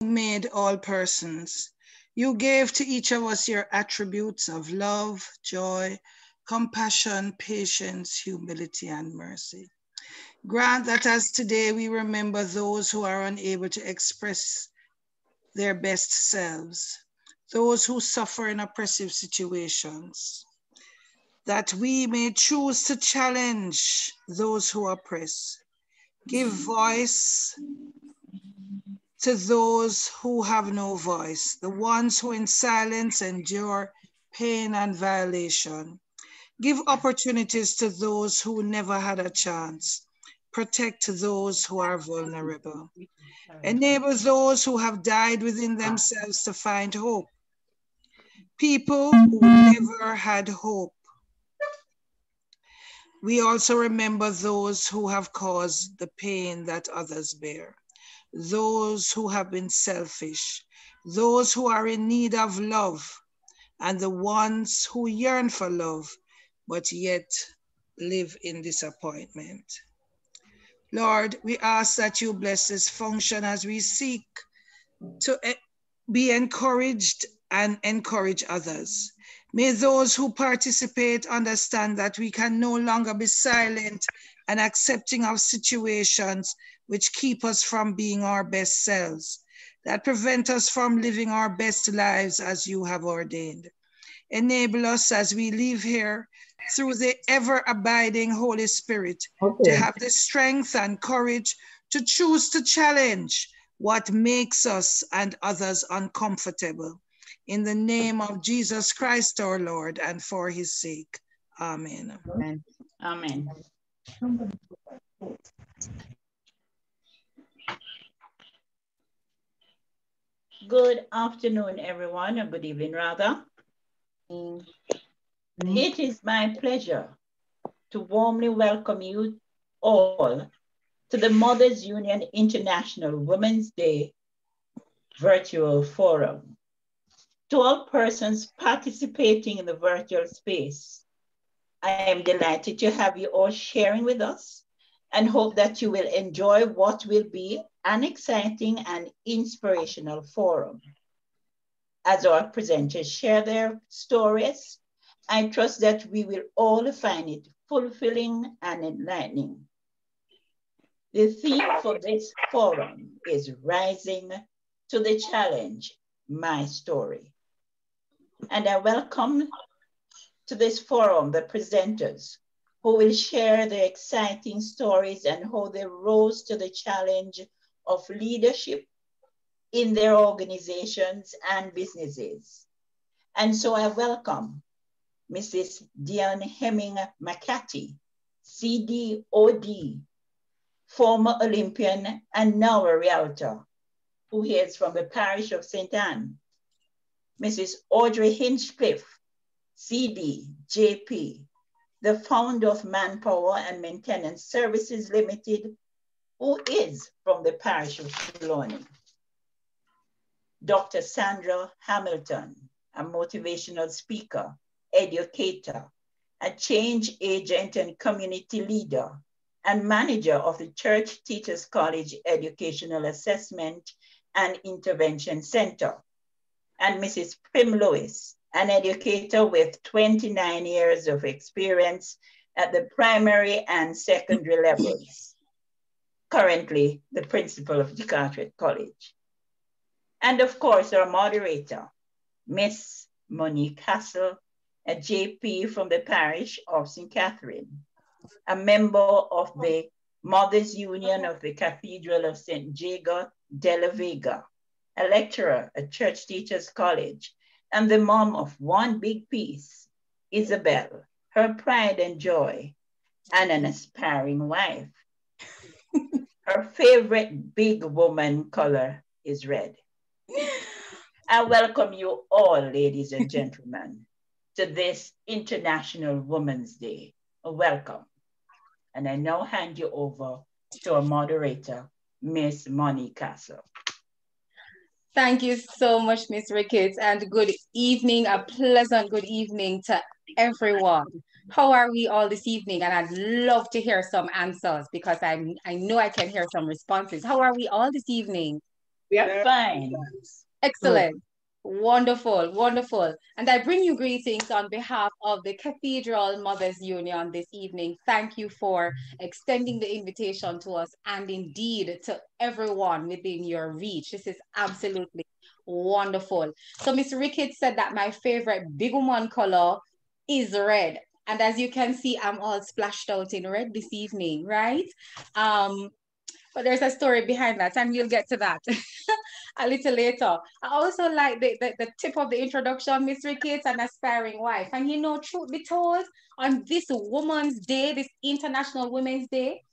made all persons. You gave to each of us your attributes of love, joy, compassion, patience, humility, and mercy. Grant that as today we remember those who are unable to express their best selves, those who suffer in oppressive situations, that we may choose to challenge those who oppress, give voice to those who have no voice, the ones who in silence endure pain and violation. Give opportunities to those who never had a chance. Protect those who are vulnerable. Enable those who have died within themselves to find hope. People who never had hope. We also remember those who have caused the pain that others bear, those who have been selfish, those who are in need of love, and the ones who yearn for love, but yet live in disappointment. Lord, we ask that you bless this function as we seek to be encouraged and encourage others. May those who participate understand that we can no longer be silent and accepting of situations which keep us from being our best selves, that prevent us from living our best lives as you have ordained. Enable us as we live here through the ever-abiding Holy Spirit to have the strength and courage to choose to challenge what makes us and others uncomfortable. In the name of Jesus Christ our Lord, and for his sake. Amen. Amen. Amen. Good afternoon, everyone, or good evening, rather. It is my pleasure to warmly welcome you all to the Mothers Union International Women's Day Virtual Forum. To all persons participating in the virtual space, I am delighted to have you all sharing with us and hope that you will enjoy what will be an exciting and inspirational forum. As our presenters share their stories, I trust that we will all find it fulfilling and enlightening. The theme for this forum is Rising to the Challenge, My Story. And I welcome to this forum the presenters who will share their exciting stories and how they rose to the challenge of leadership in their organizations and businesses. And so I welcome Mrs. Diane Hemming McCarthy, CDOD, former Olympian and now a realtor, who hails from the parish of St. Anne. Mrs. Audrey Hinchcliffe, CD, JP, the founder of Manpower and Maintenance Services Limited, who is from the parish of Trelawney. Dr. Sandra Hamilton, a motivational speaker, educator, a change agent and community leader, and manager of the Church Teachers College Educational Assessment and Intervention Center. And Mrs. Prim Lewis, an educator with 29 years of experience at the primary and secondary levels, currently the principal of the Carteret College. And of course, our moderator, Miss Monique Castle, a JP from the parish of St. Catherine, a member of the Mothers Union of the Cathedral of St. Jago de la Vega, a lecturer at Church Teachers College, and the mom of one big piece, Isabel, her pride and joy, and an aspiring wife. Her favorite big woman color is red. I welcome you all, ladies and gentlemen, to this International Women's Day. Welcome. And I now hand you over to our moderator, Miss Monique Castle. Thank you so much, Miss Ricketts, and good evening, a pleasant good evening to everyone. How are we all this evening? And I'd love to hear some answers because I know I can hear some responses. How are we all this evening? We are fine. Excellent. Wonderful, wonderful. And I bring you greetings on behalf of the Cathedral Mothers Union this evening. Thank you for extending the invitation to us and indeed to everyone within your reach. This is absolutely wonderful. So Miss Ricketts said that my favorite big woman color is red. And as you can see, I'm all splashed out in red this evening, right? But there's a story behind that, and we'll get to that a little later. I also like the tip of the introduction, Miss Ricketts, an aspiring wife. And you know, truth be told, on this Women's Day, this International Women's Day,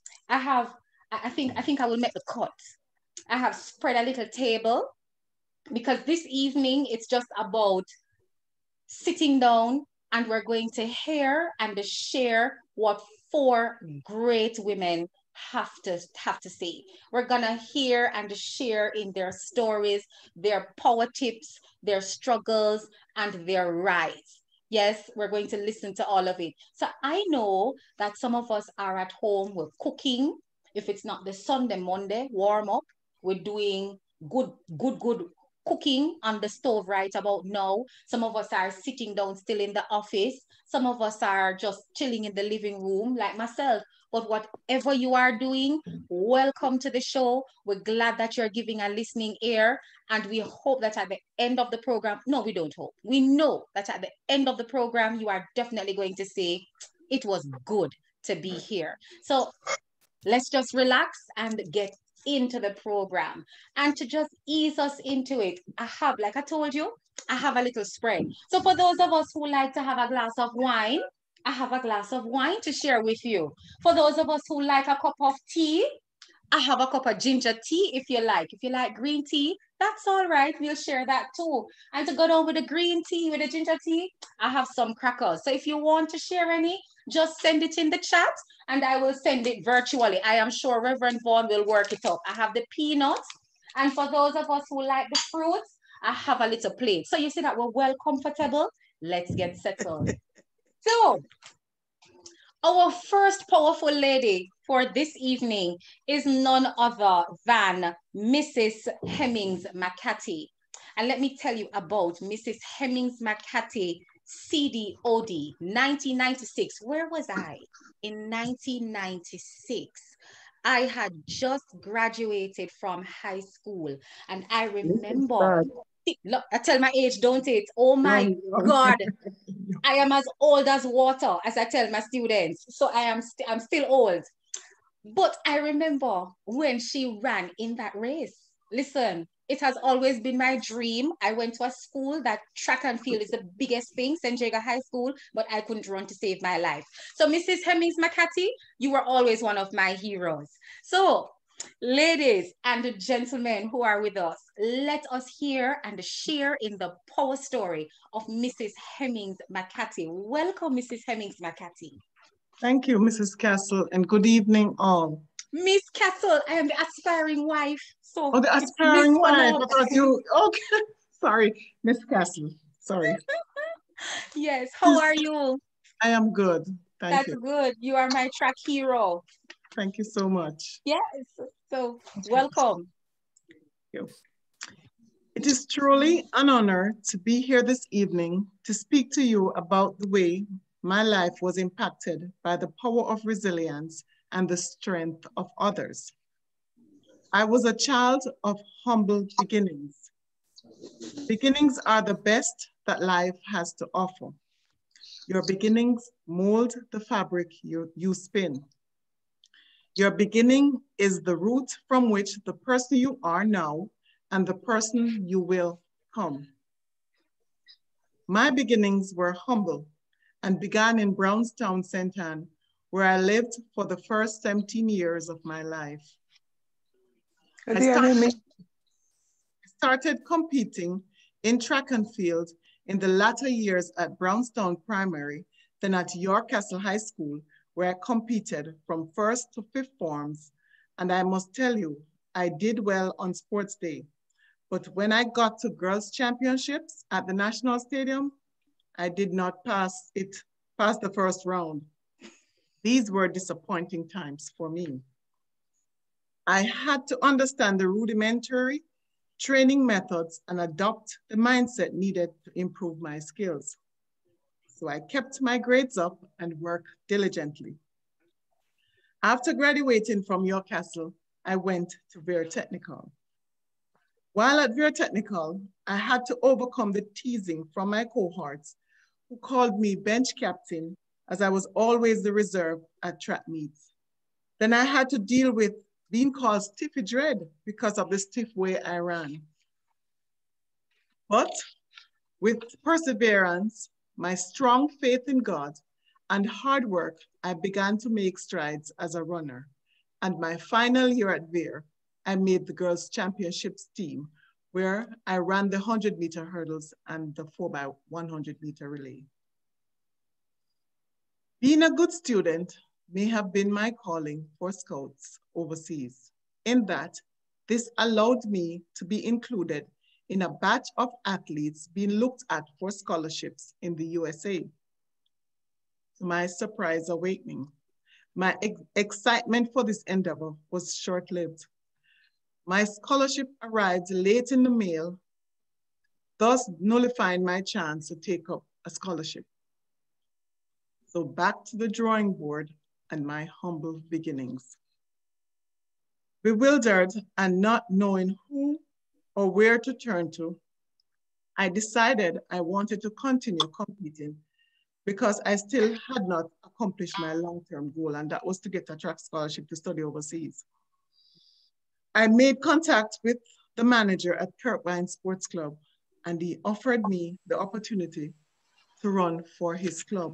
I think I will make the cut. I have spread a little table because this evening it's just about sitting down and we're going to hear and share what 4 great women have to say. We're gonna hear and share in their stories, their power tips, their struggles, and their rise. Yes, we're going to listen to all of it. So I know that some of us are at home, we're cooking. If it's not the Sunday, Monday warm up, we're doing good cooking on the stove right about now. Some of us are sitting down still in the office. Some of us are just chilling in the living room like myself. But whatever you are doing, welcome to the show. We're glad that you're giving a listening ear. And we hope that at the end of the program, no, we don't hope. We know that at the end of the program, you are definitely going to say, it was good to be here. So let's just relax and get into the program. And to just ease us into it, like I told you, I have a little spread. So for those of us who like to have a glass of wine, I have a glass of wine to share with you. For those of us who like a cup of tea, I have a cup of ginger tea if you like. If you like green tea, that's all right. We'll share that too. And to go down with the green tea, with the ginger tea, I have some crackers. So if you want to share any, just send it in the chat and I will send it virtually. I am sure Reverend Vaughn will work it up. I have the peanuts. And for those of us who like the fruits, I have a little plate. So you see that we're well comfortable. Let's get settled. So our first powerful lady for this evening is none other than Mrs. Hemings McCarthy. And let me tell you about Mrs. Hemings McCarthy, CDOD, 1996. Where was I? In 1996. I had just graduated from high school. And I remember, look, I tell my age, don't it? Oh my God. I am as old as water, as I tell my students. So I'm still old. But I remember when she ran in that race. Listen, it has always been my dream. I went to a school that track and field is the biggest thing, St. Jago High School, but I couldn't run to save my life. So Mrs. Hemings McCarthy, you were always one of my heroes. So ladies and gentlemen who are with us, let us hear and share in the power story of Mrs. Hemings McCarthy. Welcome, Mrs. Hemings McCarthy. Thank you, Mrs. Castle, and good evening all. Miss Castle, I am the aspiring wife. So the aspiring wife. I thought you, okay. Sorry, Miss Castle. Sorry. Yes, how are you? I am good. Thank you. That's good. You are my track hero. Thank you so much. Yes, so welcome. Thank you. It is truly an honor to be here this evening to speak to you about the way my life was impacted by the power of resilience and the strength of others. I was a child of humble beginnings. Beginnings are the best that life has to offer. Your beginnings mold the fabric you spin. Your beginning is the root from which the person you are now and the person you will come. My beginnings were humble and began in Brownstown, St. Anne, where I lived for the first 17 years of my life. I started competing in track and field in the latter years at Brownstown Primary, then at York Castle High School, where I competed from first to fifth forms. And I must tell you, I did well on sports day. But when I got to girls' championships at the National Stadium, I did not pass the first round. These were disappointing times for me. I had to understand the rudimentary training methods, and adopt the mindset needed to improve my skills. So I kept my grades up and worked diligently. After graduating from York Castle, I went to Vere Technical. While at Vere Technical, I had to overcome the teasing from my cohorts who called me bench captain as I was always the reserve at track meets. Then I had to deal with being called Stiffy Dread because of the stiff way I ran. But with perseverance, my strong faith in God, and hard work, I began to make strides as a runner. And my final year at Vere, I made the girls' championships team, where I ran the 100-meter hurdles and the 4x100-meter relay. Being a good student may have been my calling for Scouts overseas, in that this allowed me to be included in a batch of athletes being looked at for scholarships in the USA. To my surprise awakening, my excitement for this endeavor was short-lived. My scholarship arrived late in the mail, thus nullifying my chance to take up a scholarship. So back to the drawing board and my humble beginnings. Bewildered and not knowing who or where to turn to, I decided I wanted to continue competing because I still had not accomplished my long-term goal, and that was to get a track scholarship to study overseas. I made contact with the manager at Kirkvine Sports Club, and he offered me the opportunity to run for his club.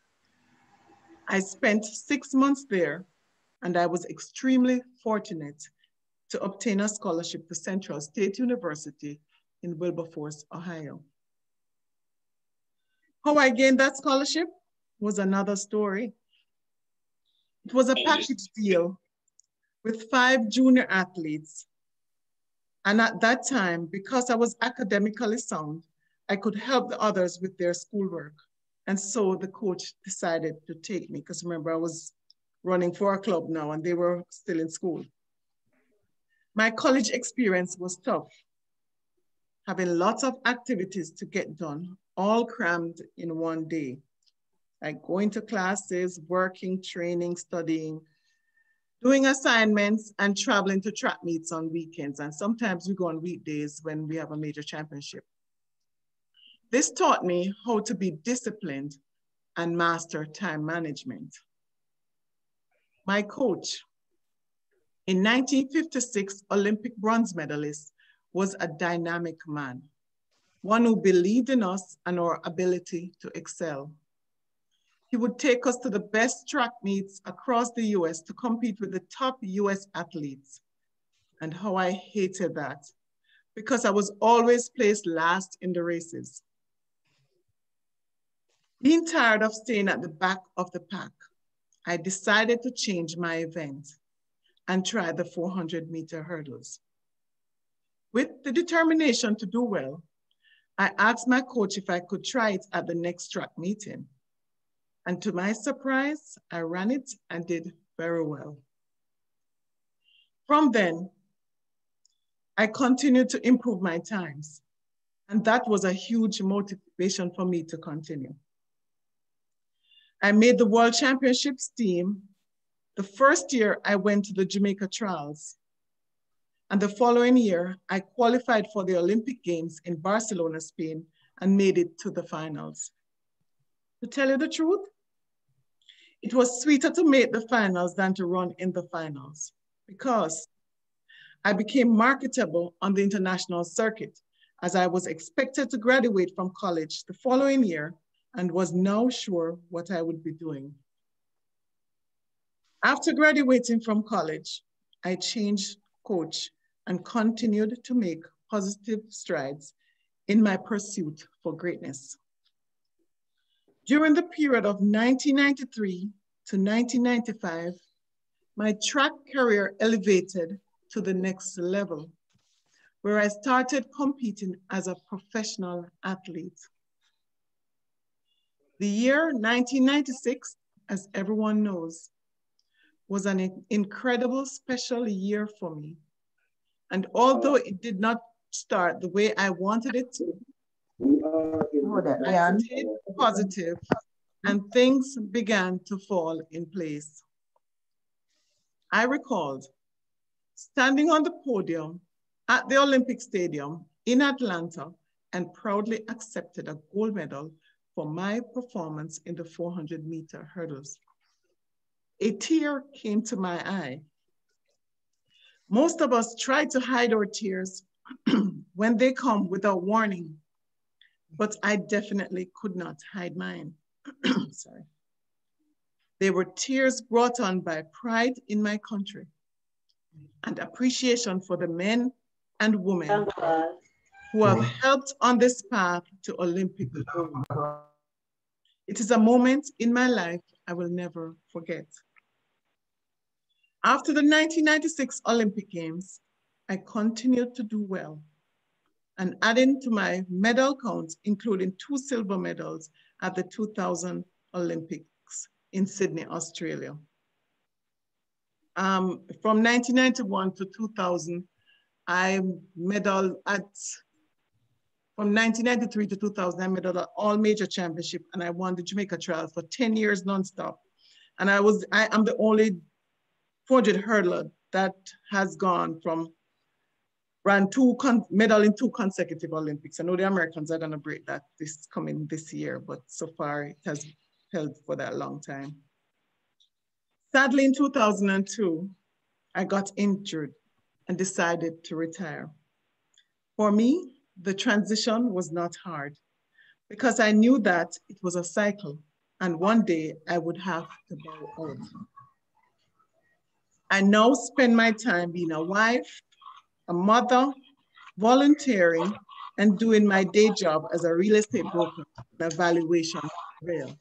I spent 6 months there, and I was extremely fortunate to obtain a scholarship to Central State University in Wilberforce, Ohio. How I gained that scholarship was another story. It was a package deal with 5 junior athletes. And at that time, because I was academically sound, I could help the others with their schoolwork. And so the coach decided to take me, because remember, I was running for a club now and they were still in school. My college experience was tough, having lots of activities to get done, all crammed in one day, like going to classes, working, training, studying, doing assignments, and traveling to track meets on weekends. And sometimes we go on weekdays when we have a major championship. This taught me how to be disciplined and master time management. My coach, in 1956 Olympic bronze medalist, was a dynamic man, one who believed in us and our ability to excel. He would take us to the best track meets across the US to compete with the top US athletes. And how I hated that, because I was always placed last in the races. Being tired of staying at the back of the pack, I decided to change my event and try the 400-meter hurdles. With the determination to do well, I asked my coach if I could try it at the next track meeting. And to my surprise, I ran it and did very well. From then, I continued to improve my times. And that was a huge motivation for me to continue. I made the World Championships team. The first year I went to the Jamaica Trials. And the following year, I qualified for the Olympic Games in Barcelona, Spain, and made it to the finals. To tell you the truth, it was sweeter to make the finals than to run in the finals, because I became marketable on the international circuit as I was expected to graduate from college the following year and was now sure what I would be doing. After graduating from college, I changed coach and continued to make positive strides in my pursuit for greatness. During the period of 1993 to 1995, my track career elevated to the next level, where I started competing as a professional athlete. The year 1996, as everyone knows, was an incredible special year for me. And although it did not start the way I wanted it to. I stayed positive, and things began to fall in place. I recalled standing on the podium at the Olympic Stadium in Atlanta and proudly accepted a gold medal for my performance in the 400-meter hurdles. A tear came to my eye. Most of us try to hide our tears when they come without warning, but I definitely could not hide mine. Sorry. They were tears brought on by pride in my country and appreciation for the men and women who have helped on this path to Olympic gold. It is a moment in my life I will never forget. After the 1996 Olympic Games, I continued to do well and adding to my medal count, including 2 silver medals at the 2000 Olympics in Sydney, Australia. From 1991 to 2000, I medaled at, from 1993 to 2000, I medaled at all major championships, and I won the Jamaica Trials for 10 years nonstop. And I'm the only 400 hurdler that has gone from ran medal in 2 consecutive Olympics. I know the Americans are gonna break that this year, but so far it has held for that long time. Sadly, in 2002, I got injured and decided to retire. For me, the transition was not hard because I knew that it was a cycle and one day I would have to bow out. I now spend my time being a wife, a mother, volunteering, and doing my day job as a real estate broker and a valuation surveyor.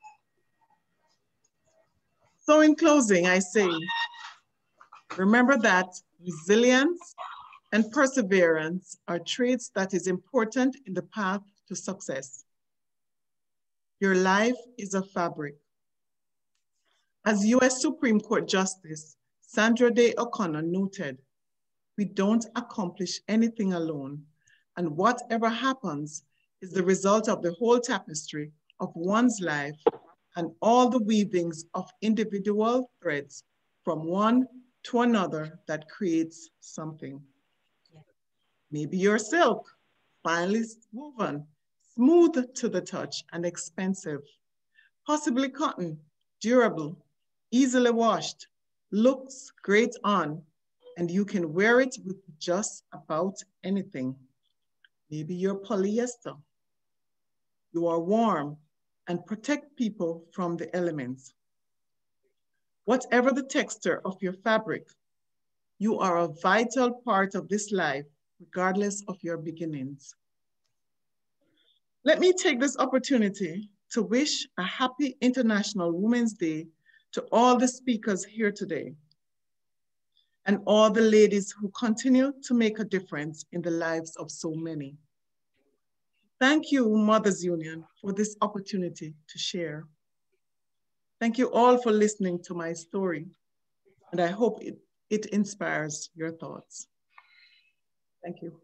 So in closing, I say, remember that resilience and perseverance are traits that is important in the path to success. Your life is a fabric. As US Supreme Court Justice Sandra Day O'Connor noted, we don't accomplish anything alone, and whatever happens is the result of the whole tapestry of one's life and all the weavings of individual threads from one to another that creates something. Maybe your silk, finely woven, smooth to the touch and expensive. Possibly cotton, durable, easily washed, looks great on, and you can wear it with just about anything. Maybe you're polyester. You are warm and protect people from the elements. Whatever the texture of your fabric, you are a vital part of this life, regardless of your beginnings. Let me take this opportunity to wish a happy International Women's Day to all the speakers here today and all the ladies who continue to make a difference in the lives of so many. Thank you, Mothers Union, for this opportunity to share. Thank you all for listening to my story, and I hope it inspires your thoughts. Thank you.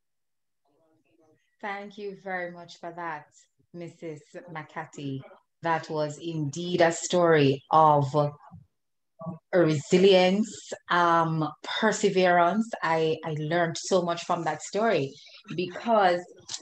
Thank you very much for that, Mrs. McCarthy. That was indeed a story of resilience, perseverance. I learned so much from that story because,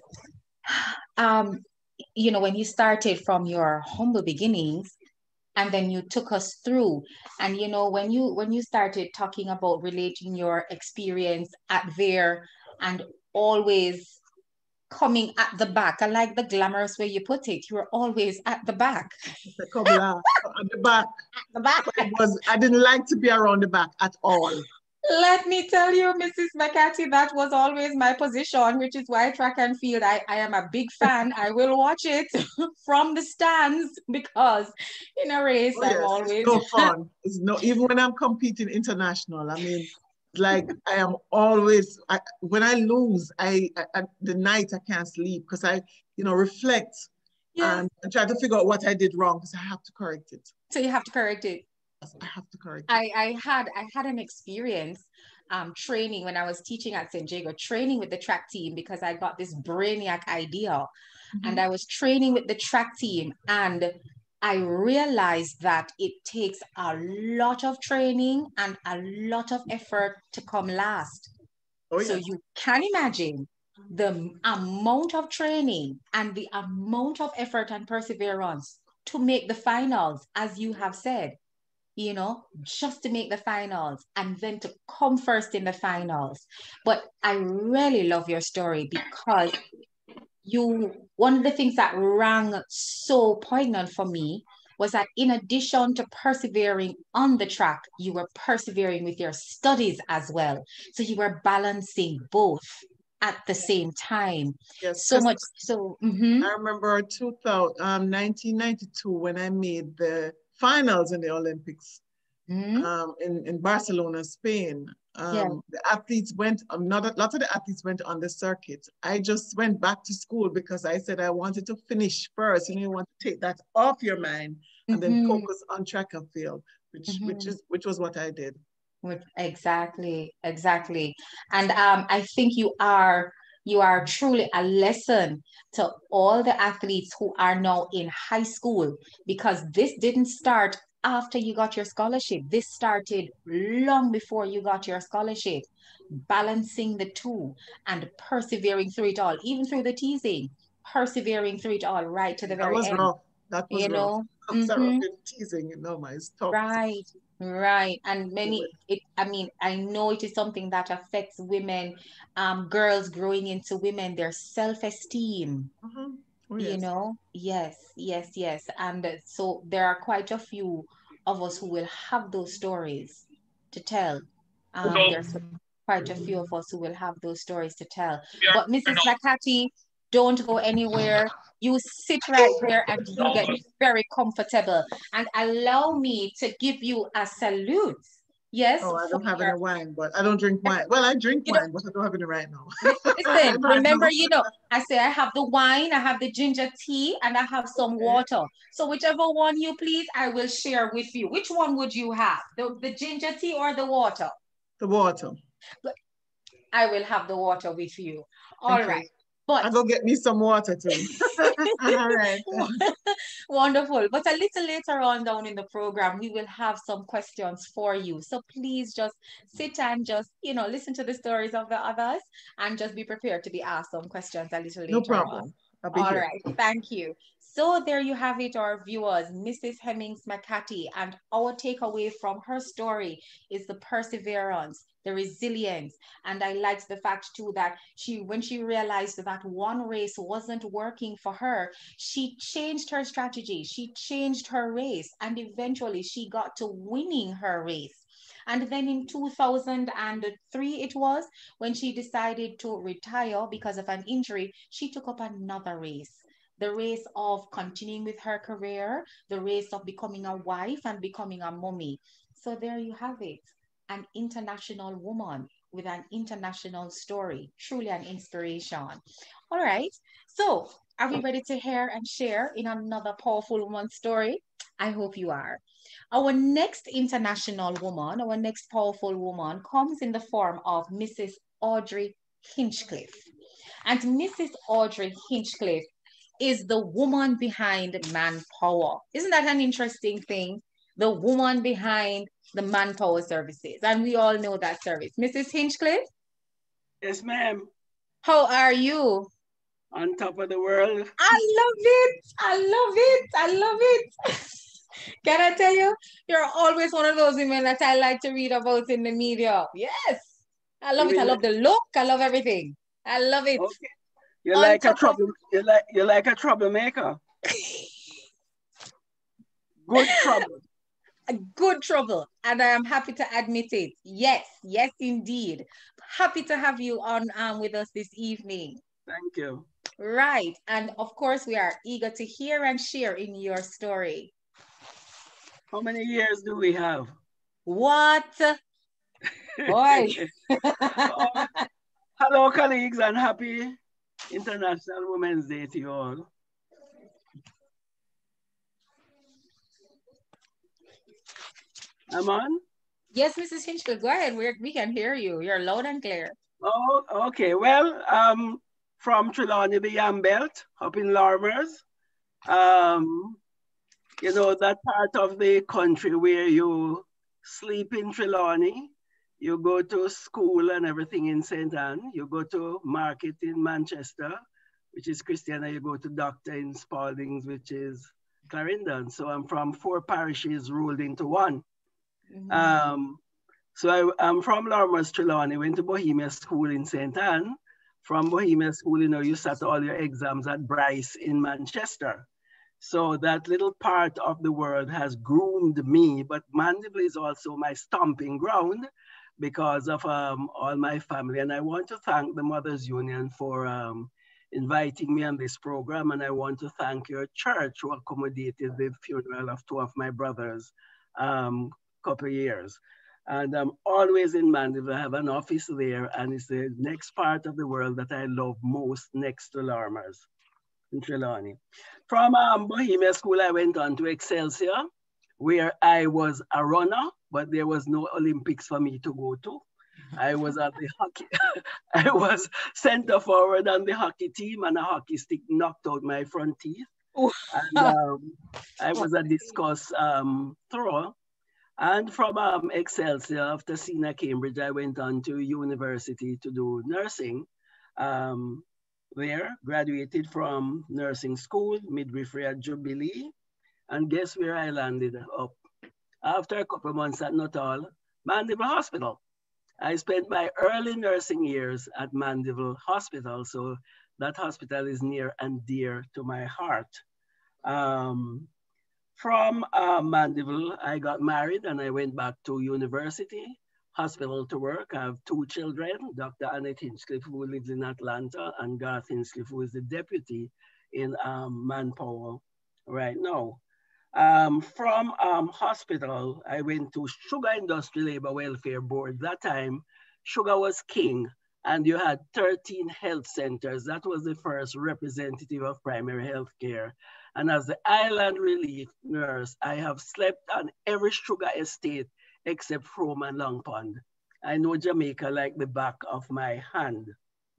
you know, when you started from your humble beginnings, and then you took us through, and you know, when you started talking about relating your experience at there and always coming at the back. I like the glamorous way you put it. You were always at the back. At the back. At the back. I didn't like to be around the back at all. Let me tell you, Mrs. McCarthy, that was always my position, which is why track and field, I am a big fan. I will watch it from the stands because in a race, I'm always... It's no fun. It's no, even when I'm competing international, I mean, like I am always, when I lose, the night I can't sleep because I, you know, reflect and try to figure out what I did wrong because I have to correct it. So you have to correct it. I have to correct it. I had an experience training when I was teaching at St. Jago, training with the track team because I got this brainiac idea. And I was training with the track team, and I realized that it takes a lot of training and a lot of effort to come last. Oh, So yes. you can imagine the amount of training and the amount of effort and perseverance to make the finals, as you have said, you know, just to make the finals and then to come first in the finals. But I really love your story because one of the things that rang so poignant for me was that in addition to persevering on the track, you were persevering with your studies as well. So you were balancing both at the same time. Yes, So much so. I remember 1992 when I made the finals in the Olympics in Barcelona, Spain. The athletes went, lots of the athletes went on the circuit. I just went back to school because I said I wanted to finish first. You want to take that off your mind and then focus on track and field, which was what I did. Exactly. And I think you are truly a lesson to all the athletes who are now in high school, because this didn't start after you got your scholarship. This started long before you got your scholarship, balancing the two and persevering through it all, even through the teasing, persevering through it all right to the very end. That was rough. Teasing, my stuff. Right. And I know it is something that affects women, girls growing into women, their self-esteem. Oh, yes. Yes. And so there are quite a few of us who will have those stories to tell. There's quite a few of us who will have those stories to tell. But Mrs. Makati, don't go anywhere. You sit right there and you get very comfortable. And allow me to give you a salute. Yes. Oh, I don't have any wine, but I don't drink wine. Well, I drink wine, but I don't have any right now. Listen, remember, I say I have the wine, I have the ginger tea, and I have some water. So whichever one you please, I will share with you. Which one would you have? The ginger tea or the water? The water. I will have the water with you. All right. But I'll go get me some water too. All right. Wonderful. But a little later on down in the program, we will have some questions for you. So please just sit and just, listen to the stories of the others and just be prepared to be asked some questions a little later. No problem. I'll be here. All right. Thank you. So there you have it, our viewers, Mrs. Hemmings Makati, and our takeaway from her story is the perseverance, the resilience. And I liked the fact too that when she realized that one race wasn't working for her, she changed her strategy, she changed her race, and eventually she got to winning her race. And then in 2003, it was when she decided to retire because of an injury, she took up another race. The race of continuing with her career, the race of becoming a wife and becoming a mommy. So there you have it, an international woman with an international story, truly an inspiration. All right, so are we ready to hear and share in another powerful woman story? I hope you are. Our next international woman, our next powerful woman comes in the form of Mrs. Audrey Hinchcliffe. And Mrs. Audrey Hinchcliffe is the woman behind Manpower. Isn't that an interesting thing? The woman behind the Manpower services. And we all know that service. Mrs. Hinchcliffe? Yes, ma'am. How are you? On top of the world. I love it. Can I tell you? You're always one of those women that I like to read about in the media. Yes. I love it. I love the look. I love everything. I love it. Okay. You're like a troublemaker. Good trouble. Good trouble. And I am happy to admit it. Yes, indeed. Happy to have you on with us this evening. Thank you. Right. And of course, we are eager to hear and share in your story. How many years do we have? What? Boy. Hello, colleagues, and happy International Women's Day to you all. I'm on? Yes, Mrs. Hinchcliffe, go ahead. We can hear you. You're loud and clear. Oh, okay. Well, from Trelawney, the Yam Belt, up in Larmers. Um, you know, that part of the country where you sleep in Trelawney, you go to school and everything in St. Anne, you go to market in Manchester, which is Christiana, you go to doctor in Spaldings, which is Clarendon. So I'm from 4 parishes rolled into one. Um, so I'm from Larmers, Trelawney, went to Bohemia School in St. Anne. From Bohemia School, you know, you sat all your exams at Bryce in Manchester. So that little part of the world has groomed me, but Mandeville is also my stomping ground because of all my family. And I want to thank the Mothers Union for inviting me on this program. And I want to thank your church who accommodated the funeral of 2 of my brothers couple of years. And I'm always in Mandeville. I have an office there, and it's the next part of the world that I love most next to Larmers in Trelawney. From Bohemia School, I went on to Excelsior, where I was a runner, but there was no Olympics for me to go to. I was at the hockey, I was center forward on the hockey team, and a hockey stick knocked out my front teeth. And I was a discus thrower. And from Excelsior, after senior Cambridge, I went on to university to do nursing. There, graduated from nursing school, midwifery at Jubilee. And guess where I landed up? After a couple of months at Nuttall, Mandeville Hospital. I spent my early nursing years at Mandeville Hospital, so that hospital is near and dear to my heart. From Mandeville, I got married and I went back to university, hospital to work. I have 2 children, Dr. Annette Hinchcliffe, who lives in Atlanta, and Garth Hinchcliffe, who is the deputy in Manpower right now. From hospital, I went to Sugar Industry Labor Welfare Board. That time, sugar was king, and you had 13 health centers. That was the first representative of primary health care. And as the island relief nurse, I have slept on every sugar estate except Frome and Long Pond. I know Jamaica like the back of my hand.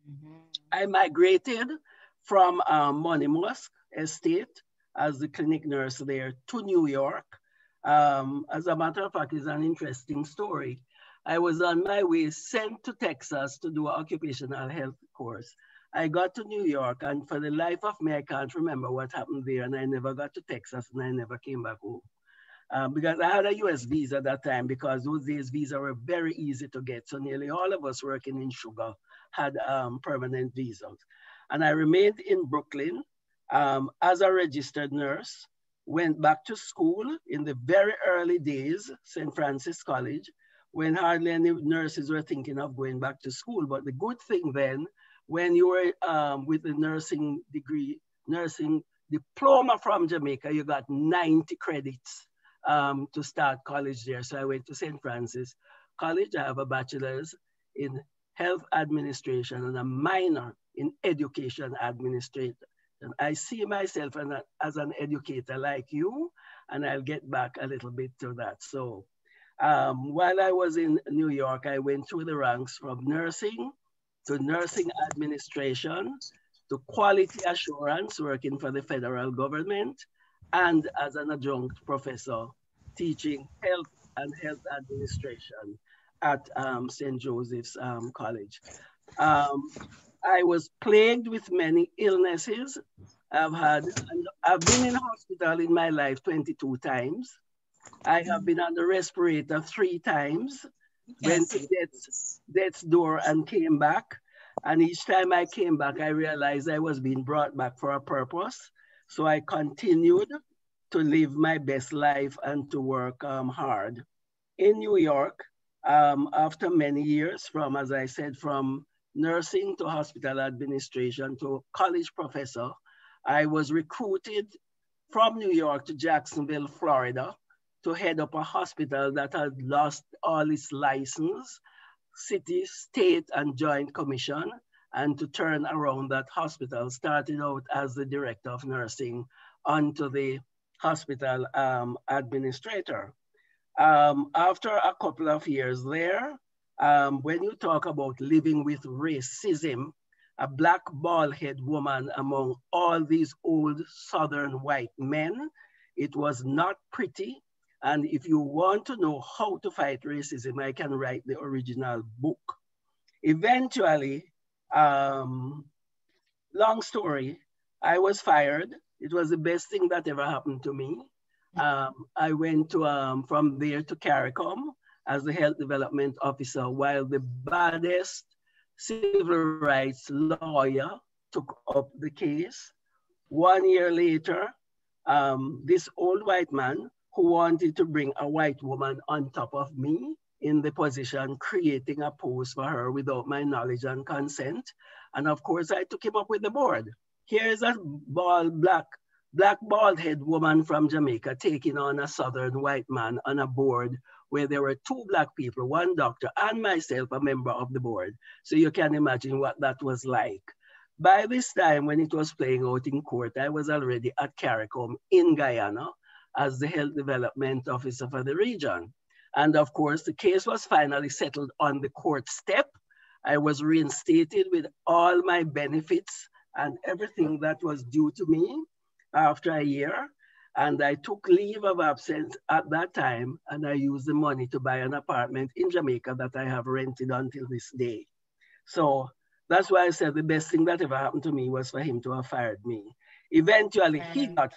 I migrated from Monimosque Estate as the clinic nurse there to New York. As a matter of fact, it's an interesting story. I was on my way sent to Texas to do an occupational health course. I got to New York, and for the life of me, I can't remember what happened there, and I never got to Texas, and I never came back home. Because I had a US visa at that time, because those days visas were very easy to get. So nearly all of us working in sugar had permanent visas. And I remained in Brooklyn as a registered nurse, went back to school in the very early days, St. Francis College, when hardly any nurses were thinking of going back to school. But the good thing then, when you were with the nursing degree, nursing diploma from Jamaica, you got 90 credits to start college there. So I went to St. Francis College. I have a bachelor's in health administration and a minor in education administration. And I see myself as an educator like you, and I'll get back a little bit to that. So while I was in New York, I went through the ranks from nursing to nursing administration, to quality assurance, working for the federal government, and as an adjunct professor, teaching health and health administration at St. Joseph's College. I was plagued with many illnesses. I've been in hospital in my life 22 times. I have been on the respirator 3 times, went to death's door and came back. And each time I came back, I realized I was being brought back for a purpose. So I continued to live my best life and to work hard. In New York, after many years from, as I said, from nursing to hospital administration to college professor, I was recruited from New York to Jacksonville, Florida, to head up a hospital that had lost all its license, city, state, and joint commission, and to turn around that hospital. Started out as the director of nursing onto the hospital administrator. After a couple of years there, when you talk about living with racism, a black bald-headed woman among all these old Southern white men, it was not pretty. And if you want to know how to fight racism, I can write the original book. Eventually, long story, I was fired. It was the best thing that ever happened to me. I went to, from there to CARICOM as the health development officer, while the baddest civil rights lawyer took up the case. 1 year later, this old white man who wanted to bring a white woman on top of me in the position, creating a post for her without my knowledge and consent. And of course, I took him up with the board. Here is a black bald-headed woman from Jamaica taking on a Southern white man on a board where there were 2 black people, 1 doctor and myself, a member of the board. So you can imagine what that was like. By this time, when it was playing out in court, I was already at CARICOM in Guyana as the health development officer for the region. And of course, the case was finally settled on the court step. I was reinstated with all my benefits and everything that was due to me after a year. And I took leave of absence at that time, and I used the money to buy an apartment in Jamaica that I have rented until this day. So that's why I said the best thing that ever happened to me was for him to have fired me. Eventually, he got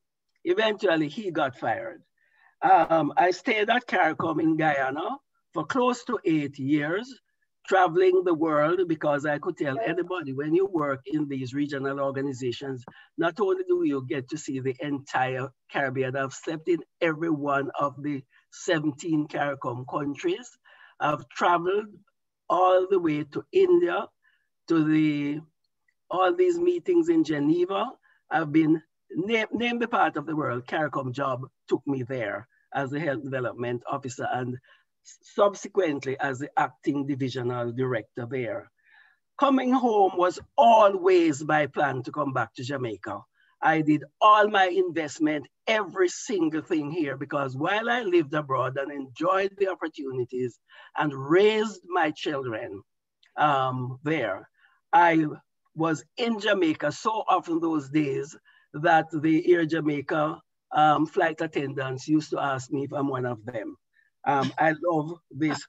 fired. I stayed at CARICOM in Guyana for close to 8 years, traveling the world, because I could tell anybody, when you work in these regional organizations, not only do you get to see the entire Caribbean, I've slept in every one of the 17 CARICOM countries. I've traveled all the way to India, to all these meetings in Geneva. I've been, name the part of the world, CARICOM job took me there as the health development officer, and subsequently as the acting divisional director there. Coming home was always my plan to come back to Jamaica. I did all my investment, every single thing here, because while I lived abroad and enjoyed the opportunities and raised my children there, I was in Jamaica so often those days that the Air Jamaica flight attendants used to ask me if I'm one of them. I love this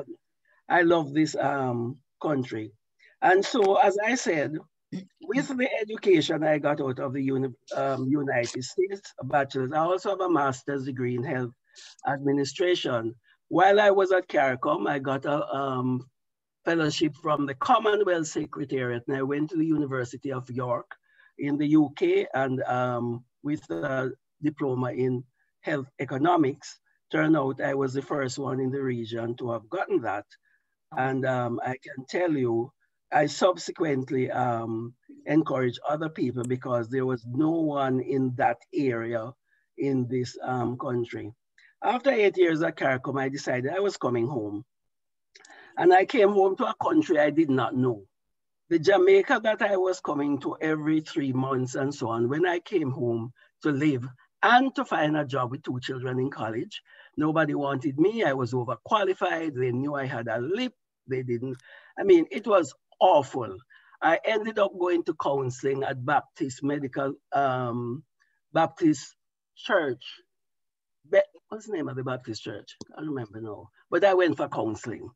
country. And so, as I said, with the education I got out of the United States, a bachelor's, I also have a master's degree in health administration. While I was at CARICOM, I got a fellowship from the Commonwealth Secretariat, and I went to the University of York in the UK, and with a diploma in health economics. Turned out I was the first one in the region to have gotten that. And I can tell you, I subsequently encouraged other people because there was no one in that area in this country. After 8 years at CARICOM, I decided I was coming home. And I came home to a country I did not know. The Jamaica that I was coming to every 3 months and so on, when I came home to live and to find a job with 2 children in college, nobody wanted me. I was overqualified. They knew I had a lip. They didn't. I mean, it was awful. I ended up going to counseling at Baptist Church. What's the name of the Baptist church? I don't remember now. But I went for counseling.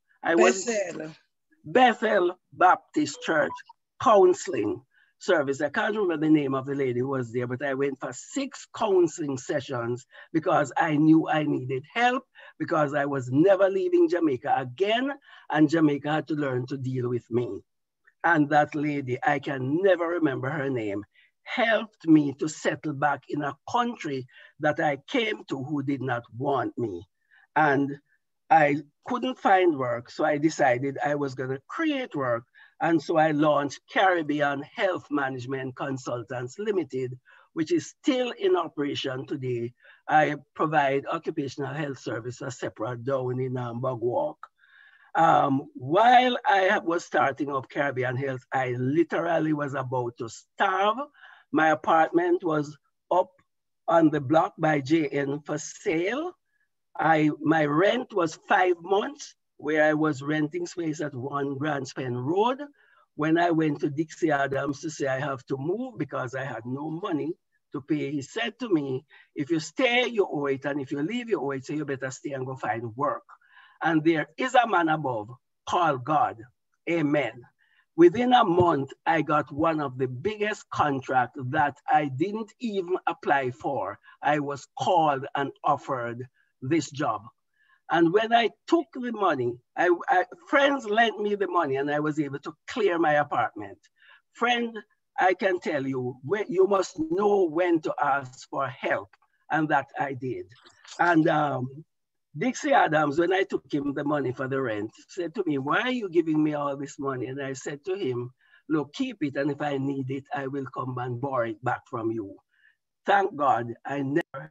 Bethel Baptist Church counseling service. I can't remember the name of the lady who was there, but I went for 6 counseling sessions because I knew I needed help, because I was never leaving Jamaica again, and Jamaica had to learn to deal with me. And that lady, I can never remember her name, helped me to settle back in a country that I came to who did not want me. And I couldn't find work, so I decided I was going to create work. And so I launched Caribbean Health Management Consultants Limited, which is still in operation today. I provide occupational health services separate down in Bugwalk. While I was starting up Caribbean Health, I literally was about to starve. My apartment was up on the block by JN for sale. My rent was 5 months, where I was renting space at 1 Grand Spen Road. When I went to Dixie Adams to say I have to move because I had no money to pay, he said to me, if you stay, you owe it, and if you leave, you owe it, so you better stay and go find work. And there is a man above called God. Amen. Within a month, I got one of the biggest contracts that I didn't even apply for. I was called and offered this job. And when I took the money, friends lent me the money and I was able to clear my apartment. Friend, I can tell you, you must know when to ask for help. And that I did. And Dixie Adams, when I took him the money for the rent, said to me, why are you giving me all this money? And I said to him, look, keep it. And if I need it, I will come and borrow it back from you. Thank God, I never.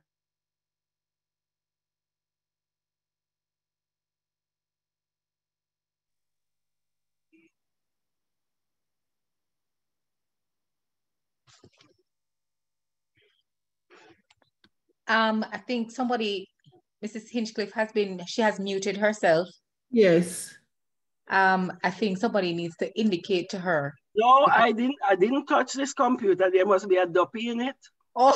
I think somebody, Mrs. Hinchcliffe she has muted herself. Yes. I think somebody needs to indicate to her. No, I didn't touch this computer. There must be a duppy in it. Oh.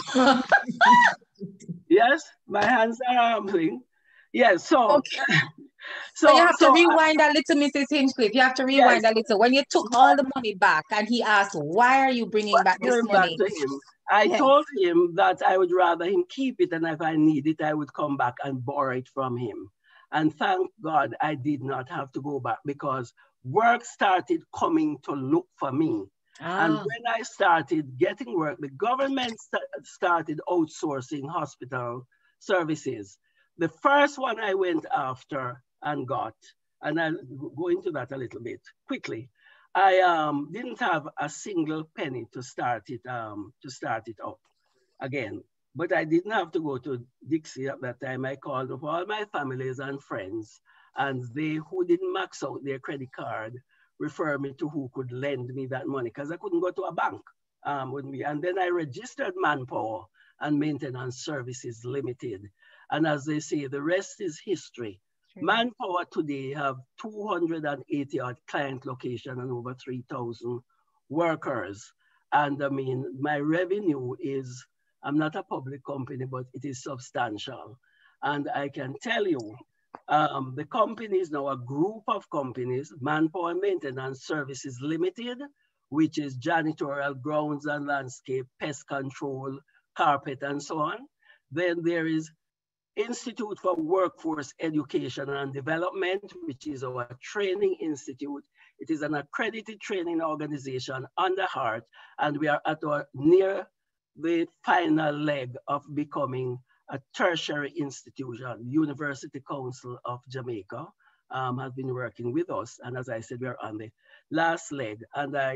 Yes, my hands are humbling. Yes, so. Okay. So you have to rewind a little, Mrs. Hinchcliffe. You have to rewind a little. When you took all the money back and he asked, why are you bringing back this money? Back to him. I told him that I would rather him keep it, and if I need it, I would come back and borrow it from him. And thank God I did not have to go back, because work started coming to look for me. And when I started getting work, the government started outsourcing hospital services. The first one I went after and got, and I'll go into that a little bit quickly. I didn't have a single penny to start it up again. But I didn't have to go to Dixie at that time. I called up all my families and friends, and they who didn't max out their credit card refer me to who could lend me that money, because I couldn't go to a bank with me. And then I registered Manpower and Maintenance Services Limited. And as they say, the rest is history. Manpower today have 280 odd client locations and over 3,000 workers. And I mean, my revenue is, I'm not a public company, but it is substantial. And I can tell you, the company is now a group of companies, Manpower Maintenance Services Limited, which is janitorial, grounds and landscape, pest control, carpet, and so on. Then there is Institute for Workforce Education and Development, which is our training institute. It is an accredited training organization under HEART, and we are near the final leg of becoming a tertiary institution. University Council of Jamaica has been working with us, and as I said, we are on the last leg. And I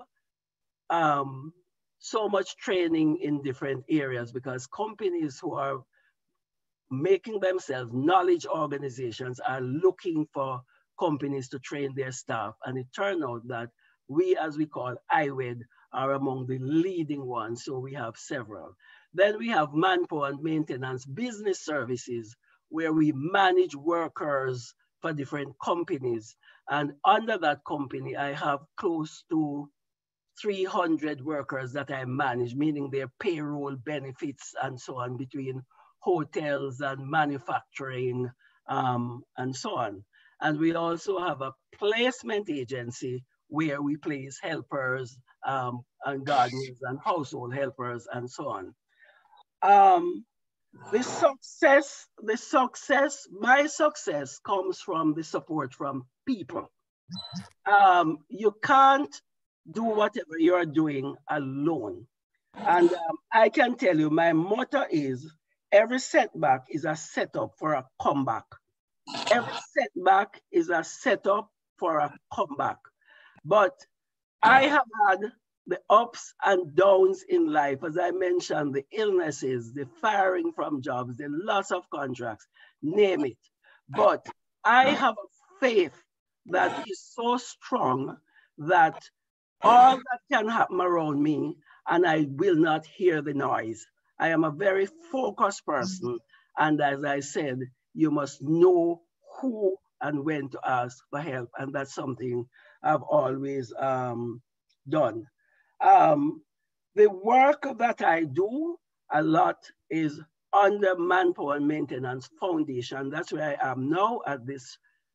have so much training in different areas, because companies who are making themselves knowledge organizations are looking for companies to train their staff. And it turned out that we, as we call IWED, are among the leading ones. So we have several. Then we have Manpower and Maintenance Business Services, where we manage workers for different companies. And under that company, I have close to 300 workers that I manage, meaning their payroll, benefits, and so on, between hotels and manufacturing and so on. And we also have a placement agency where we place helpers and gardeners and household helpers and so on. My success comes from the support from people. You can't do whatever you're doing alone. And I can tell you, my motto is, every setback is a setup for a comeback. Every setback is a setup for a comeback. But I have had the ups and downs in life. As I mentioned, the illnesses, the firing from jobs, the loss of contracts, name it. But I have a faith that is so strong that all that can happen around me, and I will not hear the noise. I am a very focused person. And as I said, you must know who and when to ask for help. And that's something I've always done. The work that I do a lot is under Manpower and Maintenance Foundation. That's where I am now at this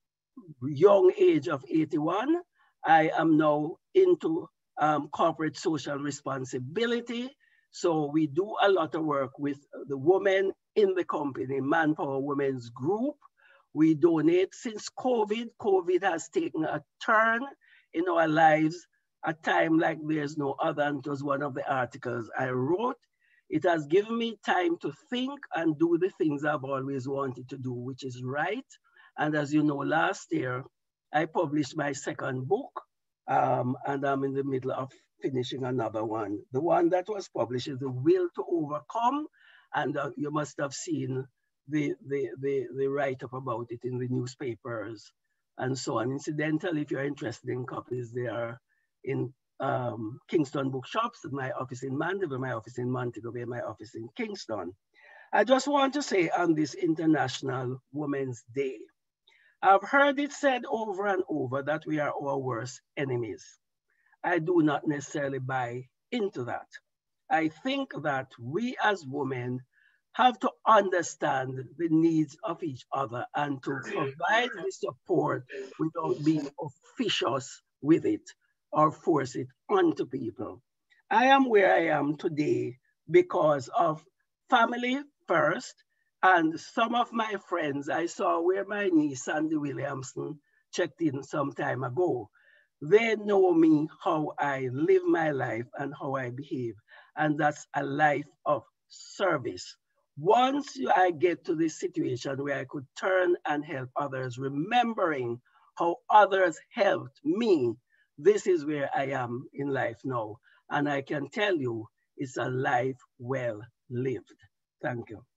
young age of 81. I am now into corporate social responsibility. So we do a lot of work with the women in the company, Manpower Women's Group. We donate since COVID. COVID has taken a turn in our lives, a time like there's no other, and it was one of the articles I wrote. It has given me time to think and do the things I've always wanted to do, which is write. And as you know, last year, I published my second book, and I'm in the middle of finishing another one. The one that was published is The Will to Overcome, and you must have seen the write-up about it in the newspapers and so on. Incidentally, if you're interested in copies, they are in Kingston bookshops, my office in Mandeville, my office in Montego Bay, my office in Kingston. I just want to say on this International Women's Day, I've heard it said over and over that we are our worst enemies. I do not necessarily buy into that. I think that we as women have to understand the needs of each other and to provide the support without being officious with it or force it onto people. I am where I am today because of family first, and some of my friends I saw where my niece Sandy Williamson checked in some time ago. They know me, how I live my life and how I behave, and that's a life of service. Once I get to this situation where I could turn and help others, remembering how others helped me, this is where I am in life now. And I can tell you, it's a life well lived. Thank you.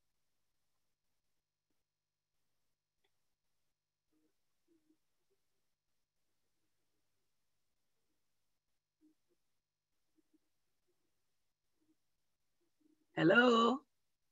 Hello?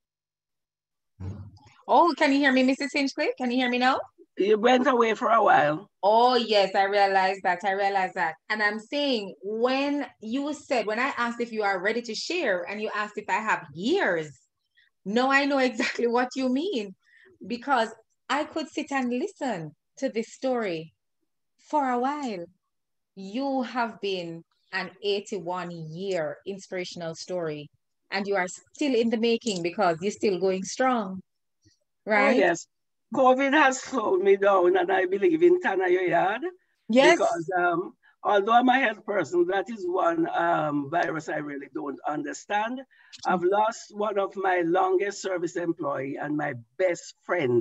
Oh, can you hear me, Mrs. Hinchcliffe? Can you hear me now? You went away for a while. Oh, yes, I realized that. I realized that. And I'm saying, when you said, when I asked if you are ready to share, and you asked if I have years, now I know exactly what you mean, because I could sit and listen to this story for a while. You have been an 81-year inspirational story, and you are still in the making because you're still going strong, Oh, right? yes. COVID has slowed me down, and I believe in Tanayayad. Yes. Because although I'm a health person, that is one virus I really don't understand. I've lost one of my longest service employee and my best friend,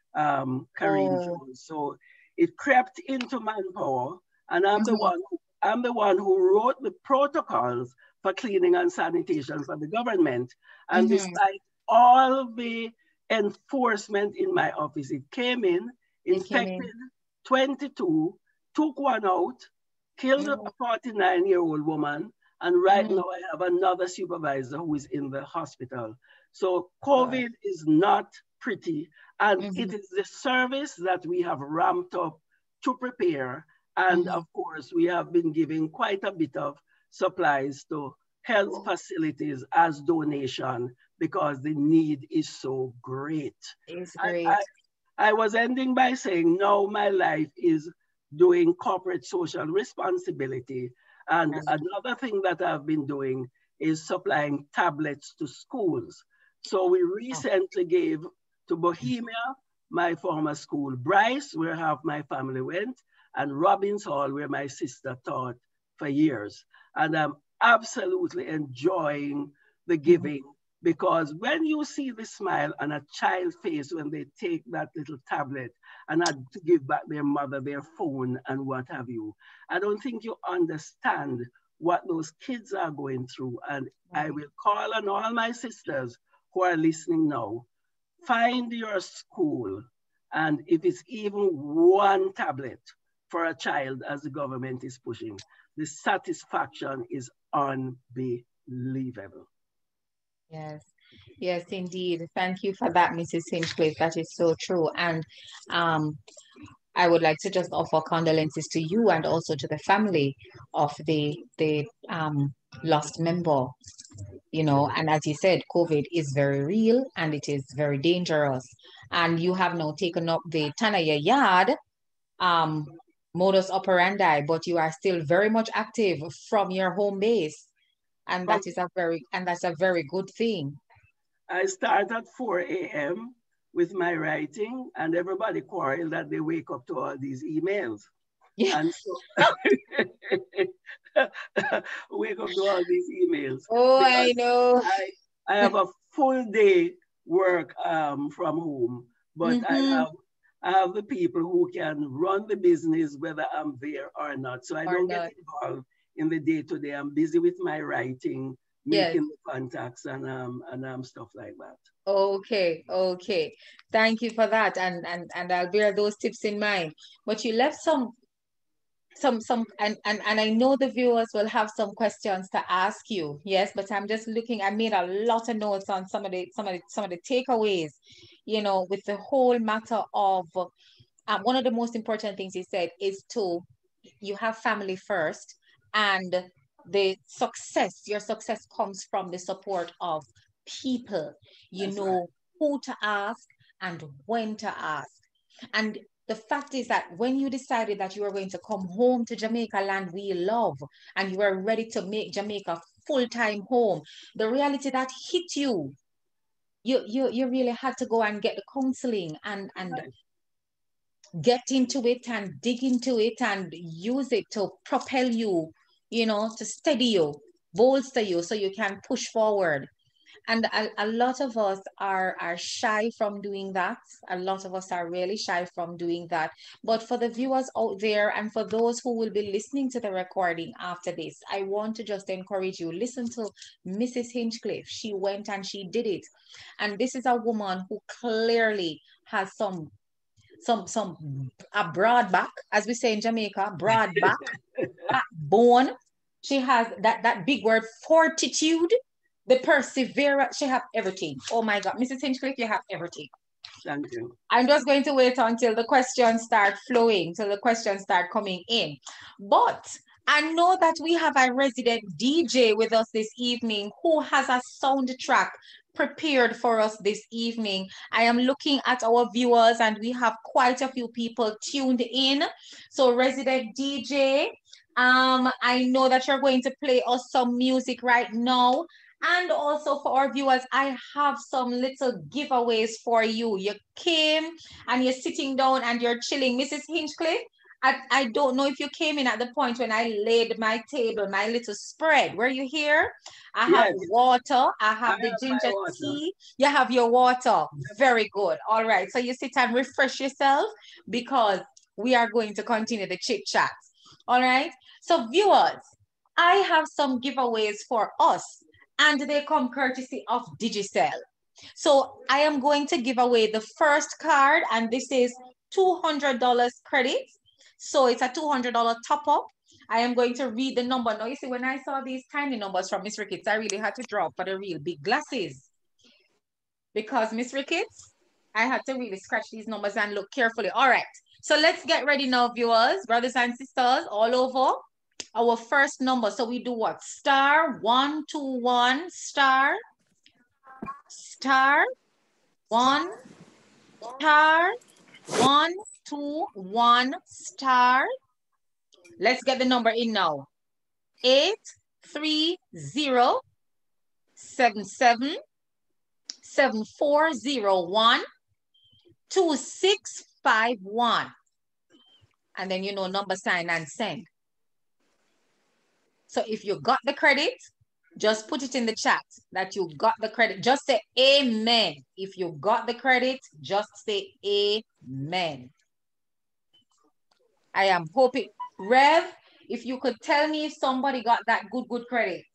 Karine Jones. So it crept into Manpower, and I'm the one who wrote the protocols for cleaning and sanitation for the government. And despite all the enforcement in my office, it came in, infected 22, took one out, killed a 49-year-old woman, and right now I have another supervisor who is in the hospital. So COVID is not pretty, and it is the service that we have ramped up to prepare. And of course, we have been giving quite a bit of supplies to health facilities as donation because the need is so great. It's great. I was ending by saying, now my life is doing corporate social responsibility. And another thing that I've been doing is supplying tablets to schools. So we recently gave to Bohemia, my former school, Bryce, where half my family went, and Robbins Hall, where my sister taught for years. And I'm absolutely enjoying the giving, because when you see the smile on a child's face when they take that little tablet and had to give back their mother their phone and what have you, I don't think you understand what those kids are going through. And I will call on all my sisters who are listening now, find your school, and if it's even one tablet for a child as the government is pushing, the satisfaction is unbelievable. Yes. Yes, indeed. Thank you for that, Mrs. Hinchcliffe. That is so true. And um, I would like to just offer condolences to you and also to the family of the lost member. You know, and as you said, COVID is very real and it is very dangerous. And you have now taken up the Tanaya Yard um, modus operandi, but you are still very much active from your home base. And From, that's a very good thing. I start at 4 a.m. with my writing, and everybody quarrel that they wake up to all these emails. Yeah. And so wake up to all these emails. Oh, I Because know. I have a full day work from home, but Mm-hmm. I have the people who can run the business whether I'm there or not. So I Or don't get not. involved in the day to day. I'm busy with my writing, Yes. making the contacts and stuff like that. Okay, okay. Thank you for that. And I'll bear those tips in mind. But you left some and I know the viewers will have some questions to ask you. Yes, but I'm just looking, I made a lot of notes on some of the takeaways, you know, with the whole matter of one of the most important things you said is to you have family first, and your success comes from the support of people. You That's right. know who to ask and when to ask. And the fact is that when you decided that you were going to come home to Jamaica, land we love, and you were ready to make Jamaica full-time home, the reality that hit you, you really had to go and get the counseling and Right. get into it and dig into it and use it to propel you, you know, to steady you, bolster you so you can push forward. And a lot of us are shy from doing that. A lot of us are really shy from doing that. But for the viewers out there and for those who will be listening to the recording after this, I want to just encourage you. Listen to Mrs. Hinchcliffe. She went and she did it. And this is a woman who clearly has a broad back, as we say in Jamaica, broad back, backbone. She has that big word, fortitude, the perseverance. She have everything. Oh my God, Mrs. Hinchcliffe, you have everything. Thank you. I'm just going to wait until the questions start flowing, till the questions start coming in. But I know that we have a resident DJ with us this evening who has a soundtrack prepared for us this evening. I am looking at our viewers and we have quite a few people tuned in. So resident DJ, I know that you're going to play us some music right now. And also for our viewers, I have some little giveaways for you. You came and you're sitting down and you're chilling. Mrs. Hinchcliffe, I don't know if you came in at the point when I laid my table, my little spread. Were you here? I have Yes, water. I I have the have my ginger water. tea. You have your water. Very good. All right. So you sit and refresh yourself because we are going to continue the chit chat. All right. So viewers, I have some giveaways for us and they come courtesy of Digicel. So I am going to give away the first card, and this is $200 credit. So it's a $200 top up. I am going to read the number. Now, you see, when I saw these tiny numbers from Miss Ricketts, I really had to draw for the real big glasses. Because Miss Ricketts, I had to really scratch these numbers and look carefully. All right. So let's get ready now, viewers, brothers and sisters, all over. Our first number. So we do what? Star 121 star 1 star 121 star. Let's get the number in now. 830-77-7401-2651. And then you know number sign and send. So if you got the credit, just put it in the chat that you got the credit. Just say amen. If you got the credit, just say amen. I am hoping, Rev, if you could tell me if somebody got that good credit.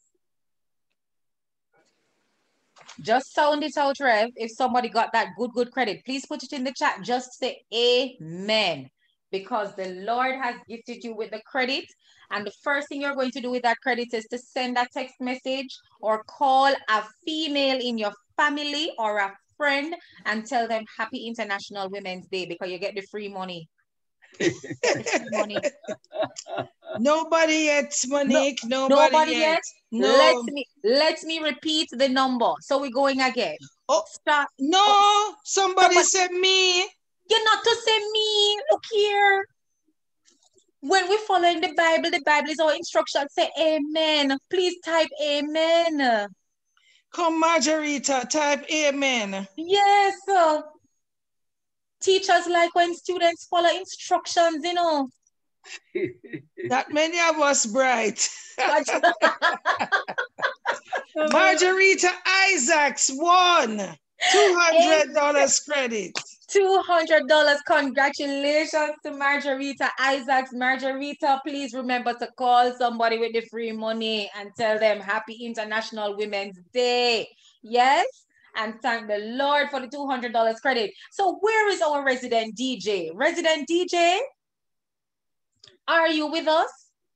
Just sound it out, Rev. If somebody got that good credit, please put it in the chat. Just say amen. because the Lord has gifted you with the credit. And the first thing you're going to do with that credit is to send a text message or call a female in your family or a friend and tell them Happy International Women's Day because you get the free money. Money. Nobody yet, Monique. Nobody yet. No. Let me repeat the number. So we're going again. Oh, start. No, somebody said me. You're not to say me. Look here. When we follow in the Bible is our instruction. Say amen. Please type amen. Come, Margarita, type amen. Yes. Teachers like when students follow instructions, you know. That many of us bright. Margarita Isaacs won $200 credit. $200. Congratulations to Margarita Isaacs. Margarita, please remember to call somebody with the free money and tell them Happy International Women's Day. Yes? And thank the Lord for the $200 credit. So where is our resident DJ? Resident DJ, are you with us?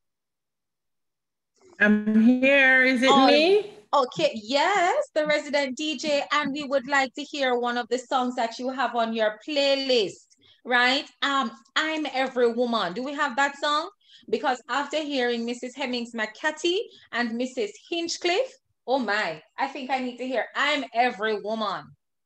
I'm here. Is it me? Okay, yes, the resident DJ, and we would like to hear one of the songs that you have on your playlist, right? I'm Every Woman. Do we have that song? Because after hearing Mrs. Hemmings McCarthy and Mrs. Hinchcliffe, oh my, I think I need to hear I'm Every Woman.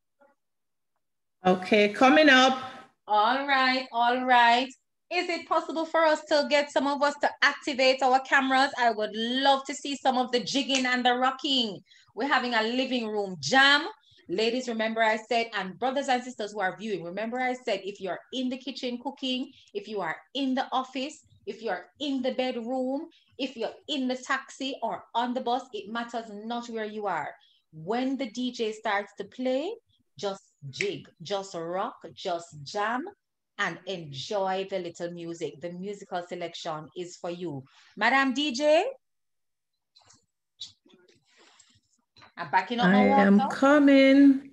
Okay, coming up. All right, all right. Is it possible for us to get some of us to activate our cameras? I would love to see some of the jigging and the rocking. We're having a living room jam. Ladies, remember I said, and brothers and sisters who are viewing, remember I said, if you're in the kitchen cooking, if you are in the office, if you're in the bedroom, if you're in the taxi or on the bus, it matters not where you are. When the DJ starts to play, just jig, just rock, just jam, and enjoy the little music. The musical selection is for you. Madam DJ? I'm backing up my water. I am coming.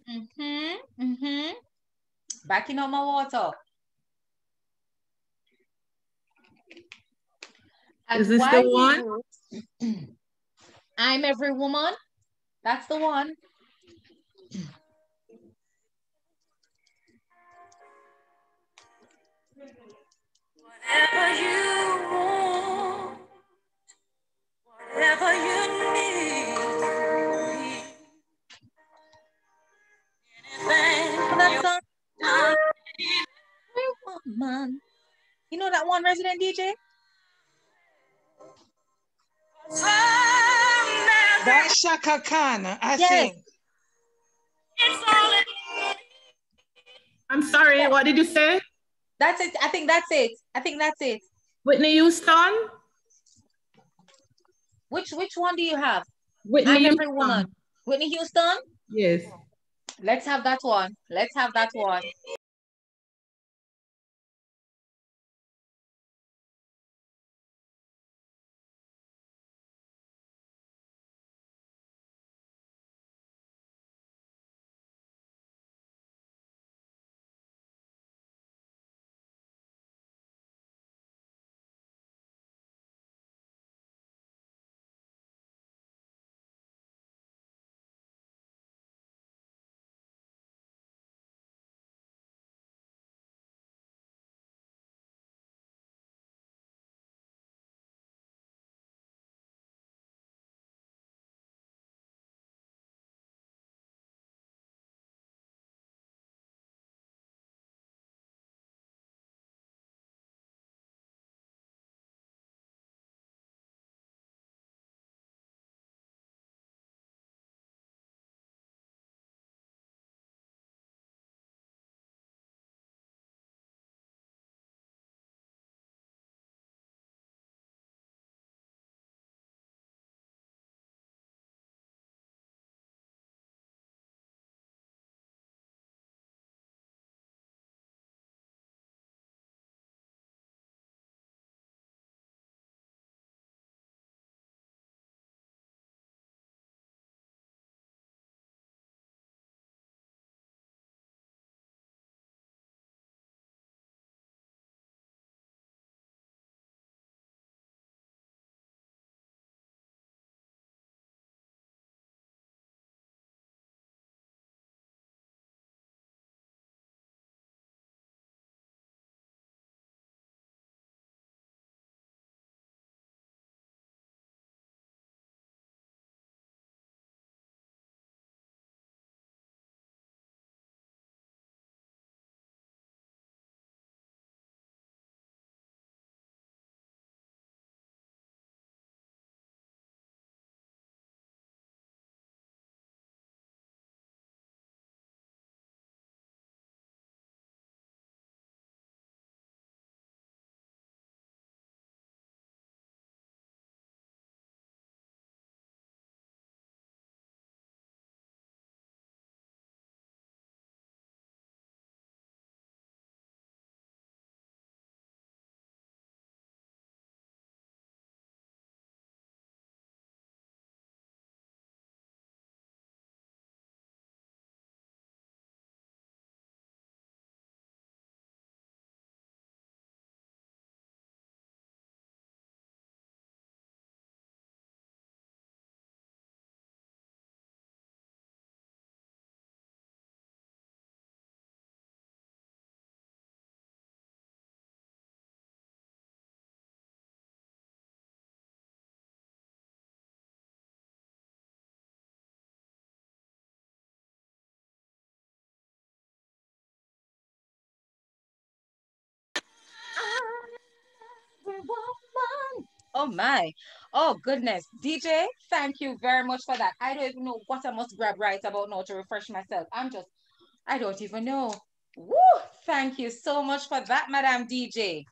Backing up my water. And is this the one? I'm Every Woman. That's the one. Whatever you want, whatever you need, anything that song? Woman. You know that one, resident DJ? That's Shaka Khan, I think. I'm sorry, what did you say? That's it. I think that's it. I think that's it. Whitney Houston? Which one do you have? Whitney I'm Houston. Every Woman. Whitney Houston? Yes. Let's have that one. Let's have that one. woman. Oh my. Oh goodness. DJ, thank you very much for that. I don't even know what I must grab right about now to refresh myself. I don't even know. Woo! Thank you so much for that, Madam DJ.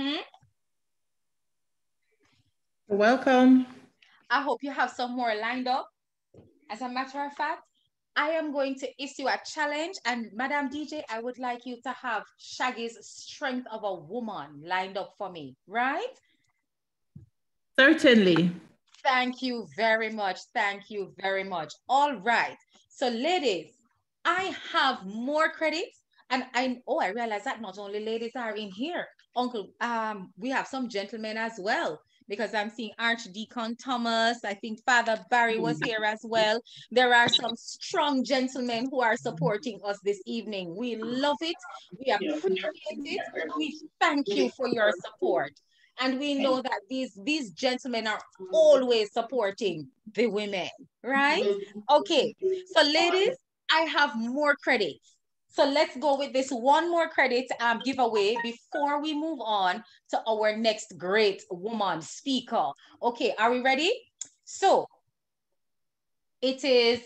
Welcome. I hope you have some more lined up. As a matter of fact, I am going to issue a challenge, and Madam DJ, I would like you to have Shaggy's Strength of a Woman lined up for me, right? Certainly. Thank you very much. Thank you very much. All right. So ladies, I have more credits, and I realize that not only ladies are in here, Uncle, we have some gentlemen as well, because I'm seeing Archdeacon Thomas. I think Father Barry was here as well. There are some strong gentlemen who are supporting us this evening. We love it. We appreciate it. We thank you for your support. And we know that these gentlemen are always supporting the women, right? Okay, so ladies, I have more credits. So let's go with this one more credit giveaway before we move on to our next great woman speaker. Okay, are we ready? So it is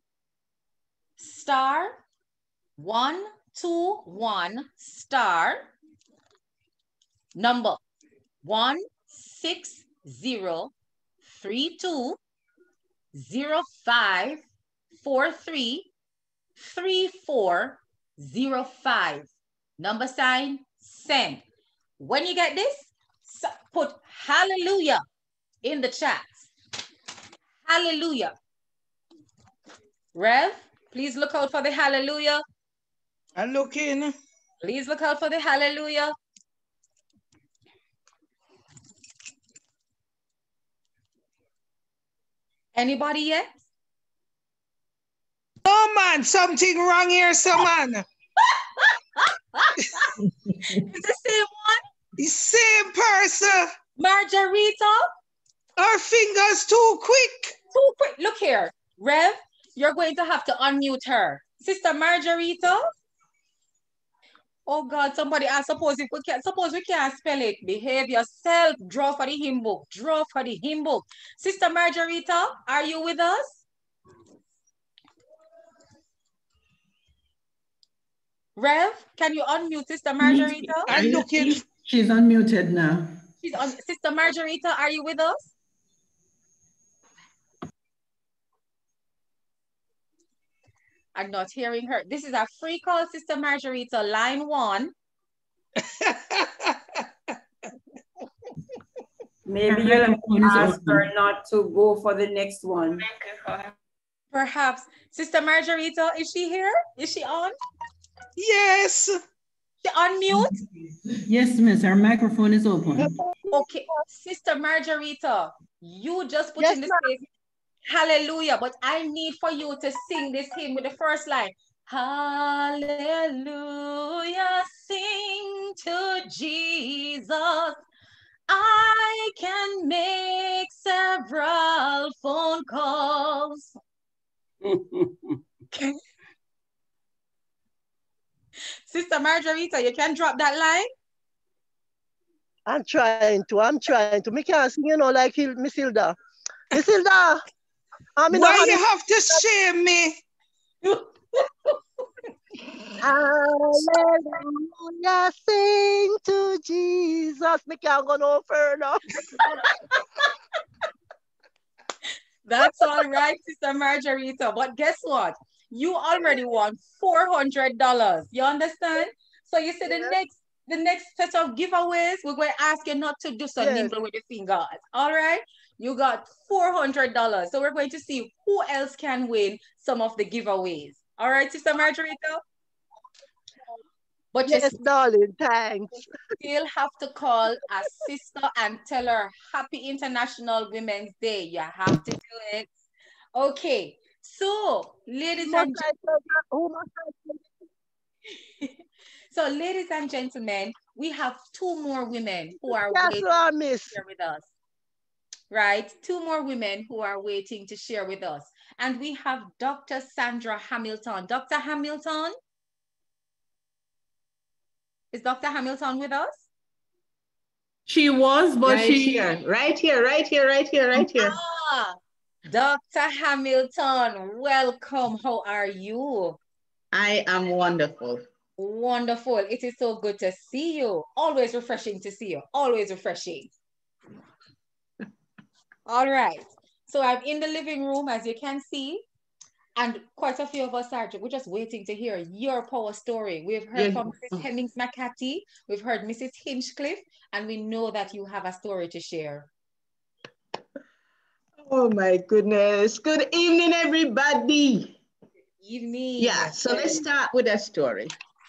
star 121 star number 1603205433405. Number sign send. When you get this, put hallelujah in the chat. Hallelujah. Rev, please look out for the hallelujah. I'm looking. Please look out for the hallelujah. Anybody yet? No, man, something wrong here, so man. It's the same one? The same person. Margarita? Our fingers too quick. Too quick. Look here. Rev, you're going to have to unmute her. Sister Margarita? Oh God, somebody, I suppose we can't spell it. Behave yourself. Draw for the hymn book. Draw for the hymn book. Sister Margarita, are you with us? Rev, can you unmute Sister Margarita? I'm looking. She's unmuted now. She's on. Sister Margarita, are you with us? I'm not hearing her. This is a free call, Sister Margarita, line 1. Maybe you'll ask her not to go for the next one. Perhaps. Sister Margarita, is she here? Is she on? Yes. She unmute? Yes, miss. Her microphone is open. Okay. Sister Margarita, you just put in the space. Hallelujah. But I need for you to sing this hymn with the first line. Hallelujah. Sing to Jesus. I can make several phone calls. Sister Margarita, you can drop that line? I'm trying to. Me can't sing, like Miss Hilda. Miss Hilda! Why you have to shame me? Hallelujah, sing to Jesus. Me can't go no further. That's all right, Sister Margarita. But guess what? You already won $400. You understand? So you see the next set of giveaways, we're going to ask you not to do so nimble with your fingers. All right? You got $400. So we're going to see who else can win some of the giveaways. All right, Sister Margarita? But yes, darling, thanks. You still have to call a sister and tell her Happy International Women's Day. You have to do it. Okay. So, ladies and gentlemen, we have 2 more women who are waiting to share with us. Right? 2 more women who are waiting to share with us. And we have Dr. Sandra Hamilton. Dr. Hamilton? Is Dr. Hamilton with us? She was, but right here, right here, right here, right here, right here. Ah, Dr. Hamilton, welcome. How are you? I am wonderful. Wonderful. It is so good to see you. Always refreshing to see you. Always refreshing. All right. So I'm in the living room, as you can see, and quite a few of us are we're just waiting to hear your power story. We've heard from Mrs. Hemmings McCarthy, we've heard Mrs. Hinchcliffe, and we know that you have a story to share. Oh my goodness. Good evening, everybody. Good evening. Yeah, so let's start with a story.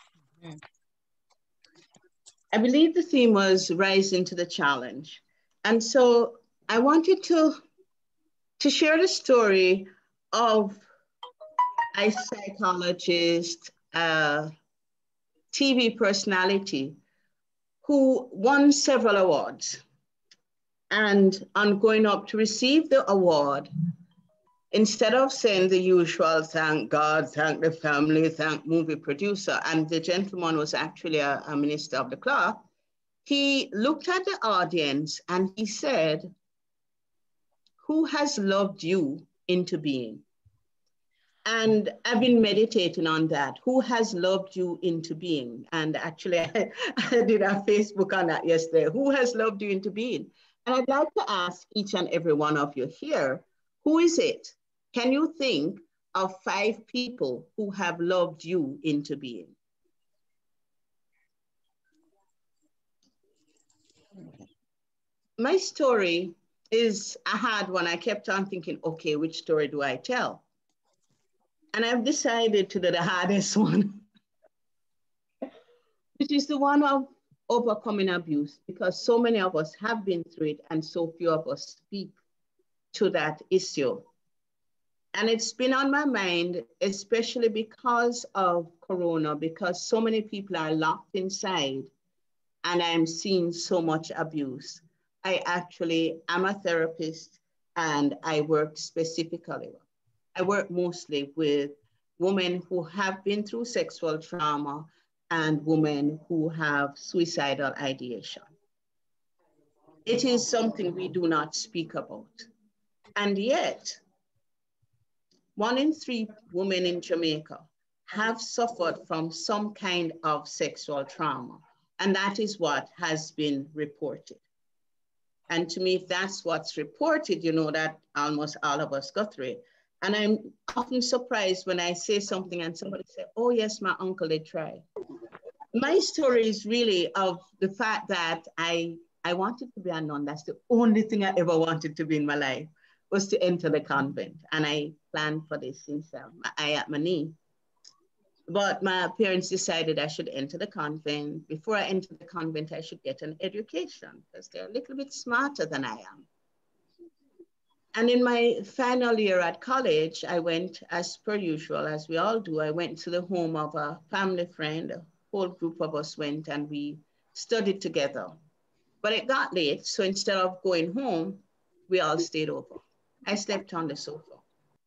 I believe the theme was rising to the challenge. And so I wanted to share the story of a psychologist, a TV personality who won several awards. And on going up to receive the award, instead of saying the usual, thank God, thank the family, thank movie producer, and the gentleman was actually a minister of the cloth, he looked at the audience and he said, who has loved you into being? And I've been meditating on that. Who has loved you into being? And actually, I did a Facebook on that yesterday. Who has loved you into being? And I'd like to ask each and every one of you here, who is it? Can you think of 5 people who have loved you into being? My story is a hard one. I kept on thinking, okay, which story do I tell? And I've decided to do the hardest one, which is the one of overcoming abuse, because so many of us have been through it and so few of us speak to that issue. And it's been on my mind, especially because of Corona, because so many people are locked inside and I'm seeing so much abuse. I actually am a therapist and I work mostly with women who have been through sexual trauma and women who have suicidal ideation. It is something we do not speak about. And yet, 1 in 3 women in Jamaica have suffered from some kind of sexual trauma. And that is what has been reported. And to me, if that's what's reported, you know that almost all of us go through it. And I'm often surprised when I say something and somebody says, oh yes, my uncle did try. My story is really of the fact that I wanted to be a nun. That's the only thing I ever wanted to be in my life, was to enter the convent. And I planned for this since I at my knee. But my parents decided I should enter the convent. Before I entered the convent, I should get an education because they're a little bit smarter than I am. And in my final year at college, I went, as per usual, as we all do, I went to the home of a family friend. A whole group of us went and we studied together. But it got late, so instead of going home, we all stayed over. I slept on the sofa.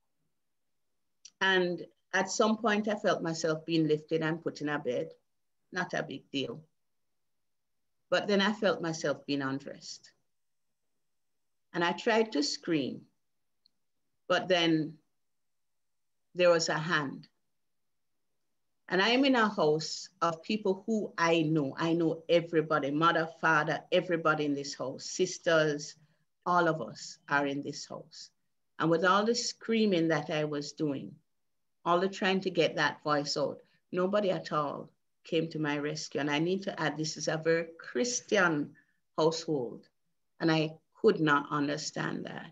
And at some point, I felt myself being lifted and put in a bed. Not a big deal. But then I felt myself being undressed. And I tried to scream, but then there was a hand. And I am in a house of people who I know. I know everybody, mother, father, everybody in this house, sisters, all of us are in this house. And with all the screaming that I was doing, all the trying to get that voice out, nobody at all came to my rescue. And I need to add, this is a very Christian household. And I could not understand that.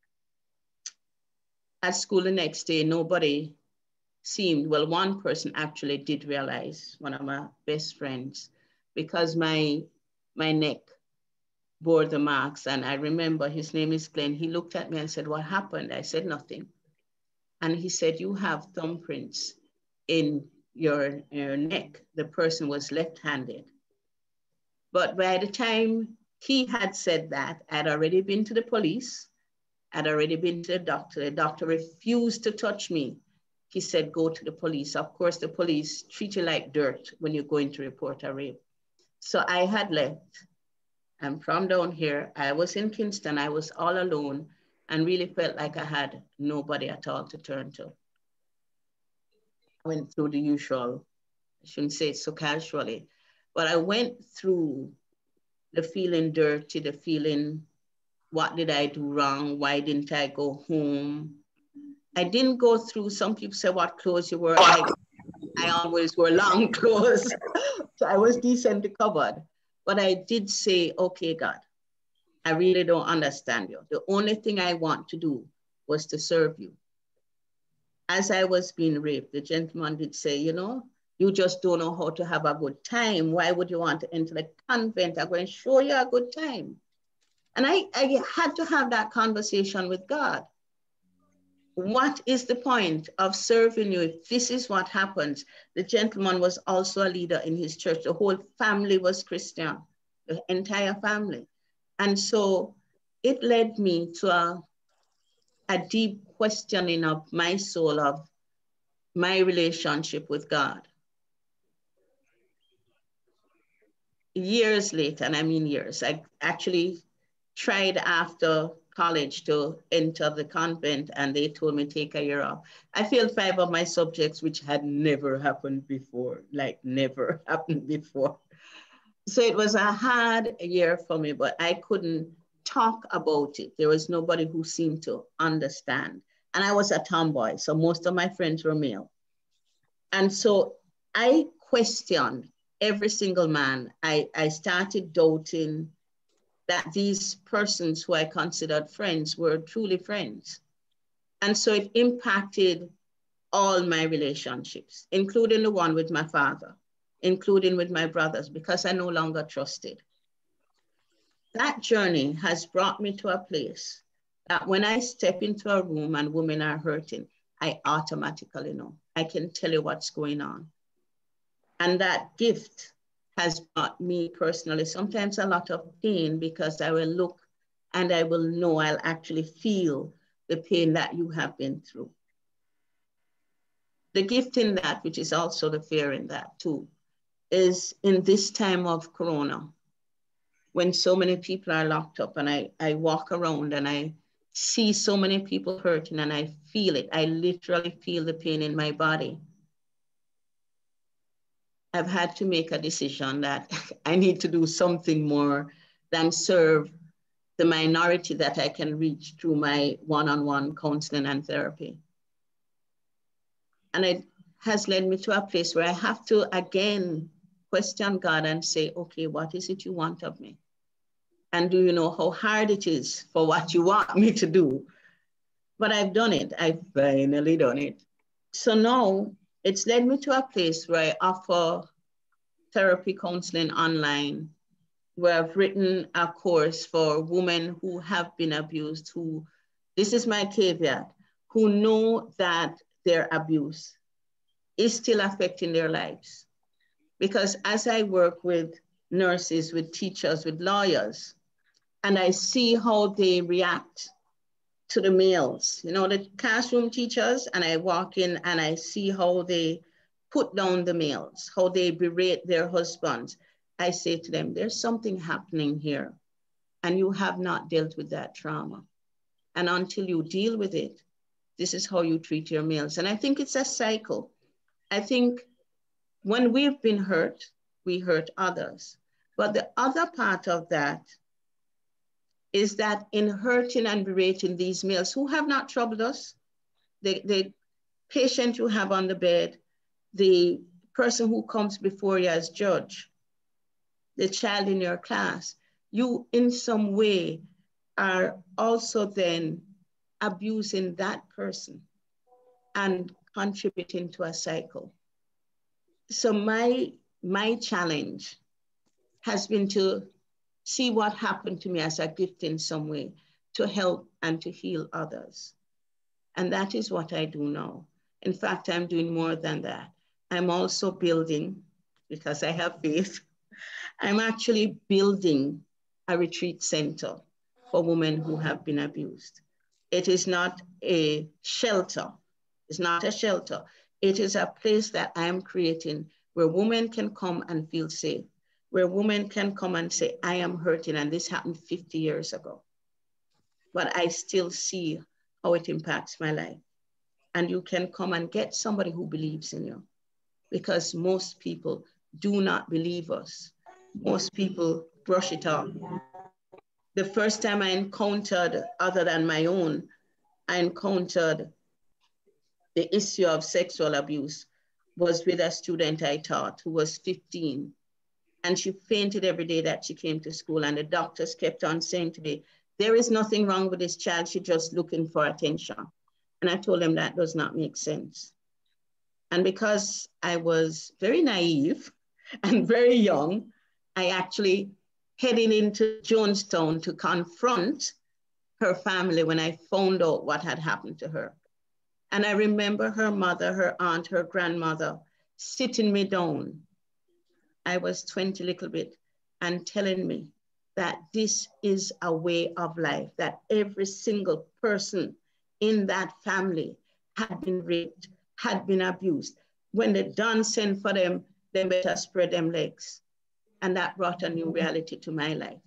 At school the next day, nobody seemed, well, one person actually did realize, one of my best friends, because my neck bore the marks. And I remember, his name is Glenn. He looked at me and said, what happened? I said, nothing. And he said, you have thumbprints in your neck. The person was left-handed. But by the time he had said that, I'd already been to the police. I'd already been to the doctor. The doctor refused to touch me. He said, go to the police. Of course, the police treat you like dirt when you're going to report a rape. So I had left. I'm from down here. I was in Kingston. I was all alone and really felt like I had nobody at all to turn to. I went through the usual, I shouldn't say it so casually, but I went through the feeling dirty, the feeling, what did I do wrong? Why didn't I go home? I didn't go through, some people say what clothes you wore. I always wore long clothes. So I was decently covered. But I did say, okay, God, I really don't understand you. The only thing I want to do was to serve you. As I was being raped, the gentleman did say, you know, you just don't know how to have a good time. Why would you want to enter the convent? I'm going to show you a good time. And I had to have that conversation with God. What is the point of serving you if this is what happens? The gentleman was also a leader in his church. The whole family was Christian, the entire family. And so it led me to a deep questioning of my soul, of my relationship with God. Years later, and I mean years, I actually tried after college to enter the convent, and they told me take a year off. I failed 5 of my subjects, which had never happened before, like never happened before. So it was a hard year for me, but I couldn't talk about it. There was nobody who seemed to understand. And I was a tomboy, so most of my friends were male. And so I questioned every single man. I started doubting that these persons who I considered friends were truly friends. And so it impacted all my relationships, including the one with my father, including with my brothers, because I no longer trusted. That journey has brought me to a place that when I step into a room and women are hurting, I automatically know. I can tell you what's going on. And that gift has brought me personally sometimes a lot of pain, because I will look and I will know, I'll actually feel the pain that you have been through. The gift in that, which is also the fear in that too, is in this time of Corona, when so many people are locked up, and I walk around and I see so many people hurting, and I feel it. I literally feel the pain in my body. I've had to make a decision that I need to do something more than serve the minority that I can reach through my one-on-one counseling and therapy. And it has led me to a place where I have to again question God and say, okay, what is it you want of me? And do you know how hard it is for what you want me to do? But I've done it. I've finally done it. So now it's led me to a place where I offer therapy counseling online, where I've written a course for women who have been abused, who, this is my caveat, who know that their abuse is still affecting their lives. Because as I work with nurses, with teachers, with lawyers, and I see how they react to the males, you know, the classroom teachers, and I walk in and I see how they put down the males, how they berate their husbands. I say to them, there's something happening here, and you have not dealt with that trauma. And until you deal with it, this is how you treat your males. And I think it's a cycle. I think when we've been hurt, we hurt others. But the other part of that is that in hurting and berating these males who have not troubled us, the patient you have on the bed, the person who comes before you as judge, the child in your class, you in some way are also then abusing that person and contributing to a cycle. So my challenge has been to see what happened to me as a gift in some way, to help and to heal others. And that is what I do now. In fact, I'm doing more than that. I'm also building, because I have faith, I'm actually building a retreat center for women who have been abused. It is not a shelter. It's not a shelter. It is a place that I'm creating where women can come and feel safe, where women can come and say, I am hurting, and this happened 50 years ago, but I still see how it impacts my life. And you can come and get somebody who believes in you, because most people do not believe us. Most people brush it off. The first time I encountered, other than my own, I encountered the issue of sexual abuse was with a student I taught who was 15. And she fainted every day that she came to school. And the doctors kept on saying to me, there is nothing wrong with this child. She's just looking for attention. And I told them that does not make sense. And because I was very naive and very young, I actually headed into Jonestown to confront her family when I found out what had happened to her. And I remember her mother, her aunt, her grandmother sitting me down. I was 20 little bit, and telling me that this is a way of life, that every single person in that family had been raped, had been abused. When the Don sent for them, they better spread them legs. And that brought a new reality to my life.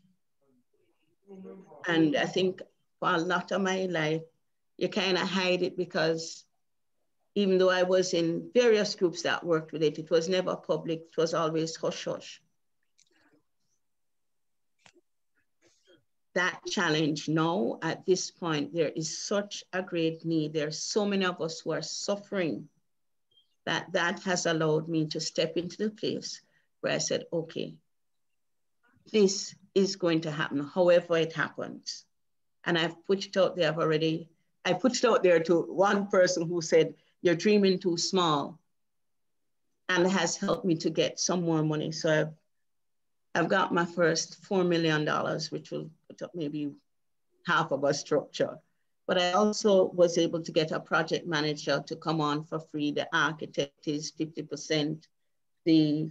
And I think for a lot of my life, you kind of hide it, because even though I was in various groups that worked with it, it was never public, it was always hush hush. That challenge now, at this point, there is such a great need. There are so many of us who are suffering, that has allowed me to step into the place where I said, okay, this is going to happen, however it happens. And I've put it out there, I put it out there to one person who said, you're dreaming too small, and it has helped me to get some more money. So I've got my first $4 million, which will put up maybe half of a structure. But I also was able to get a project manager to come on for free. The architect is 50%. The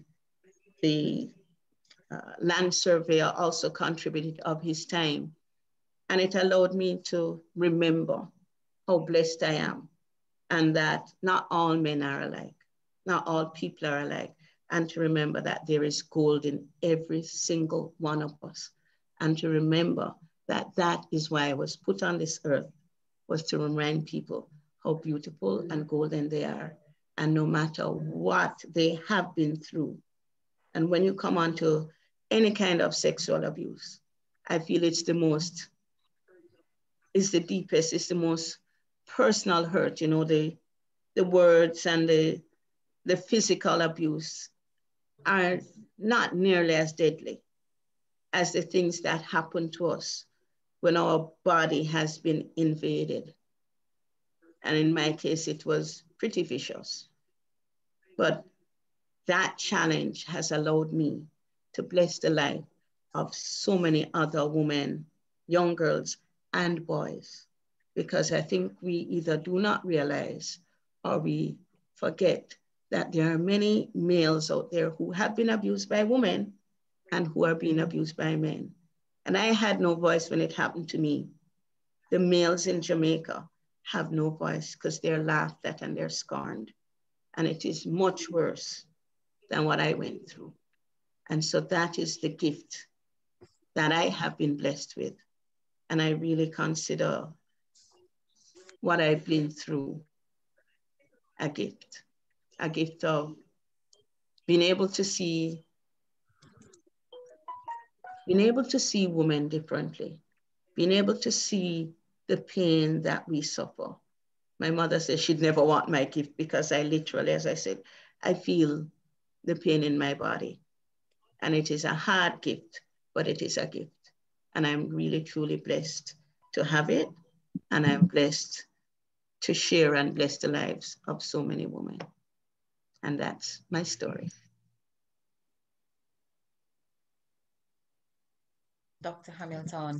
land surveyor also contributed of his time. And it allowed me to remember how blessed I am, and that not all men are alike, not all people are alike, and to remember that there is gold in every single one of us, and to remember that that is why I was put on this earth, was to remind people how beautiful and golden they are, and no matter what they have been through. And when you come onto any kind of sexual abuse, I feel it's the deepest, it's the most personal hurt, you know, the words and the physical abuse are not nearly as deadly as the things that happen to us when our body has been invaded. And in my case, it was pretty vicious. But that challenge has allowed me to bless the life of so many other women, young girls, and boys, because I think we either do not realize or we forget that there are many males out there who have been abused by women and who are being abused by men. And I had no voice when it happened to me. The males in Jamaica have no voice because they're laughed at and they're scorned. And it is much worse than what I went through. And so that is the gift that I have been blessed with. And I really consider what I've been through a gift of being able to see women differently, being able to see the pain that we suffer. My mother says she'd never want my gift because I literally, as I said, I feel the pain in my body. And it is a hard gift, but it is a gift. And I'm really, truly blessed to have it. And I'm blessed to share and bless the lives of so many women. And that's my story. Dr. Hamilton,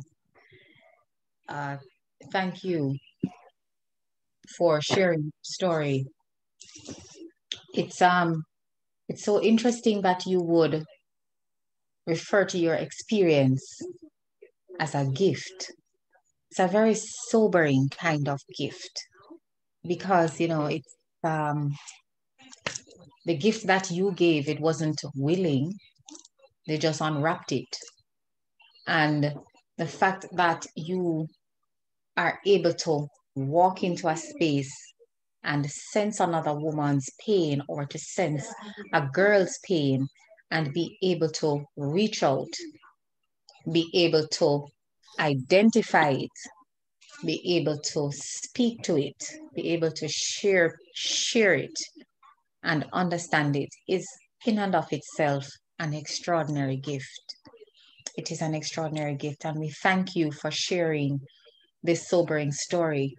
thank you for sharing your story. It's so interesting that you would refer to your experience as a gift. It's a very sobering kind of gift, because, you know, it's the gift that you gave, it wasn't willing, They just unwrapped it. And the fact that you are able to walk into a space and sense another woman's pain, or to sense a girl's pain, and be able to reach out, be able to identify it, be able to speak to it, be able to share it and understand it, is in and of itself an extraordinary gift. It is an extraordinary gift, and we thank you for sharing this sobering story.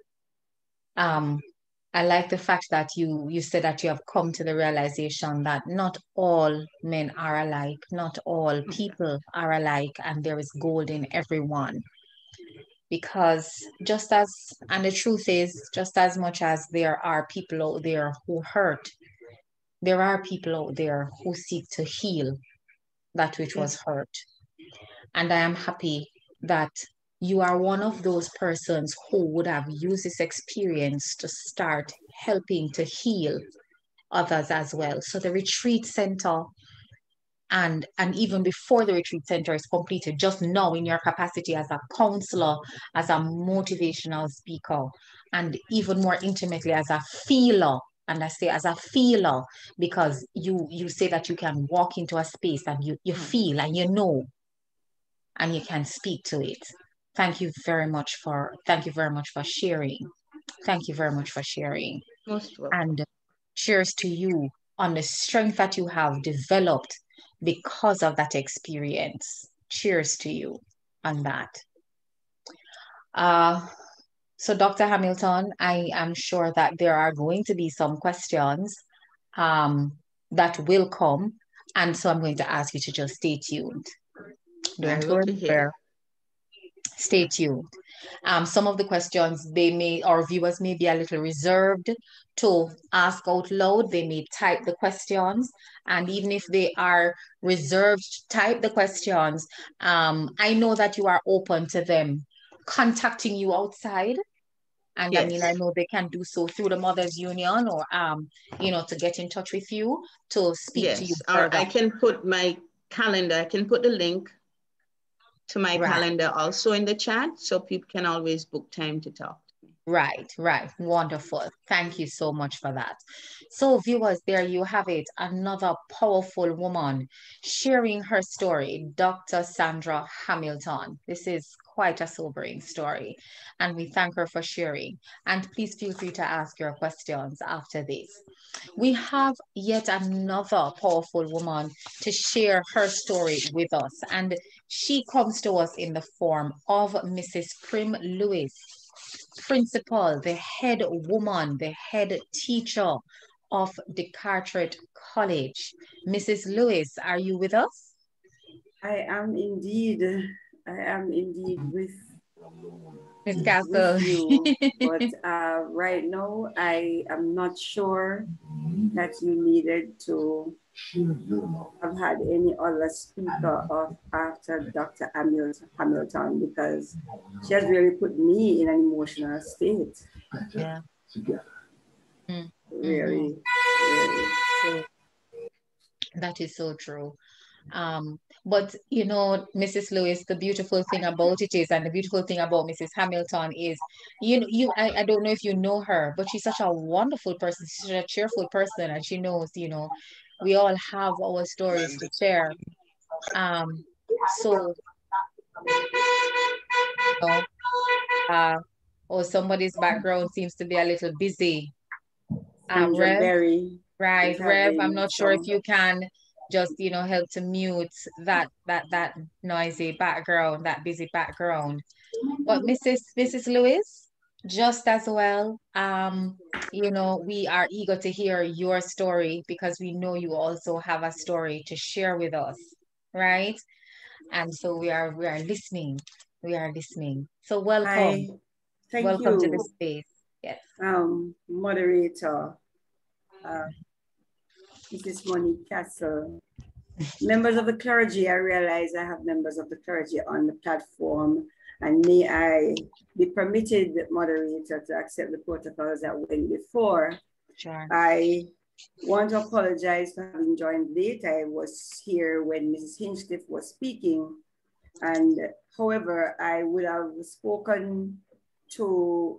I like the fact that you said that you have come to the realization that not all men are alike, not all people are alike, and there is gold in everyone. Because just as, and the truth is, just as much as there are people out there who hurt, there are people out there who seek to heal that which was hurt. And I am happy that you are one of those persons who would have used this experience to start helping to heal others as well. So the retreat center, and even before the retreat center is completed, just now in your capacity as a counselor, as a motivational speaker, and even more intimately as a feeler. And I say as a feeler because you say that you can walk into a space and you feel and you know, and you can speak to it. Thank you very much for sharing. Thank you very much for sharing. Most welcome. And cheers to you on the strength that you have developed because of that experience. Cheers to you on that. So Dr. Hamilton, I am sure that there are going to be some questions that will come. And so I'm going to ask you to just stay tuned. Don't go anywhere. Stay tuned. Some of the questions our viewers may be a little reserved to ask out loud. They may type the questions, and even if they are reserved to type the questions, I know that you are open to them contacting you outside. And yes. I mean, I know they can do so through the Mothers Union, or to get in touch with you to speak to you further. Or I can put my calendar, I can put the link to my calendar also in the chat, so people can always book time to talk to me. Right. Wonderful. Thank you so much for that. So viewers, there you have it. Another powerful woman sharing her story, Dr. Sandra Hamilton. This is quite a sobering story, and we thank her for sharing. And please feel free to ask your questions after this. We have yet another powerful woman to share her story with us, and she comes to us in the form of Mrs. Prim Lewis, principal, the head woman, the head teacher of the Carteret College. Mrs. Lewis, are you with us? I am indeed with Ms. Castle. You, but right now I am not sure that you needed to have had any other speaker after Dr. Hamilton, because she has really put me in an emotional state. Yeah. Really. That is so true. But Mrs. Lewis, the beautiful thing about it is, and the beautiful thing about Mrs. Hamilton is, I don't know if you know her, but she's such a wonderful person. She's such a cheerful person, and she knows, we all have our stories to share. Somebody's background seems to be a little busy. Rev, Rev, I'm not sure if you can just, help to mute that noisy background, that busy background. But Mrs. Lewis, just as well, we are eager to hear your story, because we know you also have a story to share with us, right? And so we are listening. So welcome. Hi. Welcome to the space. Yes. Moderator, Mrs. Monique Castle, members of the clergy. I realize I have members of the clergy on the platform, and may I be permitted, moderator, to accept the protocols that went before. Sure. I Want to apologize for having joined late. I was here when Mrs. Hinchcliffe was speaking, and however, I would have spoken to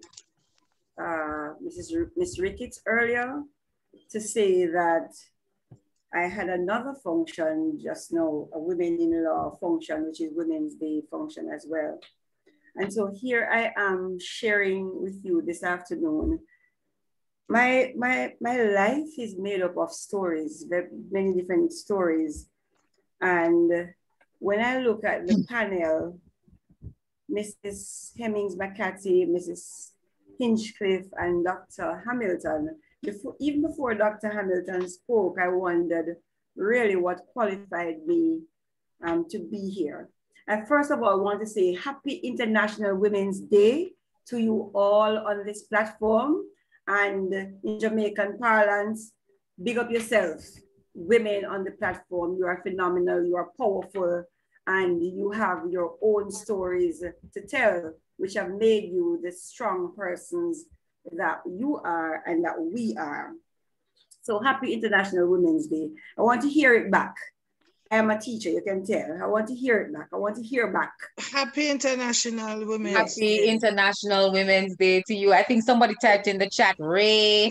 Miss Ricketts earlier to say that I had another function just now, a women-in-law function, which is Women's Day function as well. And so here I am sharing with you this afternoon. My life is made up of stories, many different stories. And when I look at the panel, Mrs. Hemmings-McCarthy, Mrs. Hinchcliffe, and Dr. Hamilton, even before Dr. Hamilton spoke, I wondered really what qualified me to be here. And first of all, I want to say Happy International Women's Day to you all on this platform. And in Jamaican parlance, big up yourself, women on the platform. You are phenomenal, you are powerful, and you have your own stories to tell, which have made you the strong persons that you are and that we are. So happy International Women's Day. I want to hear it back. I am a teacher, you can tell. I want to hear it back. I want to hear back. Happy International Women's Day. Happy International Women's Day to you. I think somebody typed in the chat, Ray.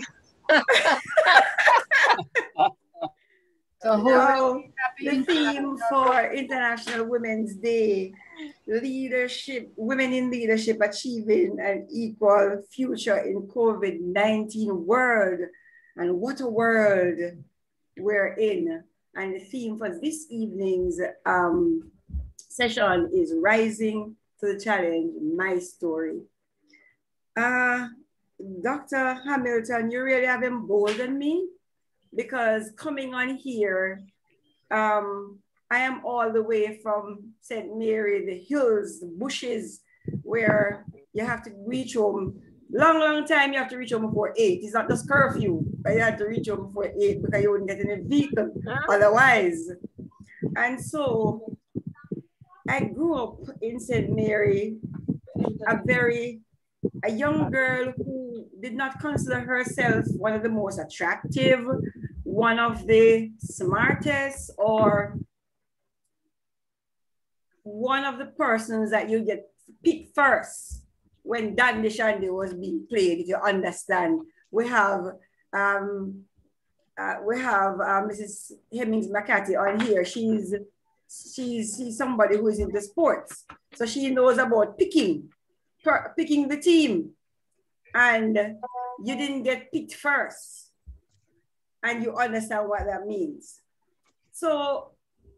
So the theme for International Women's Day, leadership, women in leadership achieving an equal future in COVID-19 world. And what a world we're in. And the theme for this evening's session is Rising to the Challenge, My Story. Dr. Hamilton, you really have emboldened me, because coming on here, I am all the way from St. Mary, the hills, the bushes, where you have to reach home. Long time you have to reach home before 8. It's not just curfew, but you have to reach home before 8 because you wouldn't get in a vehicle otherwise. And so I grew up in St. Mary, a young girl who did not consider herself one of the most attractive, one of the smartest, or one of the persons that you get picked first when Dandy Shandy was being played, if you understand. We have Mrs. Hemmings-McCarthy on here. She's somebody who is into sports. So she knows about picking the team. And you didn't get picked first. And you understand what that means. So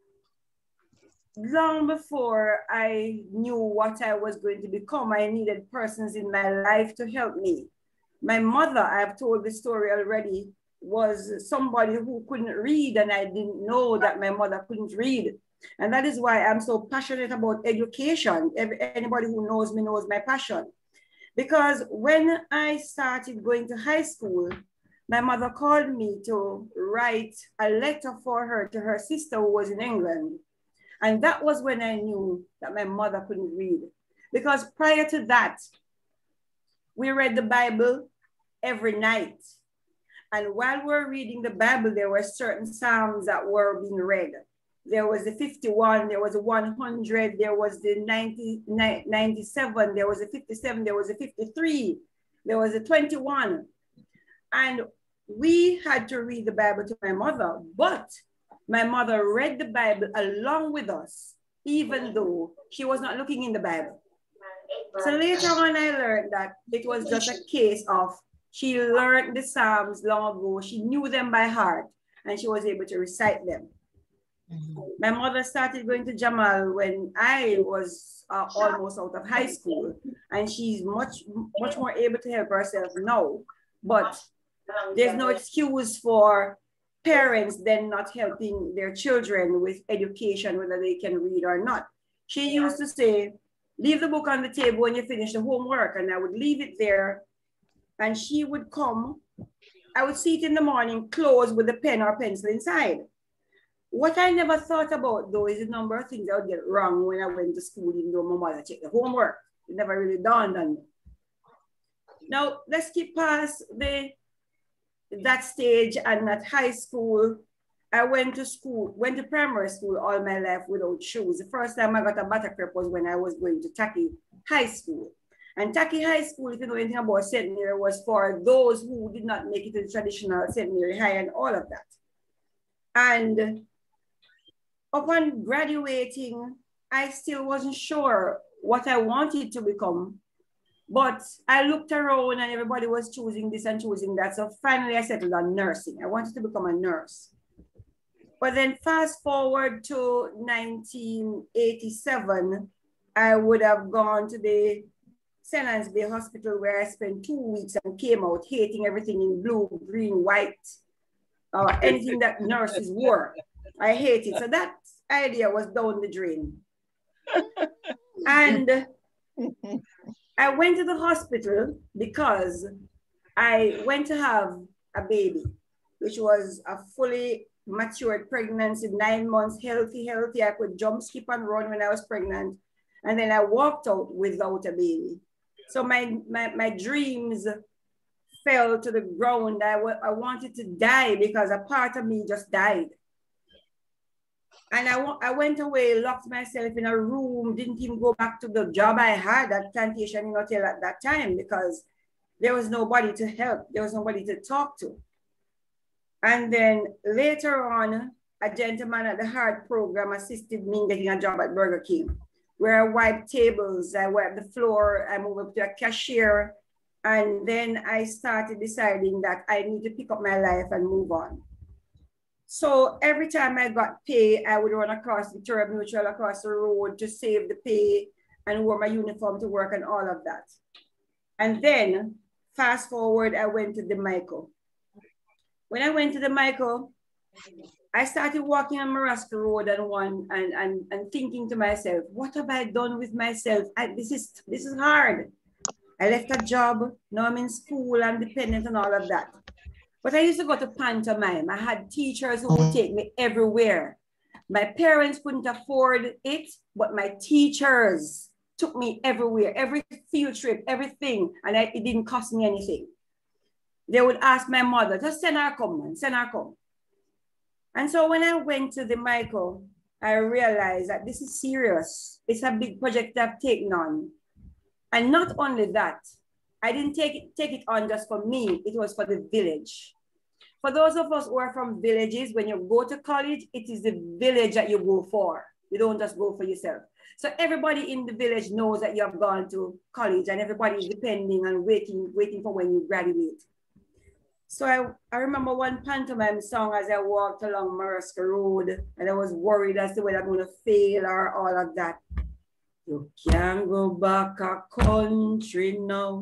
long before I knew what I was going to become, I needed persons in my life to help me. My mother, I've told the story already, was somebody who couldn't read, and I didn't know that my mother couldn't read. And that is why I'm so passionate about education. Anybody who knows me knows my passion. Because when I started going to high school, my mother called me to write a letter for her to her sister who was in England. And that was when I knew that my mother couldn't read. Because prior to that, we read the Bible every night. And while we're reading the Bible, there were certain Psalms that were being read. There was the 51, there was the 100, there was the 97, there was the 57, there was the 53, there was the 21. And we had to read the Bible to my mother, but my mother read the Bible along with us, even though she was not looking in the Bible. So later on, I learned that it was just a case of she learned the Psalms long ago. She knew them by heart, and she was able to recite them. My mother started going to Jamal when I was almost out of high school, and she's much more able to help herself now. But there's no excuse for parents then not helping their children with education, whether they can read or not. She used to say, leave the book on the table when you finish the homework, and I would leave it there, and she would come. I would see it in the morning closed with a pen or pencil inside. What I never thought about, though, is the number of things I would get wrong when I went to school, even though my mother checked the homework. It never really dawned on me. Now, let's skip past the that stage and at high school, I went to primary school all my life without shoes. The first time I got a buttercrepe was when I was going to Taki High School. And Taki High School, if you know anything about St. Mary, was for those who did not make it to the traditional St. Mary High and all of that. And upon graduating, I still wasn't sure what I wanted to become. But I looked around and everybody was choosing this and choosing that. So finally I settled on nursing. I wanted to become a nurse. But then fast forward to 1987, I would have gone to the St. Anne's Bay Hospital where I spent 2 weeks and came out hating everything in blue, green, white, anything that nurses wore. I hated it. So that idea was down the drain. And I went to the hospital because I went to have a baby, which was a fully matured pregnancy, 9 months, healthy. I could jump, skip, and run when I was pregnant. And then I walked out without a baby. So my dreams fell to the ground. I wanted to die because a part of me just died. And I went away, locked myself in a room, didn't even go back to the job I had at Plantation Hotel at that time because there was nobody to help. There was nobody to talk to. And then later on, a gentleman at the Heart Program assisted me in getting a job at Burger King, where I wiped tables, I wiped the floor, I moved up to a cashier. And then I started deciding that I need to pick up my life and move on. So every time I got pay, I would run across Victoria Mutual across the road to save the pay and wear my uniform to work and all of that. And then fast forward, I went to the Michael. When I went to the Michael, I started walking on Marasca Road and thinking to myself, what have I done with myself? This is hard. I left a job, now I'm in school, I'm dependent on all of that. But I used to go to pantomime. I had teachers who would take me everywhere. My parents couldn't afford it, but my teachers took me everywhere, every field trip, everything, and it didn't cost me anything. They would ask my mother, just send her come, man, send her come. And so when I went to the Michael, I realized that this is serious. It's a big project I've taken on. And not only that, I didn't take it on just for me, it was for the village. For those of us who are from villages, when you go to college, it is the village that you go for. You don't just go for yourself. So everybody in the village knows that you have gone to college and everybody is depending and waiting for when you graduate. So I remember one pantomime song as I walked along Marasca Road and I was worried as to whether I'm going to fail or all of that. You can't go back a country now.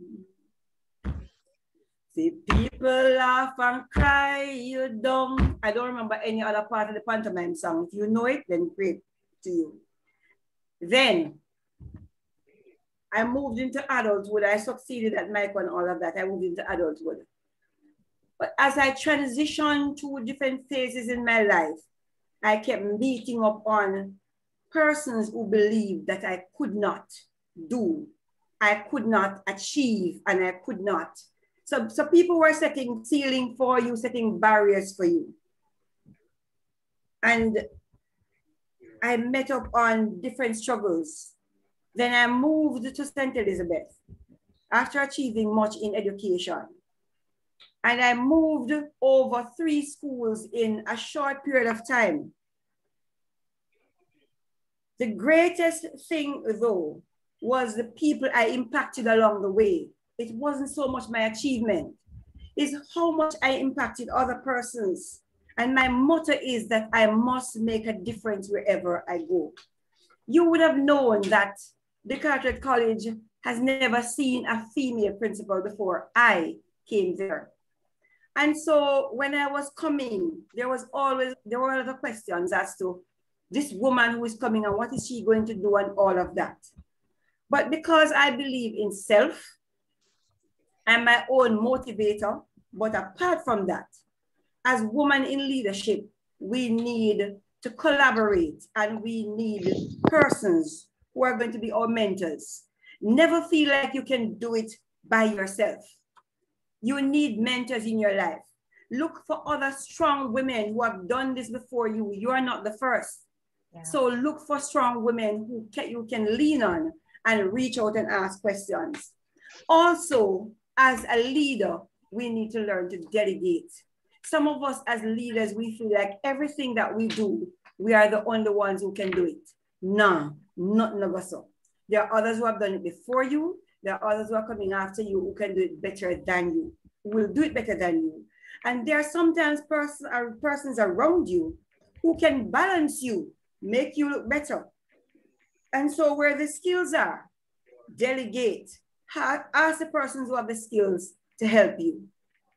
See people laugh and cry you down. I don't remember any other part of the pantomime song. If you know it, then great to you. Then I moved into adulthood. I succeeded at Michael and all of that. I moved into adulthood. But as I transitioned to different phases in my life, I kept meeting up on persons who believed that I could not do, I could not achieve, and I could not. So people were setting ceiling for you, setting barriers for you. And I met up on different struggles. Then I moved to St. Elizabeth after achieving much in education. And I moved over 3 schools in a short period of time. The greatest thing, though, was the people I impacted along the way. It wasn't so much my achievement. It's how much I impacted other persons. And my motto is that I must make a difference wherever I go. You would have known that the Carteret College has never seen a female principal before I came there. And so when I was coming, there were other questions as to this woman who is coming and what is she going to do and all of that. But because I believe in self, I'm my own motivator. But apart from that, as women in leadership, we need to collaborate and we need persons who are going to be our mentors. Never feel like you can do it by yourself. You need mentors in your life. Look for other strong women who have done this before you. You are not the first. Yeah. So look for strong women who you can lean on and reach out and ask questions. Also, as a leader, we need to learn to delegate. Some of us as leaders, we feel like everything that we do, we are the only ones who can do it. No, not never so. There are others who have done it before you. There are others who are coming after you who can do it better than you, will do it better than you. And there are sometimes persons around you who can balance you, make you look better. And so where the skills are, delegate. Ask the persons who have the skills to help you.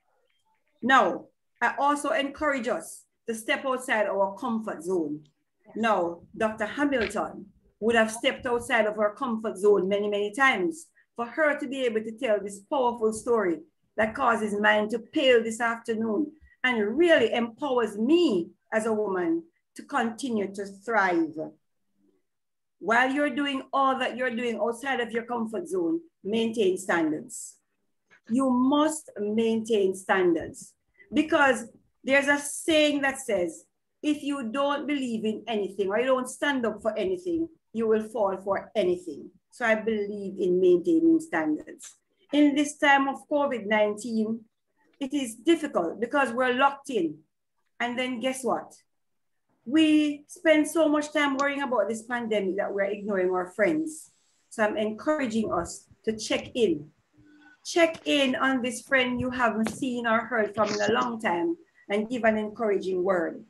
Now, I also encourage us to step outside our comfort zone. Now, Dr. Hamilton would have stepped outside of her comfort zone many, many times for her to be able to tell this powerful story that causes mine to pale this afternoon and really empowers me as a woman to continue to thrive. While you're doing all that you're doing outside of your comfort zone, maintain standards. You must maintain standards because there's a saying that says, if you don't believe in anything or you don't stand up for anything, you will fall for anything. So I believe in maintaining standards. In this time of COVID-19, it is difficult because we're locked in. And then guess what? We spend so much time worrying about this pandemic that we're ignoring our friends. So I'm encouraging us to check in. Check in on this friend you haven't seen or heard from in a long time and give an encouraging word.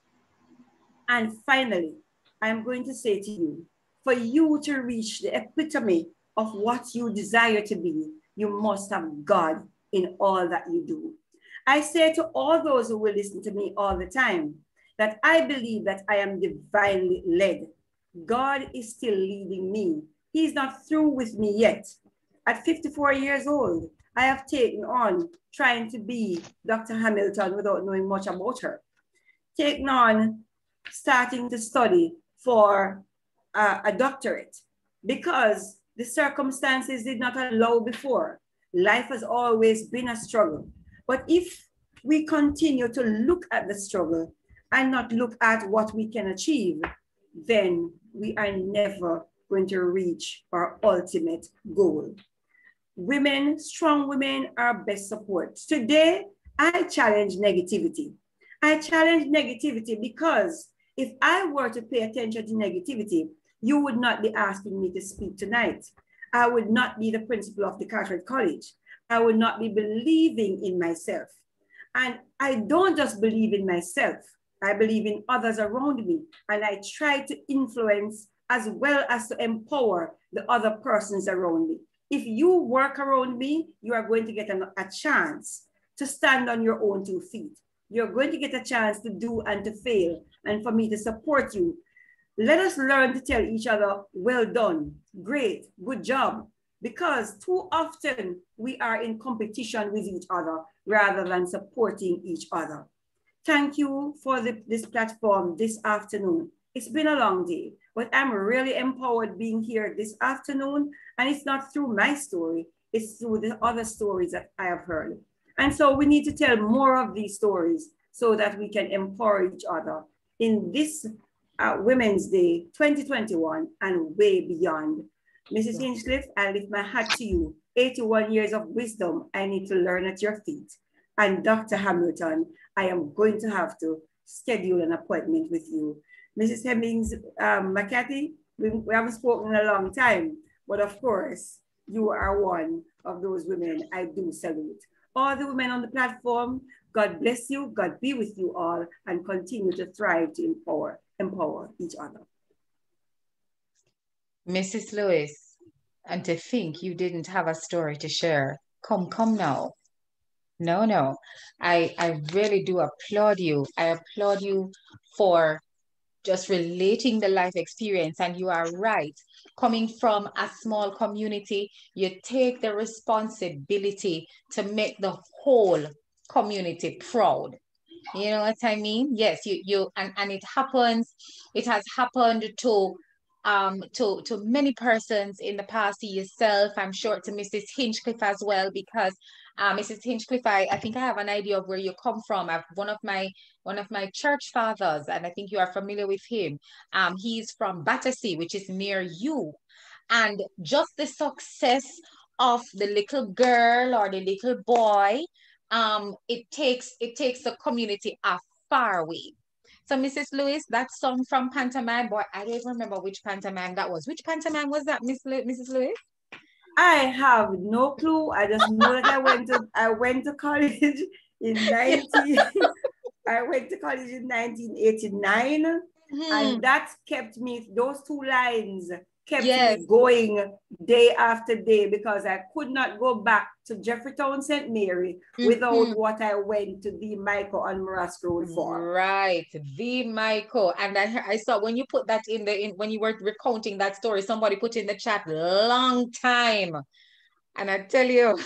And finally, I'm going to say to you, for you to reach the epitome of what you desire to be, you must have God in all that you do. I say to all those who will listen to me all the time, that I believe that I am divinely led. God is still leading me. He's not through with me yet. At 54 years old, I have taken on trying to be Dr. Hamilton without knowing much about her. Taken on starting to study for a doctorate because the circumstances did not allow before. Life has always been a struggle. But if we continue to look at the struggle and not look at what we can achieve, then we are never going to reach our ultimate goal. Women, strong women are best support. Today, I challenge negativity. I challenge negativity because if I were to pay attention to negativity, you would not be asking me to speak tonight. I would not be the principal of the Carteret College. I would not be believing in myself. And I don't just believe in myself. I believe in others around me. And I try to influence as well as to empower the other persons around me. If you work around me, you are going to get a chance to stand on your own 2 feet. You're going to get a chance to do and to fail, and for me to support you. Let us learn to tell each other, well done, great, good job, because too often we are in competition with each other rather than supporting each other. Thank you for this platform this afternoon. It's been a long day, but I'm really empowered being here this afternoon, and it's not through my story, it's through the other stories that I have heard. And so we need to tell more of these stories so that we can empower each other in this Women's Day 2021 and way beyond. Mrs. Hinchcliffe, I lift my hat to you. 81 years of wisdom I need to learn at your feet. And Dr. Hamilton, I am going to have to schedule an appointment with you. Mrs. Hemmings, McCarthy, we haven't spoken in a long time, but of course, you are one of those women I do salute. All the women on the platform, God bless you, God be with you all, and continue to thrive to empower each other. Mrs. Lewis, and to think you didn't have a story to share. Come now. No. I really do applaud you. I applaud you for just relating the life experience, and you are right. Coming from a small community, you take the responsibility to make the whole community proud. You know what I mean? Yes, and it happens. It has happened to many persons in the past, to yourself, I'm sure to Mrs. Hinchcliffe as well, because Mrs. Hinchcliffe, I think I have an idea of where you come from. One of my church fathers, and I think you are familiar with him. He's from Battersea, which is near you. And just the success of the little girl or the little boy, it takes the community a far way. So, Mrs. Lewis, that song from pantomime, boy, I don't remember which pantomime that was. Which pantomime was that, Mrs. Lewis? I have no clue. I just know that I went to college in 19 I went to college in 1989, and that kept me, those two lines kept me going day after day, because I could not go back to Jeffreytown St. Mary without what I went to the Michael on Morass Road for. Right, the Michael. And I saw when you put that when you were recounting that story, somebody put in the chat, long time. And I tell you,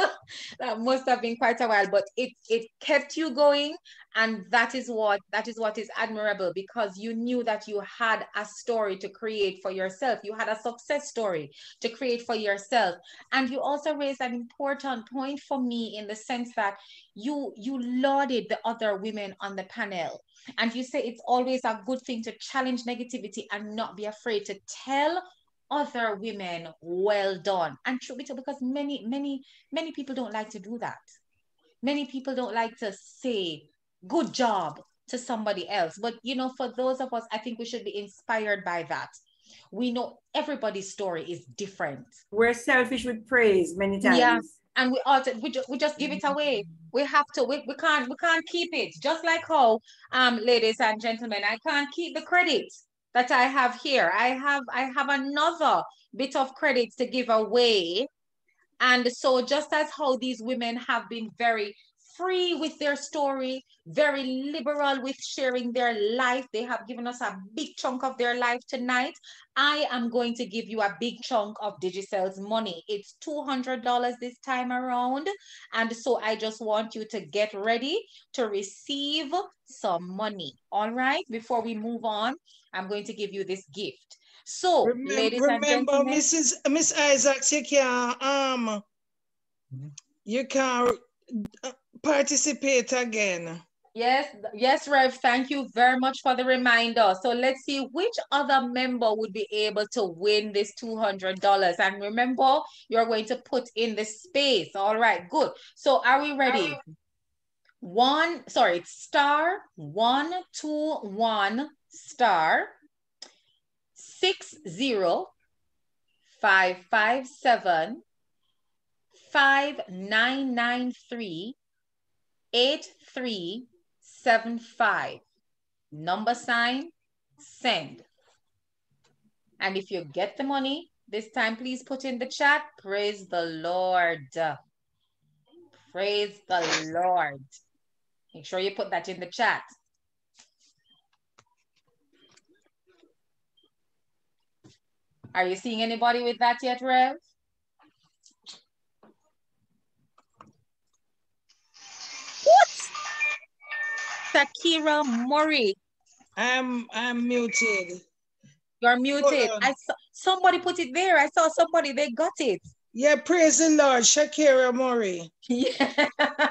that must have been quite a while, but it kept you going. And that is what is admirable, because you knew that you had a story to create for yourself. You had a success story to create for yourself. And you also raised an important point for me, in the sense that you lauded the other women on the panel. And you say it's always a good thing to challenge negativity and not be afraid to tell other women, well done. And true, because many people don't like to do that. Many people don't like to say good job to somebody else. But for those of us, I think we should be inspired by that. We know everybody's story is different. We're selfish with praise many times. Yeah, and we just give it away. We have to. We can't keep it. Just like how, ladies and gentlemen, I can't keep the credit that I have here. I have another bit of credits to give away. And so just as how these women have been very free with their story, very liberal with sharing their life, they have given us a big chunk of their life tonight. I am going to give you a big chunk of Digicel's money. It's $200 this time around. And so I just want you to get ready to receive some money. All right, before we move on, I'm going to give you this gift. So, ladies and gentlemen, Miss Isaacs, you can participate again. Yes, Rev. Thank you very much for the reminder. So let's see which other member would be able to win this $200. And remember, you're going to put in the space. All right, good. So are we ready? It's star 121 star 60557 5993 8375. Number sign, send. And if you get the money, this time please put in the chat, praise the Lord. Praise the Lord. Make sure you put that in the chat. Are you seeing anybody with that yet, Rev? What? Shakira Murray. I'm muted. You're muted. I saw somebody put it there. I saw somebody, they got it. Yeah, praise the Lord, Shakira Murray. Yeah.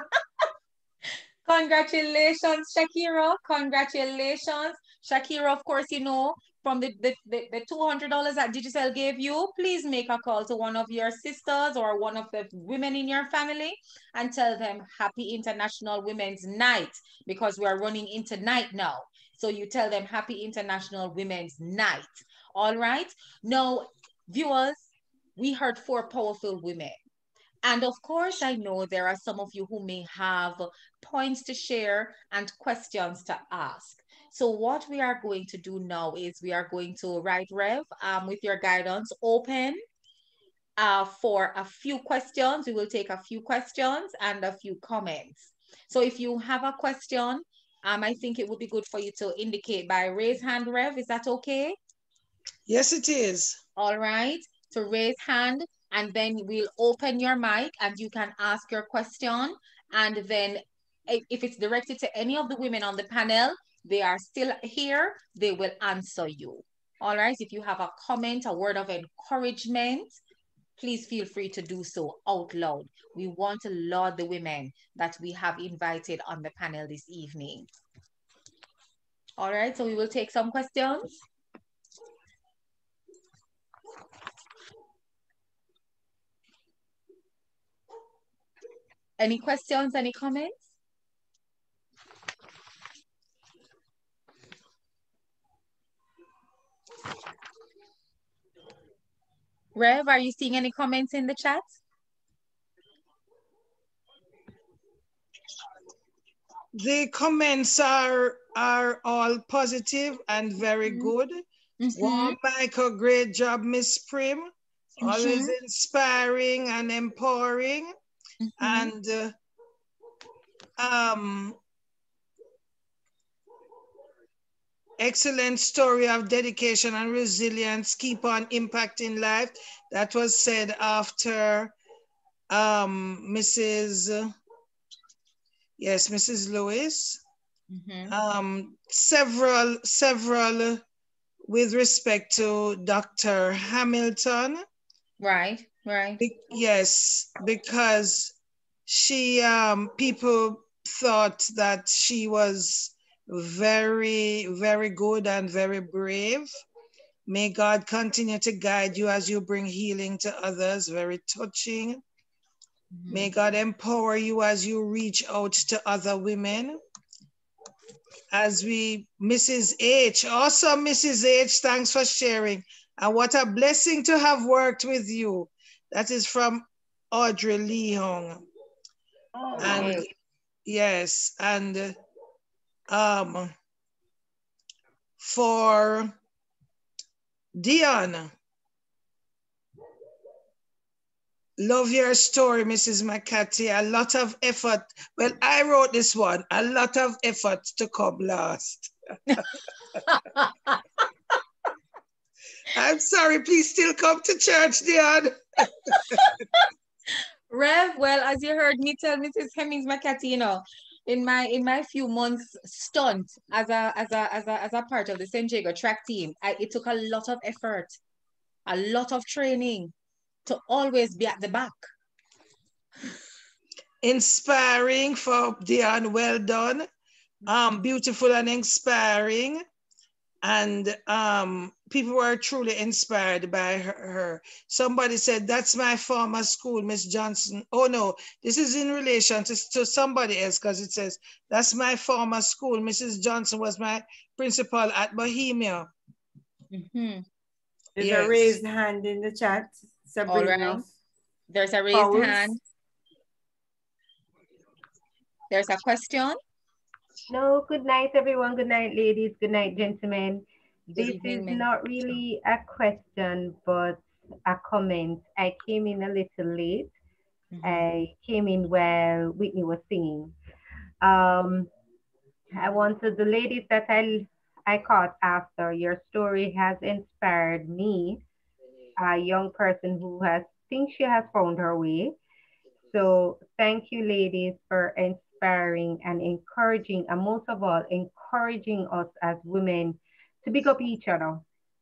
Congratulations, Shakira. Congratulations. Shakira, of course, from the $200 that Digicel gave you, please make a call to one of your sisters or one of the women in your family and tell them Happy International Women's Night, because we are running into night now. So you tell them Happy International Women's Night. All right. Now, viewers, we heard 4 powerful women. And of course, I know there are some of you who may have points to share and questions to ask. So what we are going to do now is we are going to, right, Rev, with your guidance, open for a few questions. We will take a few questions and a few comments. So if you have a question, I think it would be good for you to indicate by raise hand, Rev. Is that okay? Yes, it is. All right. So raise hand, and then we'll open your mic and you can ask your question. And then if it's directed to any of the women on the panel, they are still here, they will answer you. All right. If you have a comment, a word of encouragement, please feel free to do so out loud. We want to laud the women that we have invited on the panel this evening. All right, so we will take some questions. Any questions, any comments? Rev, are you seeing any comments in the chat? The comments are all positive and very good. Warm Michael, great job, Miss Prim. Always inspiring and empowering. And excellent story of dedication and resilience. Keep on impacting life. That was said after Mrs. Lewis. Several with respect to Dr. Hamilton. Right. Yes, because she, people thought that she was very, very good and very brave. May God continue to guide you as you bring healing to others. Very touching. May God empower you as you reach out to other women. Mrs. H, awesome, Mrs. H, thanks for sharing. And what a blessing to have worked with you. That is from Audrey Leong. And yes, and for Dion, love your story, Mrs. McCarthy. A lot of effort. Well, I wrote this one. A lot of effort to come last. I'm sorry, please still come to church, Dion. Rev, well, as you heard me tell Mrs. Hemmings McCarthy, you know, in my few months stunt as a part of the St. Jago track team, it took a lot of effort, a lot of training to always be at the back. Inspiring for Dion, well done. Beautiful and inspiring. And people were truly inspired by her. Somebody said, that's my former school, Miss Johnson. Oh no, this is in relation to somebody else, because it says, that's my former school. Mrs. Johnson was my principal at Bohemia. There's a raised hand in the chat. Sabrina. All right. There's a raised hand. There's a question. No, good night, everyone. Good night, ladies. Good night, gentlemen. This is not really a question, but a comment. I came in a little late. I came in while Whitney was singing. I wanted the ladies that I caught after, your story has inspired me, a young person who thinks she has found her way. So thank you, ladies, for inspiring and encouraging, and most of all, encouraging us as women to pick up each other.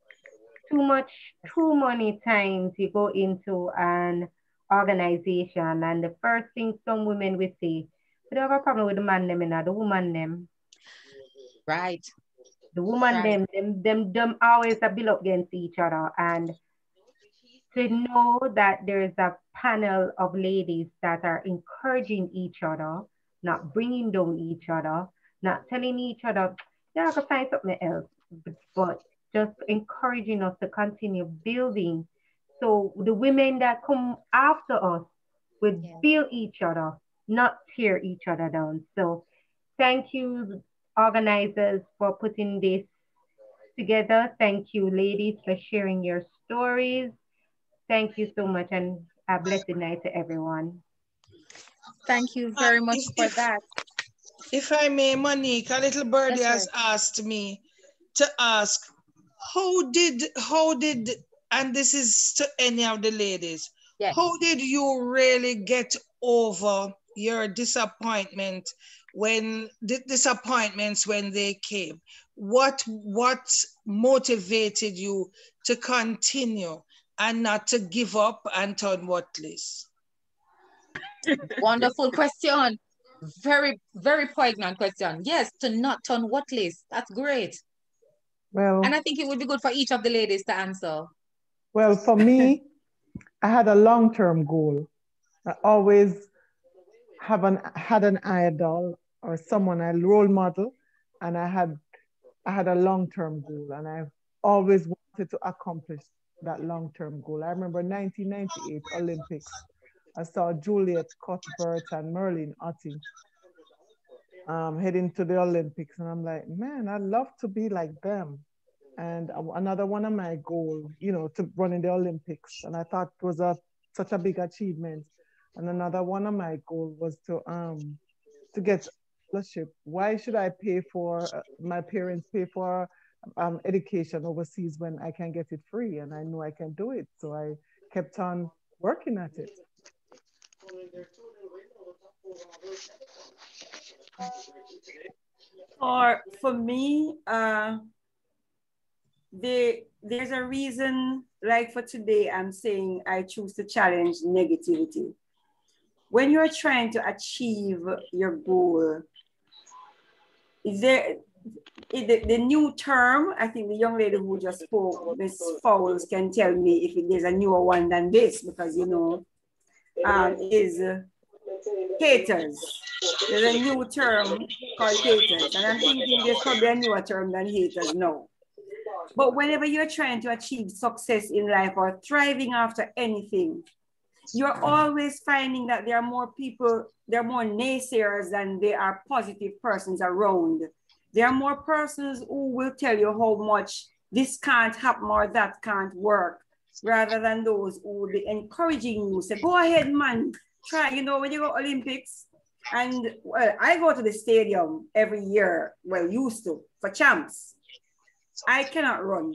Too many times you go into an organization and the first thing some women will say, we don't have a problem with the man them, the woman them. Right. The woman them always a build up against each other. And to know that there's a panel of ladies that are encouraging each other, not bringing down each other, not telling each other, yeah, I can find something else, but just encouraging us to continue building. So the women that come after us will build each other, not tear each other down. So thank you, organizers, for putting this together. Thank you, ladies, for sharing your stories. Thank you so much, and a blessed night to everyone. Thank you very much for that. If I may, Monique, a little birdie has asked me to ask, how did, and this is to any of the ladies, how did you really get over your disappointments when they came? What motivated you to continue? and not to give up and turn worthless? Wonderful question. Very, very poignant question. Yes, to not turn worthless. That's great. Well, And I think it would be good for each of the ladies to answer. well, for me, I had a long-term goal. I always had an idol or someone, a role model, and I had a long-term goal, and I always wanted to accomplish that long-term goal. I remember 1998 Olympics. I saw Juliet Cuthbert and Merlin Ottey heading to the Olympics, and I'm like, man, I'd love to be like them. And another one of my goals, to run in the Olympics, and I thought it was such a big achievement. And another one of my goals was to get scholarship. Why should I pay for my parents pay for education overseas when I can get it free, and I know I can do it? So I kept on working at it. For me, there's a reason, like for today, I'm saying I choose to challenge negativity. When you're trying to achieve your goal, the new term, I think the young lady who just spoke, Miss Fowles, can tell me if there's a newer one than this, because is haters. There's a new term called haters, and I'm thinking there's probably a newer term than haters now. But whenever you're trying to achieve success in life or thriving after anything, you're always finding that there are more people, there are more naysayers than there are positive persons around. There are more persons who will tell you how much this can't happen or that can't work, rather than those who will be encouraging you. Say, go ahead, man, try. When you go Olympics, and well, I go to the stadium every year, well, used to, for champs. I cannot run.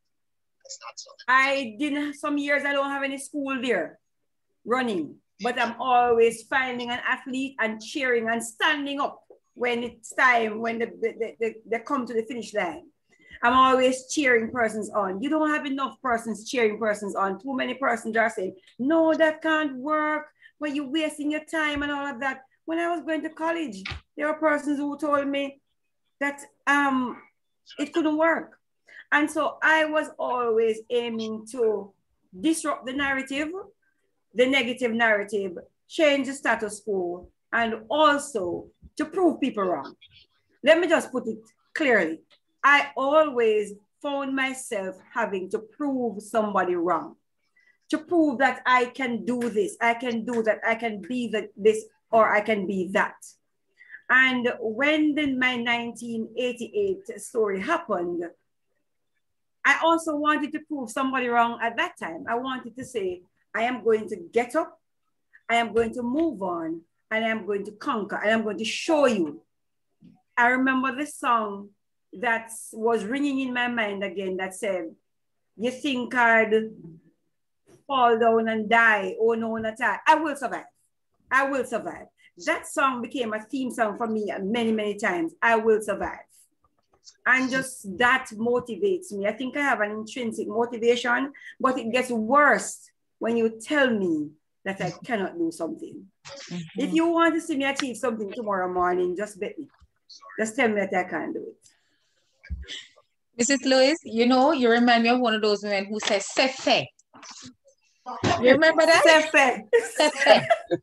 Some years I don't have any school there running, but I'm always finding an athlete and cheering and standing up when it's time, when they come to the finish line. I'm always cheering persons on. You don't have enough persons cheering persons on. Too many persons are saying, no, that can't work, but you're wasting your time and all of that. When I was going to college, there were persons who told me that it couldn't work. And so I was always aiming to disrupt the narrative, the negative narrative, change the status quo, and also to prove people wrong. Let me just put it clearly. I always found myself having to prove somebody wrong, to prove that I can do this, I can do that, I can be this, or I can be that. And when my 1988 story happened, I also wanted to prove somebody wrong at that time. I wanted to say, I am going to get up, I am going to move on, and I am going to conquer, and I'm going to show you. I remember this song that was ringing in my mind again that said, you think I'd fall down and die? Oh no, not I. I will survive. I will survive. That song became a theme song for me many, many times. I will survive. And just that motivates me. I think I have an intrinsic motivation, but it gets worse when you tell me that I cannot do something. Mm-hmm. If you want to see me achieve something tomorrow morning, just bet me. Just tell me that I can't do it. Mrs. Lewis, you remind me of one of those women who says, Sefe. You remember that? Sefe. Sefe.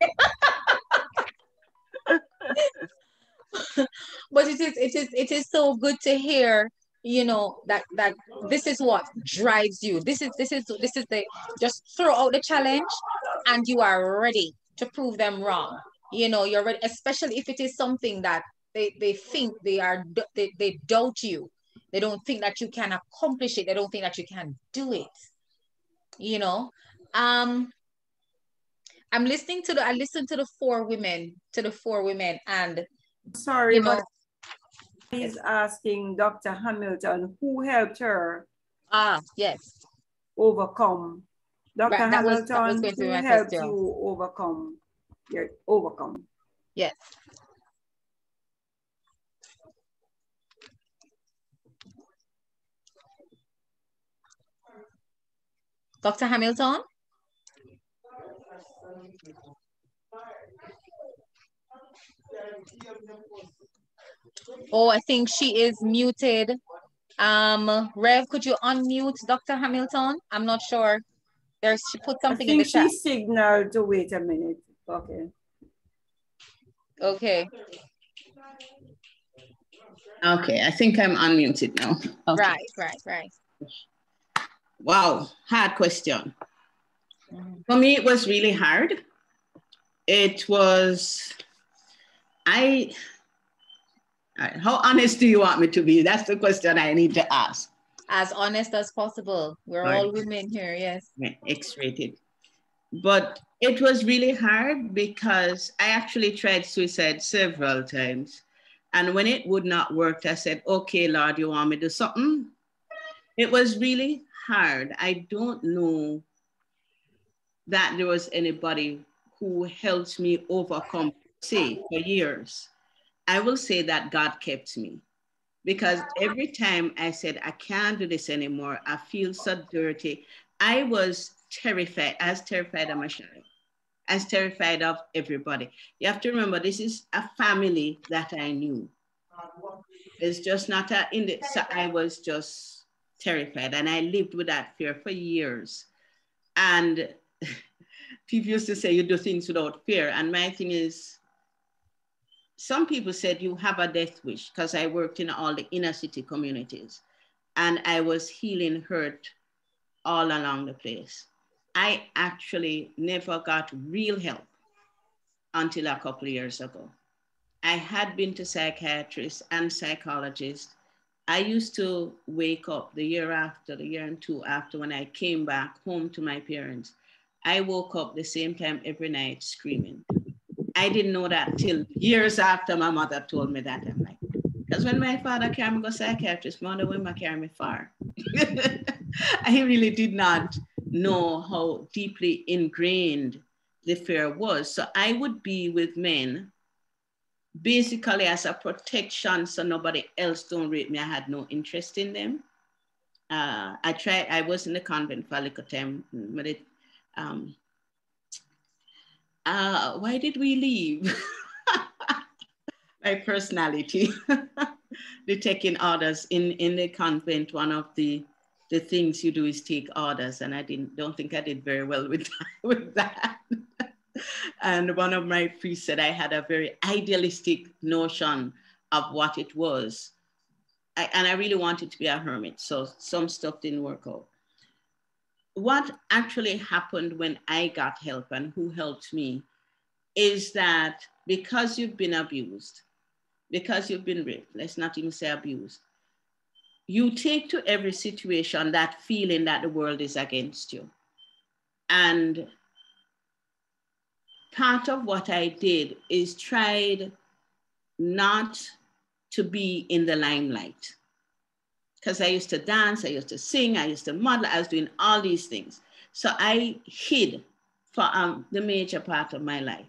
But it is so good to hear, that this is what drives you. This is the just throw out the challenge and you are ready to prove them wrong. You're ready, especially if it is something that they think they doubt you. They don't think that you can accomplish it. They don't think that you can do it. I listened to the four women and sorry, but he's asking Dr. Hamilton who helped her yes, overcome. Dr. Right, Hamilton, who helped you overcome? Yes. Dr. Hamilton? Oh, I think she is muted. Rev, could you unmute Dr. Hamilton? I'm not sure. She put I something in the think chat. she signaled to wait a minute. Okay. Okay. Okay, I think I'm unmuted now. Okay. Right. Wow, hard question. For me, it was really hard. It was, how honest do you want me to be? That's the question I need to ask. As honest as possible. We're all women here, yes. X-rated. But it was really hard because I actually tried suicide several times. And when it would not work, I said, okay, Lord, you want me to do something? It was really hard. I don't know that there was anybody who helped me overcome, say, for years. I will say that God kept me, because every time I said, I can't do this anymore, I feel so dirty. I was terrified, as terrified of myself, as terrified of everybody. You have to remember, this is a family that I knew. It's just not so I was just terrified, and I lived with that fear for years. And people used to say, you do things without fear. And my thing is, some people said you have a death wish, because I worked in all the inner city communities and I was healing hurt all along the place. I actually never got real help until a couple of years ago. I had been to psychiatrists and psychologists. I used to wake up the year and two after, when I came back home to my parents. I woke up the same time every night screaming. I didn't know that till years after my mother told me that. I'm like, because when my father carried me to psychiatrist, mother went and carry me far. I really did not know how deeply ingrained the fear was. So I would be with men basically as a protection so nobody else don't rape me. I had no interest in them. I was in the convent for a little time, but why did we leave? My personality. The taking orders in the convent, one of the things you do is take orders, and I don't think I did very well with that. And one of my priests said I had a very idealistic notion of what it was. And I really wanted to be a hermit, so some stuff didn't work out. What actually happened when I got help, and who helped me, is that because you've been abused, because you've been raped, let's not even say abused, you take to every situation that feeling that the world is against you. And part of what I did is tried not to be in the limelight. Because I used to dance, I used to sing, I used to model, I was doing all these things. So I hid for the major part of my life.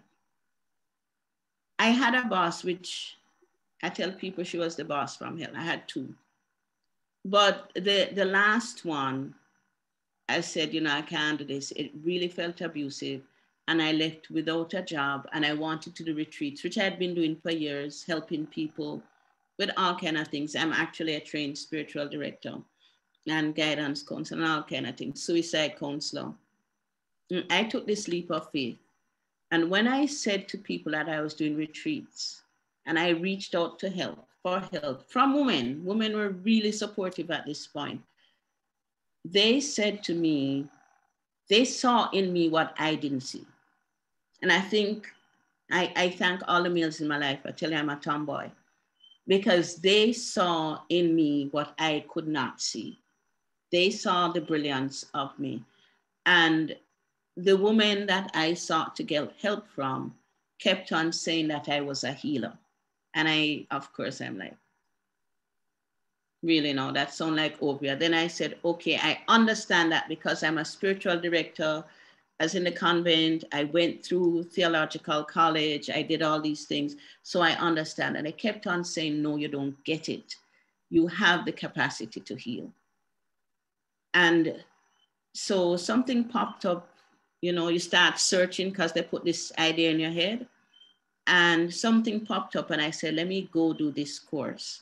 I had a boss, which I tell people she was the boss from hell. I had two. But the last one, I said, you know, I can't do this. It really felt abusive. And I left without a job, and I wanted to do retreats, which I had been doing for years, helping people with all kinds of things. I'm actually a trained spiritual director and guidance counselor and all kinds of things, suicide counselor. I took this leap of faith. And when I said to people that I was doing retreats, and I reached out to help, for help from women were really supportive at this point. They said to me, they saw in me what I didn't see. And I think I thank all the males in my life. I tell you, I'm a tomboy, because they saw in me what I could not see. They saw the brilliance of me. And the woman that I sought to get help from kept on saying that I was a healer. And I, of course, I'm like, really, no, that sounds like Oprah. Then I said, okay, I understand that, because I'm a spiritual director. As in the convent, I went through theological college. I did all these things. So I understand. And I kept on saying, no, you don't get it. You have the capacity to heal. And So something popped up, you know, you start searching because they put this idea in your head, and something popped up and I said, let me go do this course.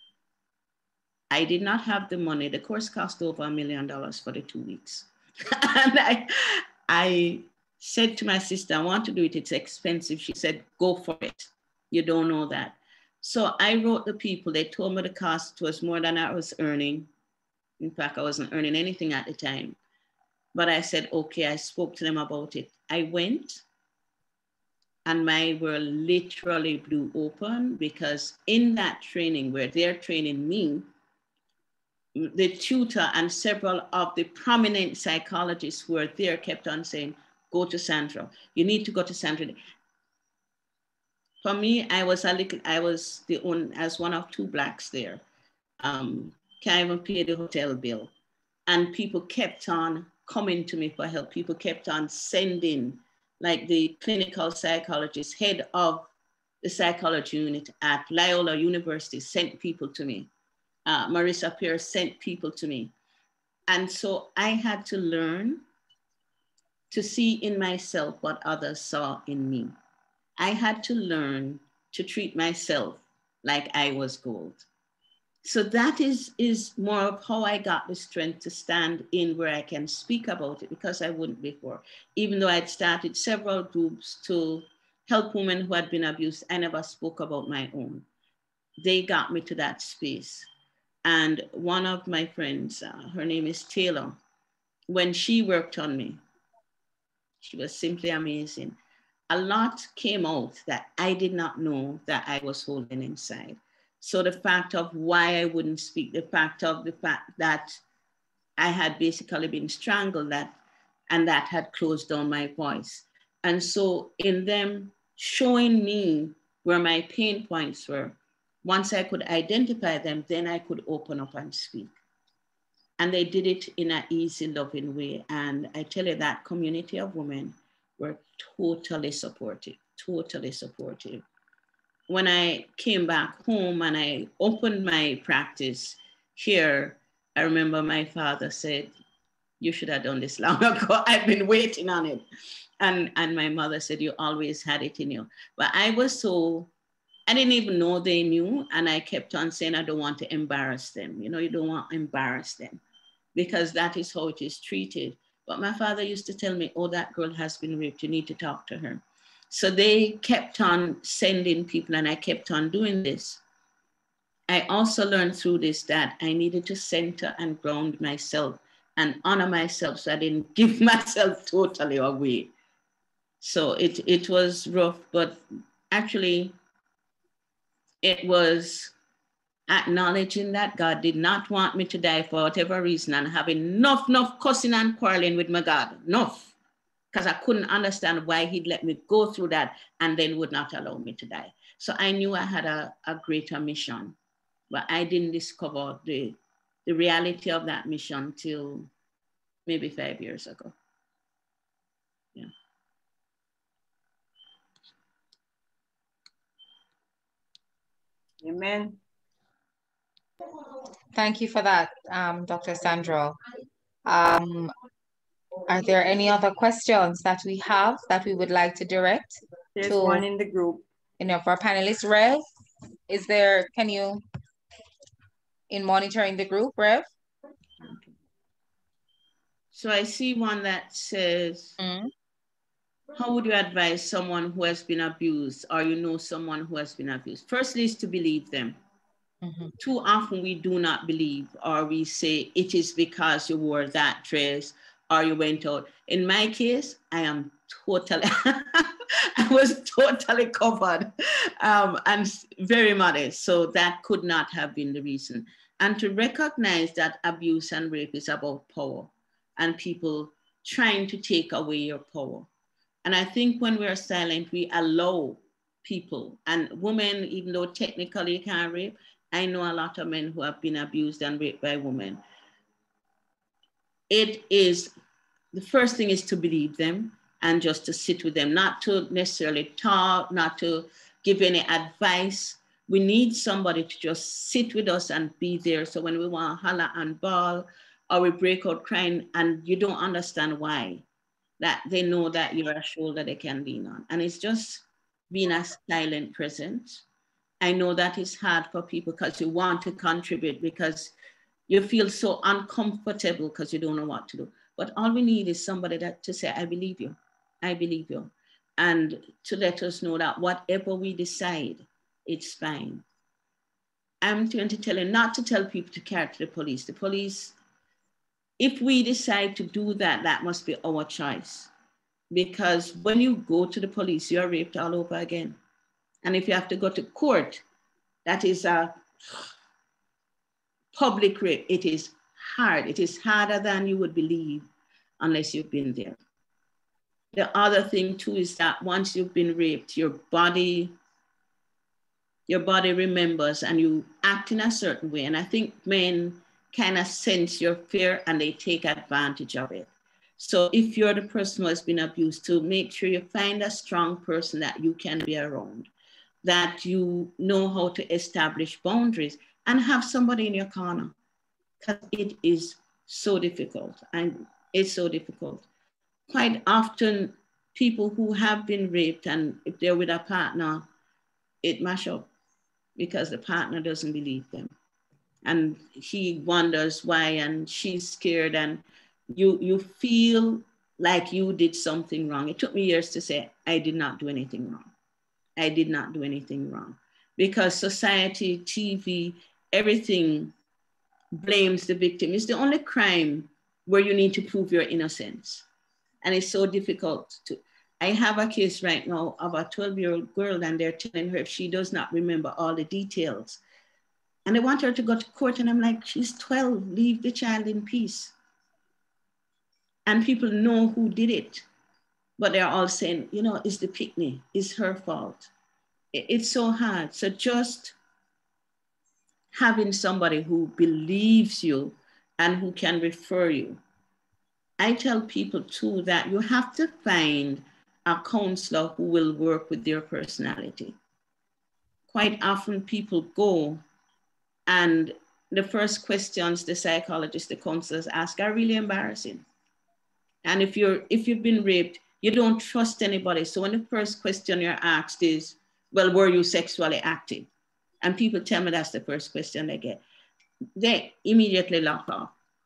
I did not have the money. The course cost over $1 million for the 2 weeks. And I said to my sister, I want to do it. It's expensive. She said, go for it. You don't know that. So I wrote the people. They told me the cost was more than I was earning. In fact, I wasn't earning anything at the time. But I said, okay, I spoke to them about it. I went and my world literally blew open, because in that training where they're training me, the tutor and several of the prominent psychologists who were there kept on saying, go to Sandra. You need to go to Sandra. For me, I was as one of 2 Blacks there. Can't even pay the hotel bill. And people kept on coming to me for help. People kept on sending, like the clinical psychologist, head of the psychology unit at Loyola University sent people to me. Marissa Pierce sent people to me. And so I had to learn to see in myself what others saw in me. I had to learn to treat myself like I was gold. So that is more of how I got the strength to stand in where I can speak about it, because I wouldn't before. Even though I'd started several groups to help women who had been abused, I never spoke about my own. They got me to that space. And one of my friends, her name is Taylor, when she worked on me, she was simply amazing. A lot came out that I did not know that I was holding inside. So the fact of why I wouldn't speak, the fact that I had basically been strangled, and that had closed down my voice. And so in them showing me where my pain points were, once I could identify them, then I could open up and speak. And they did it in an easy, loving way. And I tell you, that community of women were totally supportive, totally supportive. When I came back home and I opened my practice here, I remember my father said, you should have done this long ago. I've been waiting on it. And my mother said, you always had it in you. But I didn't even know they knew. And I kept on saying, I don't want to embarrass them. You know, you don't want to embarrass them, because that is how it is treated. But my father used to tell me, oh, that girl has been raped. You need to talk to her. So they kept on sending people, and I kept on doing this. I also learned through this that I needed to center and ground myself and honor myself, so I didn't give myself totally away. So it was rough, but actually it was acknowledging that God did not want me to die for whatever reason, and having enough cussing and quarreling with my God, enough. Because I couldn't understand why he'd let me go through that and then would not allow me to die. So I knew I had a greater mission, but I didn't discover the reality of that mission till maybe 5 years ago. Yeah. Amen. Thank you for that, Dr. Sandra. Are there any other questions that we have that we would like to direct? There's one in the group. Any of our panelists? Rev, can you, in monitoring the group, Rev? So I see one that says, how would you advise someone who has been abused, or you know someone who has been abused? Firstly is to believe them. Too often we do not believe, or we say it is because you wore that dress or you went out. In my case, I am totally, I was totally covered and very modest. So that could not have been the reason. And to recognize that abuse and rape is about power and people trying to take away your power. And I think when we're silent, we allow people, and women, even though technically can't rape, I know a lot of men who have been abused and raped by women. The first thing is to believe them and just to sit with them, not to necessarily talk, not to give any advice. We need somebody to just sit with us and be there. So when we want to holler and bawl, or we break out crying and you don't understand why, that they know that you're a shoulder they can lean on. And it's just being a silent presence. I know that is hard for people because you want to contribute, because you feel so uncomfortable because you don't know what to do. But all we need is somebody that to say, I believe you, I believe you. And to let us know that whatever we decide, it's fine. I'm going to tell you not to tell people to carry to the police. The police, if we decide to do that, that must be our choice. Because when you go to the police, you're raped all over again. And if you have to go to court, that is a public rape. It is hard. It is harder than you would believe unless you've been there. The other thing too is that once you've been raped, your body remembers and you act in a certain way. And I think men kind of sense your fear and they take advantage of it. So if you're the person who has been abused, to make sure you find a strong person that you can be around, that you know how to establish boundaries, and have somebody in your corner, because it is so difficult. And it's so difficult. Quite often, people who have been raped, and if they're with a partner, it mash up because the partner doesn't believe them. And he wonders why, and she's scared, and you feel like you did something wrong. It took me years to say, I did not do anything wrong. I did not do anything wrong. Because society, TV, everything blames the victim. It's the only crime where you need to prove your innocence. And it's so difficult to. I have a case right now of a 12-year-old girl, and they're telling her if she does not remember all the details. And they want her to go to court, and I'm like, she's 12, leave the child in peace. And people know who did it, but they're all saying, you know, it's the picnic, it's her fault. It's so hard. So just having somebody who believes you and who can refer you. I tell people too that you have to find a counselor who will work with their personality. Quite often people go and the first questions the psychologists, the counselors ask are really embarrassing. And if you've been raped, you don't trust anybody. So when the first question you're asked is, well, were you sexually active? And people tell me that's the first question they get. They immediately lock off.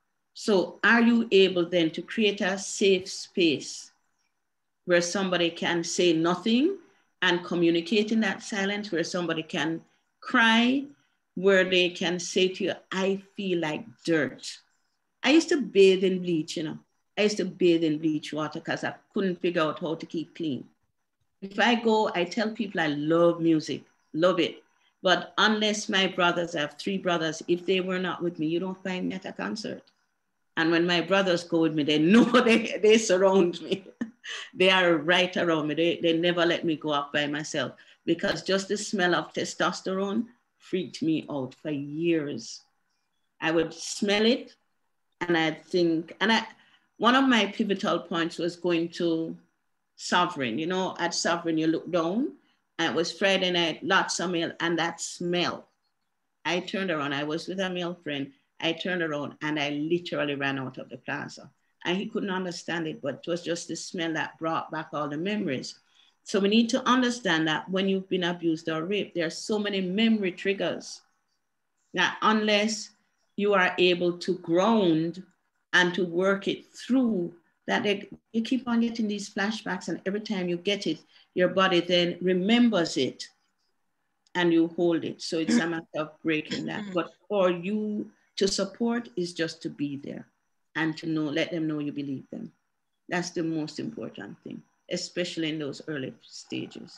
So are you able then to create a safe space where somebody can say nothing and communicate in that silence, where somebody can cry, where they can say to you, I feel like dirt. I used to bathe in bleach, you know. I used to bathe in bleach water because I couldn't figure out how to keep clean. If I go, I tell people I love music, love it. But unless my brothers, I have 3 brothers, if they were not with me, you don't find me at a concert. And when my brothers go with me, they know they surround me. They are right around me. They never let me go up by myself, because just the smell of testosterone freaked me out for years. I would smell it and I'd think, one of my pivotal points was going to Sovereign. You know, at Sovereign, you look down, and it was Friday night, lots of mail, and that smell. I turned around, I was with a male friend. I turned around and I literally ran out of the plaza. And he couldn't understand it, but it was just the smell that brought back all the memories. So we need to understand that when you've been abused or raped, there are so many memory triggers that unless you are able to ground and to work it through, that you keep on getting these flashbacks, and every time you get it, your body then remembers it and you hold it. So it's a matter of breaking that. But for you to support is just to be there and to know, let them know you believe them. That's the most important thing, especially in those early stages.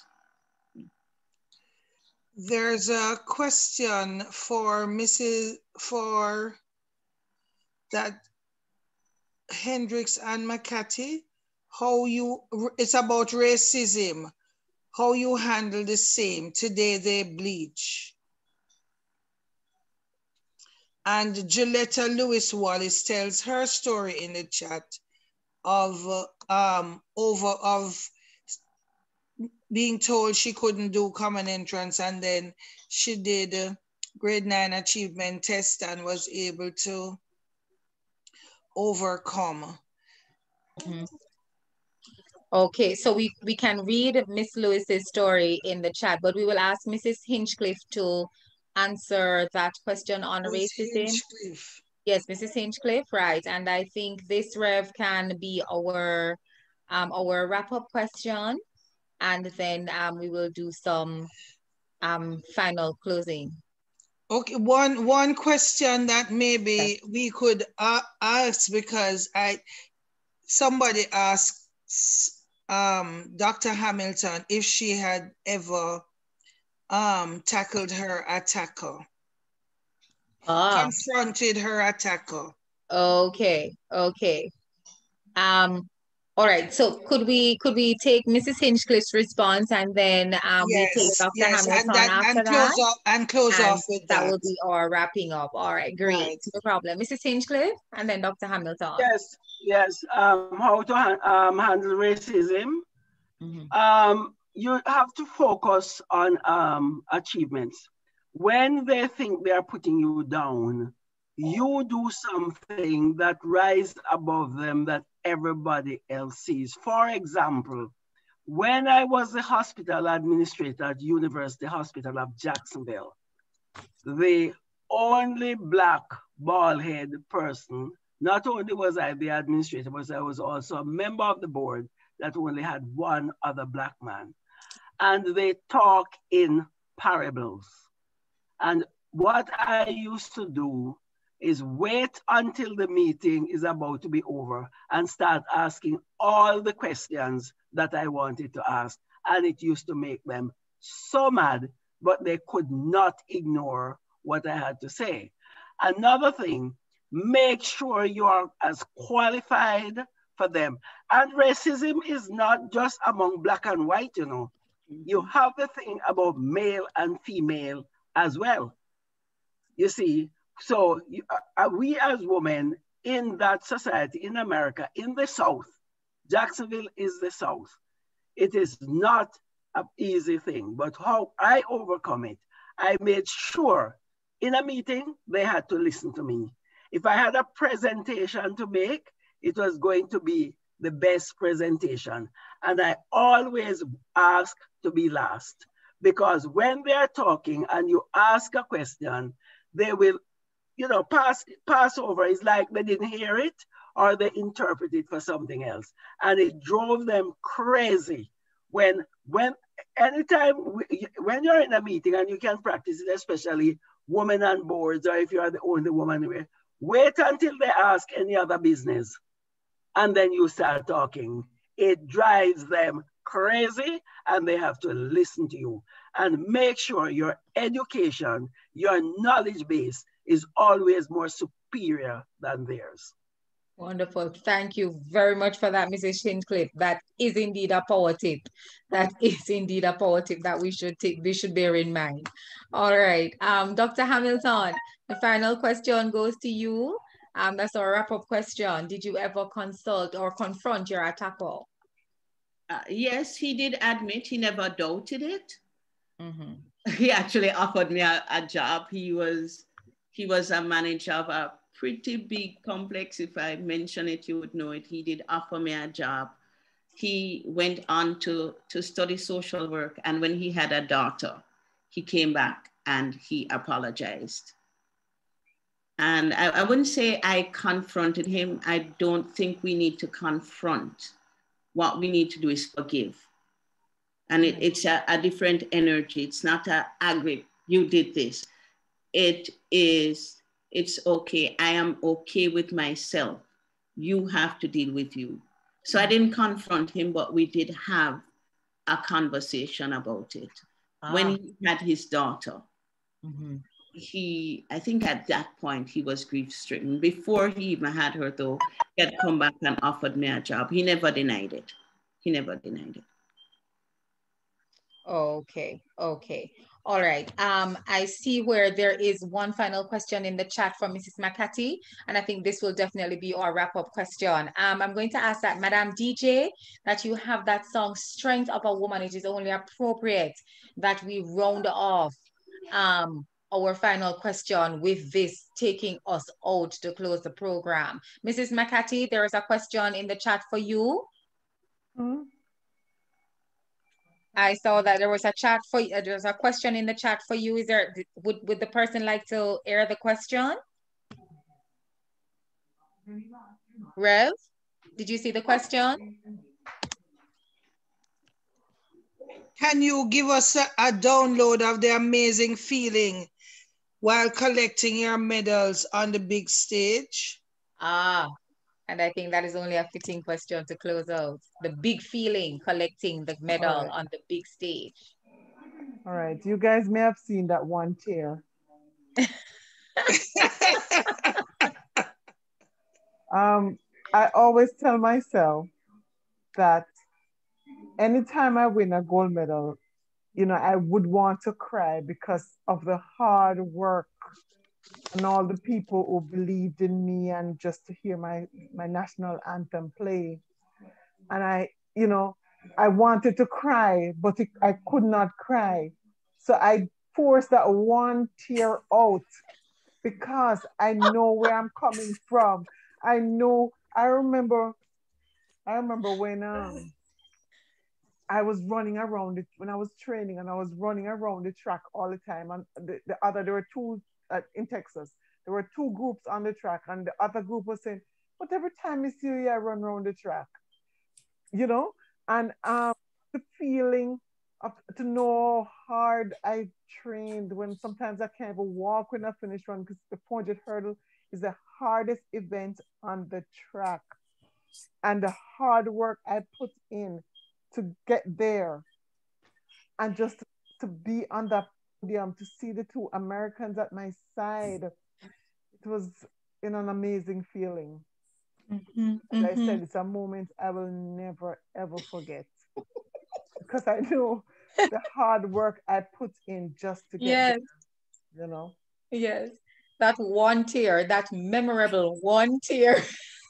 There's a question for that Hendricks and McCarthy, it's about racism, how you handle the same. Today they bleach. And Gilletta Lewis Wallace tells her story in the chat of being told she couldn't do common entrance, and then she did grade 9 achievement test and was able to overcome. Mm-hmm. Okay, so we can read Miss Lewis's story in the chat, but we will ask Mrs. Hinchcliffe to answer that question on racism. Hinchcliffe. Yes, Mrs. Hinchcliffe, right. And I think this, Rev, can be our wrap-up question. And then we will do some final closing. Okay, one question that maybe we could ask, because somebody asked Dr. Hamilton if she had ever tackled her attacker, confronted her attacker. Okay, okay. All right, so could we take Mrs. Hinchcliffe's response, and then we take Dr. Hamilton after that? And close off with that. That will be our wrapping up. All right, great. Right. No problem. Mrs. Hinchcliffe, and then Dr. Hamilton. Yes. How to handle racism. Mm-hmm. You have to focus on achievements. When they think they are putting you down, you do something that rises above them that everybody else sees. For example, when I was the hospital administrator at University Hospital of Jacksonville, the only Black bald-head person, not only was I the administrator, but I was also a member of the board that only had one other Black man. And they talk in parables. And what I used to do is wait until the meeting is about to be over and start asking all the questions that I wanted to ask. And it used to make them so mad, but they could not ignore what I had to say. Another thing, make sure you are as qualified for them. And racism is not just among Black and white, you know. You have the thing about male and female as well. You see, so we as women in that society, in America, in the South, Jacksonville is the South. It is not an easy thing, but how I overcome it, I made sure in a meeting, they had to listen to me. If I had a presentation to make, it was going to be the best presentation. And I always ask to be last, because when they're talking and you ask a question, they will, you know, pass over. It's like they didn't hear it or they interpret it for something else. And it drove them crazy. When you're in a meeting, and you can practice it, especially women on boards, or if you are the only woman, wait until they ask any other business. And then you start talking. It drives them crazy, and they have to listen to you. And make sure your education, your knowledge base is always more superior than theirs. Wonderful. Thank you very much for that, Mrs. Hinchcliffe. That is indeed a power tip. That is indeed a power tip that we should bear in mind. All right. Dr. Hamilton, the final question goes to you. That's our wrap-up question. Did you ever consult or confront your attacker? Yes, he did admit he never doubted it. Mm-hmm. He actually offered me a job. He was a manager of a pretty big complex. If I mention it, you would know it. He did offer me a job. He went on to study social work. And when he had a daughter, he came back and he apologized. And I wouldn't say I confronted him. I don't think we need to confront. What we need to do is forgive. And it's a different energy. It's not angry, you did this. It's okay. I am okay with myself. You have to deal with you. So I didn't confront him, but we did have a conversation about it. When he had his daughter, mm-hmm. I think at that point he was grief-stricken. Before he even had her though, he had come back and offered me a job. He never denied it. He never denied it. Okay. All right. I see where there is one final question in the chat from Mrs. McCarthy, and I think this will definitely be our wrap-up question. I'm going to ask that Madam DJ, that you have that song Strength of a Woman. It is only appropriate that we round off our final question with this taking us out to close the program. Mrs. McCarthy, there is a question in the chat for you. I saw that there was a chat for there's a question in the chat for you. Is there, would the person like to air the question? Rev, did you see the question? Can you give us a download of the amazing feeling while collecting your medals on the big stage? And I think that is only a fitting question to close out. The big feeling collecting the medal on the big stage. All right, you guys may have seen that one tear. I always tell myself that anytime I win a gold medal, you know, I would want to cry because of the hard work and all the people who believed in me, and just to hear my national anthem play. And I, you know, I wanted to cry, but I could not cry. So I forced that one tear out because I know where I'm coming from. I remember when I was running around it, when I was training, and I was running around the track all the time. And there were two in Texas. There were two groups on the track, and the other group was saying, "But every time I see you, I run around the track," you know. And the feeling of to know how hard I trained, when sometimes I can't even walk when I finish run, because the 400 hurdle is the hardest event on the track, and the hard work I put in to get there, and just to be on that podium, to see the two Americans at my side, it was an amazing feeling. Like I said, it's a moment I will never ever forget, because I know the hard work I put in just to get there, you know. Yes, that one tear, that memorable one tear.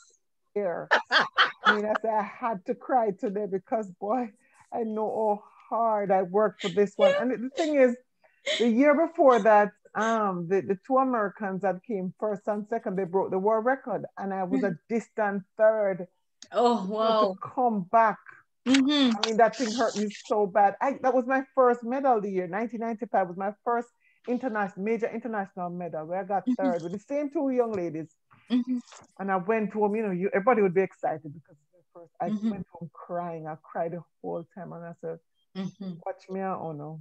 I mean, I had to cry today because, boy, I know how hard I worked for this one. And the thing is, the year before that, the two Americans that came first and second, they broke the world record, and I was a distant third. Oh, wow. So to come back, I mean, that thing hurt me so bad. That was my first medal the year. 1995 was my first major international medal, where I got third with the same two young ladies. And I went home, you know, everybody would be excited because first I went home crying. I cried the whole time, and I said, watch me out, oh no.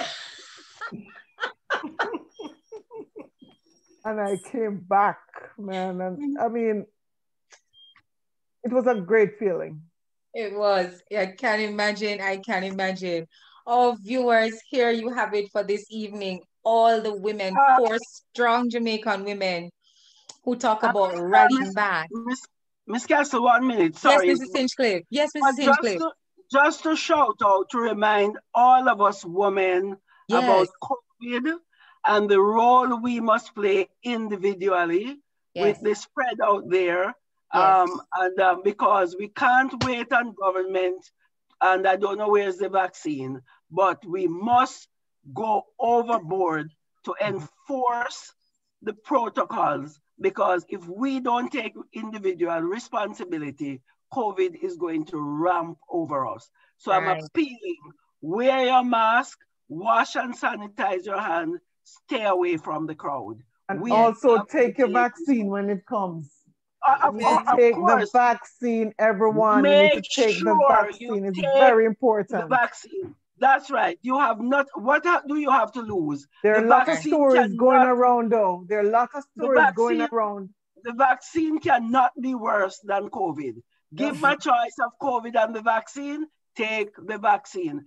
And I came back, man. And I mean, it was a great feeling. It was. I can imagine. I can imagine. Oh, viewers, here you have it for this evening. All the women, 4 strong Jamaican women who talk about rallying back. Miss Castle, 1 minute. Sorry. Yes, Mrs. Hinchcliffe. Yes, Mrs. Hinchcliffe. Just to shout out, to remind all of us women about COVID and the role we must play individually with the spread out there. Because we can't wait on government, and I don't know where's the vaccine, but we must go overboard to enforce the protocols, because if we don't take individual responsibility, COVID is going to ramp over us. So I'm appealing, wear your mask, wash and sanitize your hands, stay away from the crowd. And also take your vaccine when it comes. Take the vaccine, everyone. You need to take the vaccine. It's very important. The vaccine. That's right. You have not, what do you have to lose? There are a lot of stories going around, though. There are a lot of stories going around. The vaccine cannot be worse than COVID. Give my choice of COVID and the vaccine, take the vaccine,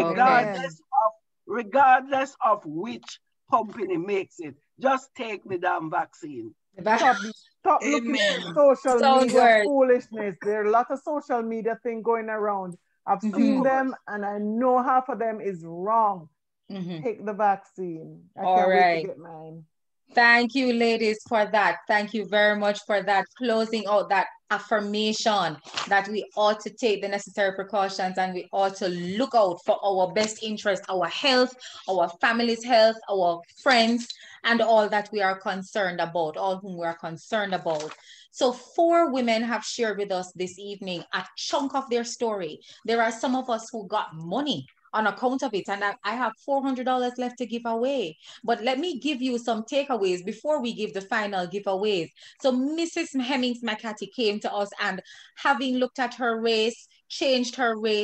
regardless of which company makes it. Just take the damn vaccine. Stop looking at social media foolishness. There are a lot of social media thing going around. I've seen them, and I know half of them is wrong. Take the vaccine. I can't wait to get mine. Thank you, ladies, for that. Thank you very much for that. Closing out that affirmation that we ought to take the necessary precautions and we ought to look out for our best interest, our health, our family's health, our friends, and all that we are concerned about, all whom we are concerned about. So 4 women have shared with us this evening a chunk of their story. There are some of us who got money on account of it, and I have $400 left to give away. But let me give you some takeaways before we give the final giveaways. So Mrs. Hemmings McCarthy came to us and having looked at her race, changed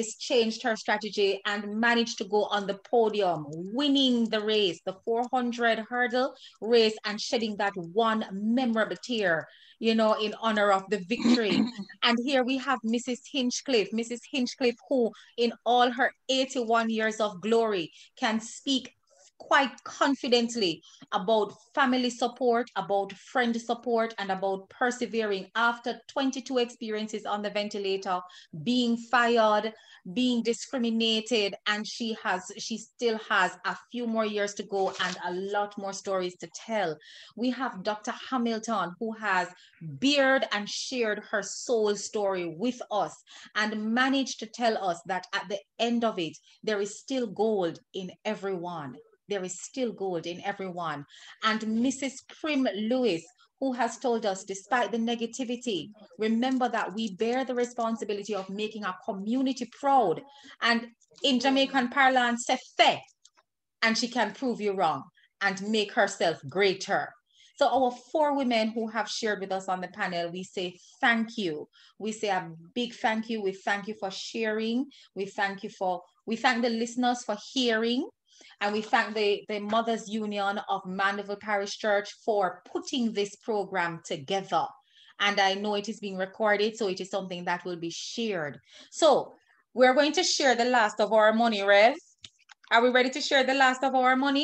her strategy, and managed to go on the podium, winning the race, the 400 hurdle race, and shedding that one memorable tear, you know, in honor of the victory. And here we have Mrs. Hinchcliffe, who in all her 81 years of glory can speak quite confidently about family support, about friend support, and about persevering after 22 experiences on the ventilator, being fired, being discriminated, and she still has a few more years to go and a lot more stories to tell. We have Dr. Hamilton, who has bared and shared her soul story with us and managed to tell us that at the end of it, there is still gold in everyone. There is still gold in everyone. And Mrs. Prim Lewis, who has told us, despite the negativity, remember that we bear the responsibility of making our community proud. And in Jamaican parlance, say fe, and she can prove you wrong and make herself greater. So our 4 women who have shared with us on the panel, we say thank you. We say a big thank you. We thank you for sharing. We thank the listeners for hearing. And we thank the Mothers Union of Mandeville Parish Church for putting this program together. And I know it is being recorded, so it is something that will be shared. So we're going to share the last of our money, Rev. Are we ready to share the last of our money?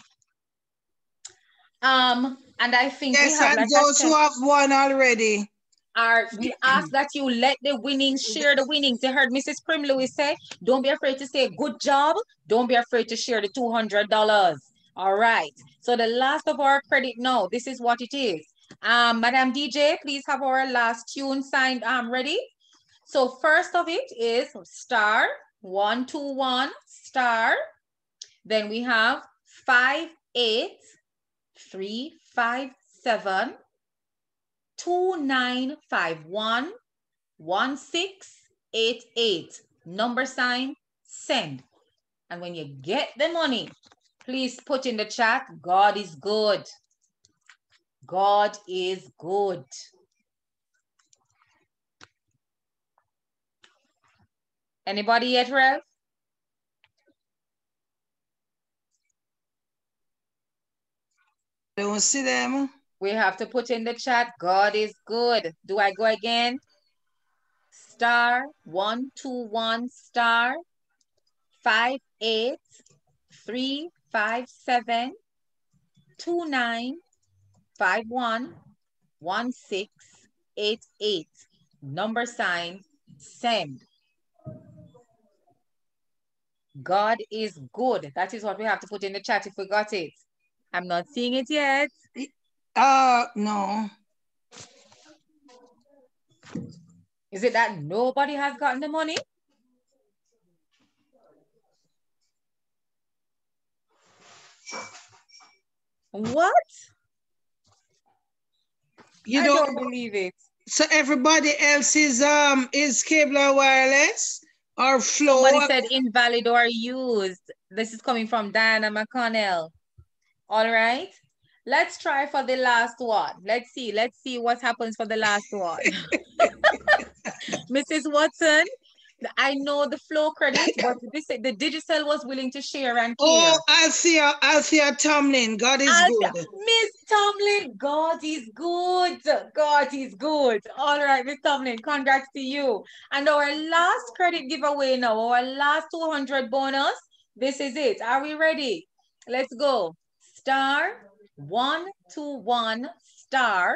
And I think yes, we have, and those who have won already. We ask that you let the winnings share the winnings. You heard Mrs. Prim Lewis say, don't be afraid to say good job. Don't be afraid to share the $200. All right. So the last of our credit now, this is what it is. Madam DJ, please have our last tune signed ready. So first of it is star 121 star. Then we have 58357 2951 1688. Number sign send. And when you get the money, please put in the chat, God is good. God is good. Anybody yet, Rev? Don't see them. We have to put in the chat, God is good. Do I go again? Star 121 star 58357 2951 1688. Number sign send. God is good. That is what we have to put in the chat if we got it. I'm not seeing it yet. No. Is it that nobody has gotten the money? What? You I don't believe it. So everybody else is cable or wireless or flow? Somebody said invalid or used. This is coming from Diana McConnell. All right. Let's try for the last one. Let's see what happens for the last one. Mrs. Watson, I know the flow credit, but the Digicel was willing to share and care. Oh, Althea Tomlin, God is good. Miss Tomlin, God is good. God is good. All right, Miss Tomlin, congrats to you. And our last credit giveaway now, our last 200 bonus. This is it. Are we ready? Let's go. Star 121 star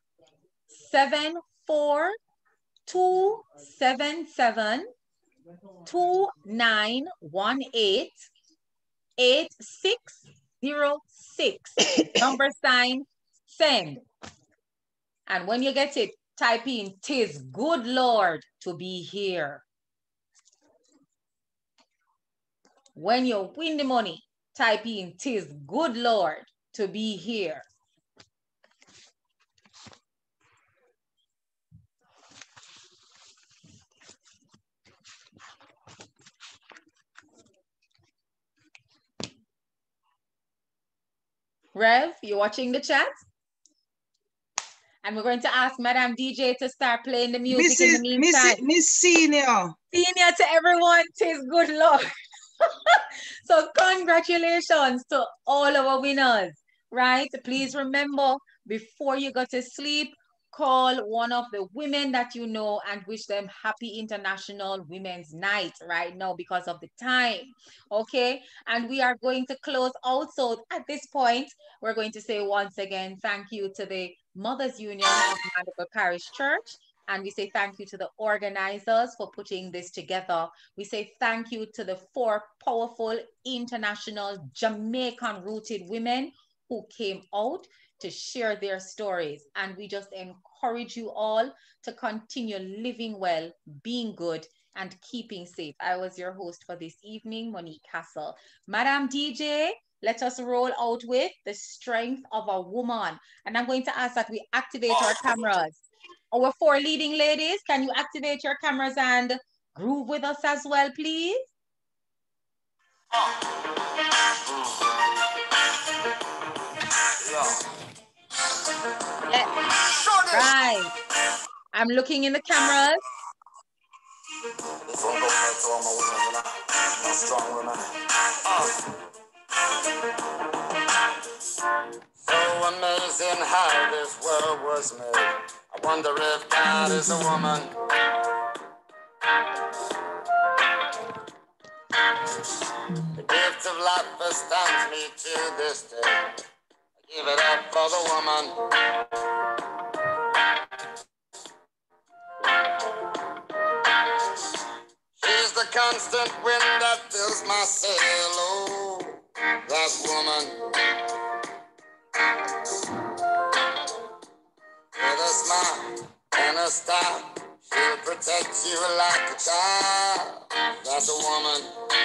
74277 2918 86 number sign, send. And when you get it, type in, "'Tis good, Lord, to be here." When you win the money, type in, "'Tis good, Lord, to be here." Rev, you watching the chat? And we're going to ask Madam DJ to start playing the music in the meantime. Miss Senior. Senior to everyone, 'tis good, Lord. So congratulations to all our winners, right? Please remember, before you go to sleep, call one of the women that you know and wish them happy International Women's Night right now because of the time, okay? And we are going to close out. So at this point, we're going to say once again, thank you to the Mothers Union of Mandeville Parish Church. And we say thank you to the organizers for putting this together. We say thank you to the 4 powerful international Jamaican-rooted women who came out to share their stories. And we just encourage you all to continue living well, being good, and keeping safe. I was your host for this evening, Monique Castle. Madam DJ, let us roll out with "The Strength of a Woman." And I'm going to ask that we activate our cameras. Our 4 leading ladies, can you activate your cameras and groove with us as well, please? Yeah. Right. I'm looking in the cameras. So amazing how this world was made. I wonder if God is a woman. The gift of life astounds me to this day. I give it up for the woman. She's the constant wind that fills my sail. Oh, that woman. With a smile and a star, she'll protect you like a child. That's a woman.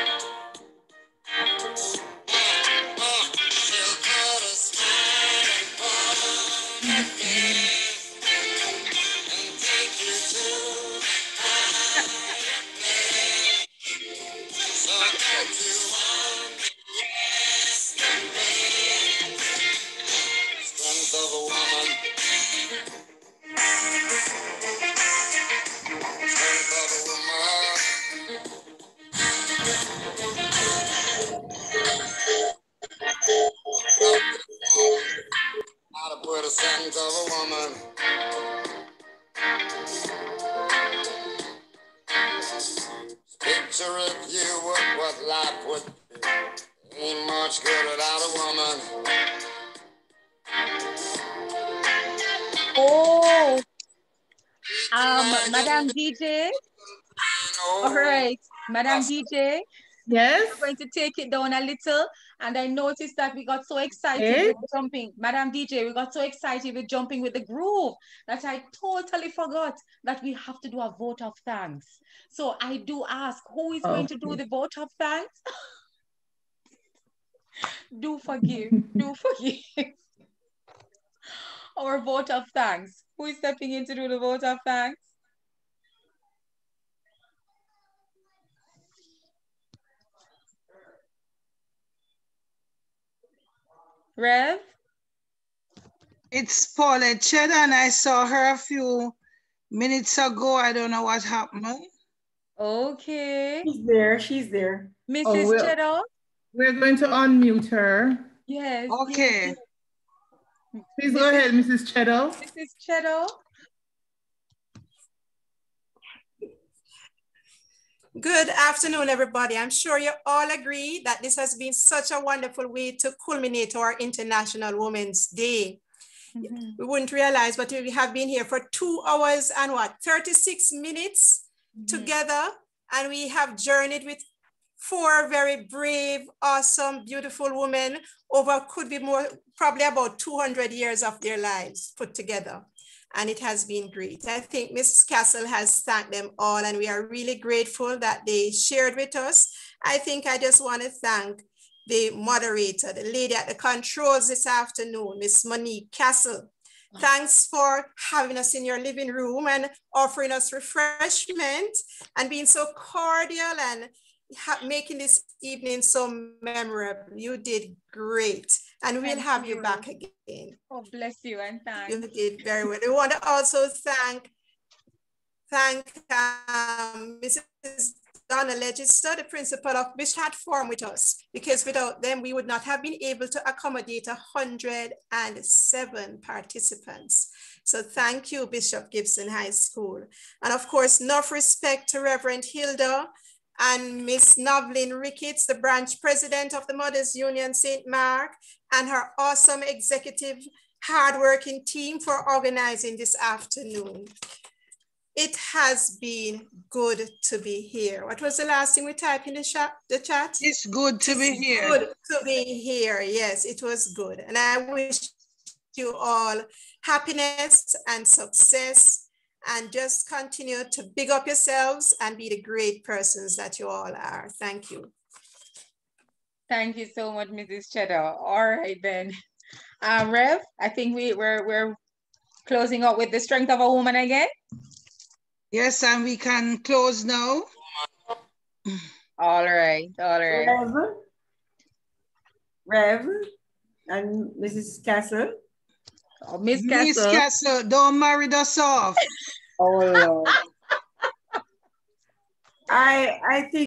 She'll put a smile upon your face and take you to higher place. So don't you want yesterday? Strength of a woman. How to put a sentence of a woman. Picture if you were what life would be. Ain't much good without a woman. Oh, Madam DJ. All right, Madam DJ. Yes. We're going to take it down a little. And I noticed that we got so excited with jumping. Madam DJ, we got so excited with jumping with the groove that I totally forgot that we have to do a vote of thanks. So I do ask, who is going to do the vote of thanks? Do forgive. Our vote of thanks. Who is stepping in to do the vote of thanks? Rev? It's Paulette Cheddar, and I saw her a few minutes ago. I don't know what happened. Okay. She's there. Mrs. Cheddar? We're going to unmute her. Yes. Okay. Yes. Please go ahead, Mrs. Cheddar. Mrs. Cheddar? Good afternoon, everybody. I'm sure you all agree that this has been such a wonderful way to culminate our International Women's Day. Mm-hmm. We wouldn't realize, but we have been here for 2 hours and 36 minutes together, and we have journeyed with 4 very brave, awesome, beautiful women over could be more, probably about 200 years of their lives put together. And it has been great. I think Ms. Castle has thanked them all, and we are really grateful that they shared with us. I think I just want to thank the moderator, the lady at the controls this afternoon, Ms. Monique Castle. Thanks for having us in your living room and offering us refreshment and being so cordial and making this evening so memorable. You did great, and we'll have you back again. Oh, bless you, and thanks. You did very well. We want to also thank Mrs. Donna Legister, the principal of Bishop Forum, with us, because without them, we would not have been able to accommodate 107 participants. So thank you, Bishop Gibson High School. And of course, enough respect to Reverend Hilda and Miss Novlin Ricketts, the branch president of the Mothers Union St. Mark, and her awesome executive, hardworking team for organizing this afternoon. It has been good to be here. What was the last thing we typed in the chat? It's good to be here. Good to be here. Yes, it was good. And I wish you all happiness and success, and just continue to big up yourselves and be the great persons that you all are. Thank you. Thank you so much, Mrs. Cheddar. All right then. Rev, I think we're closing up with the strength of a woman again. Yes, and we can close now. All right, all right. Rev and Mrs. Castle. Oh, Miss Castle. Miss Castle, don't marry us off. Oh, Lord. I think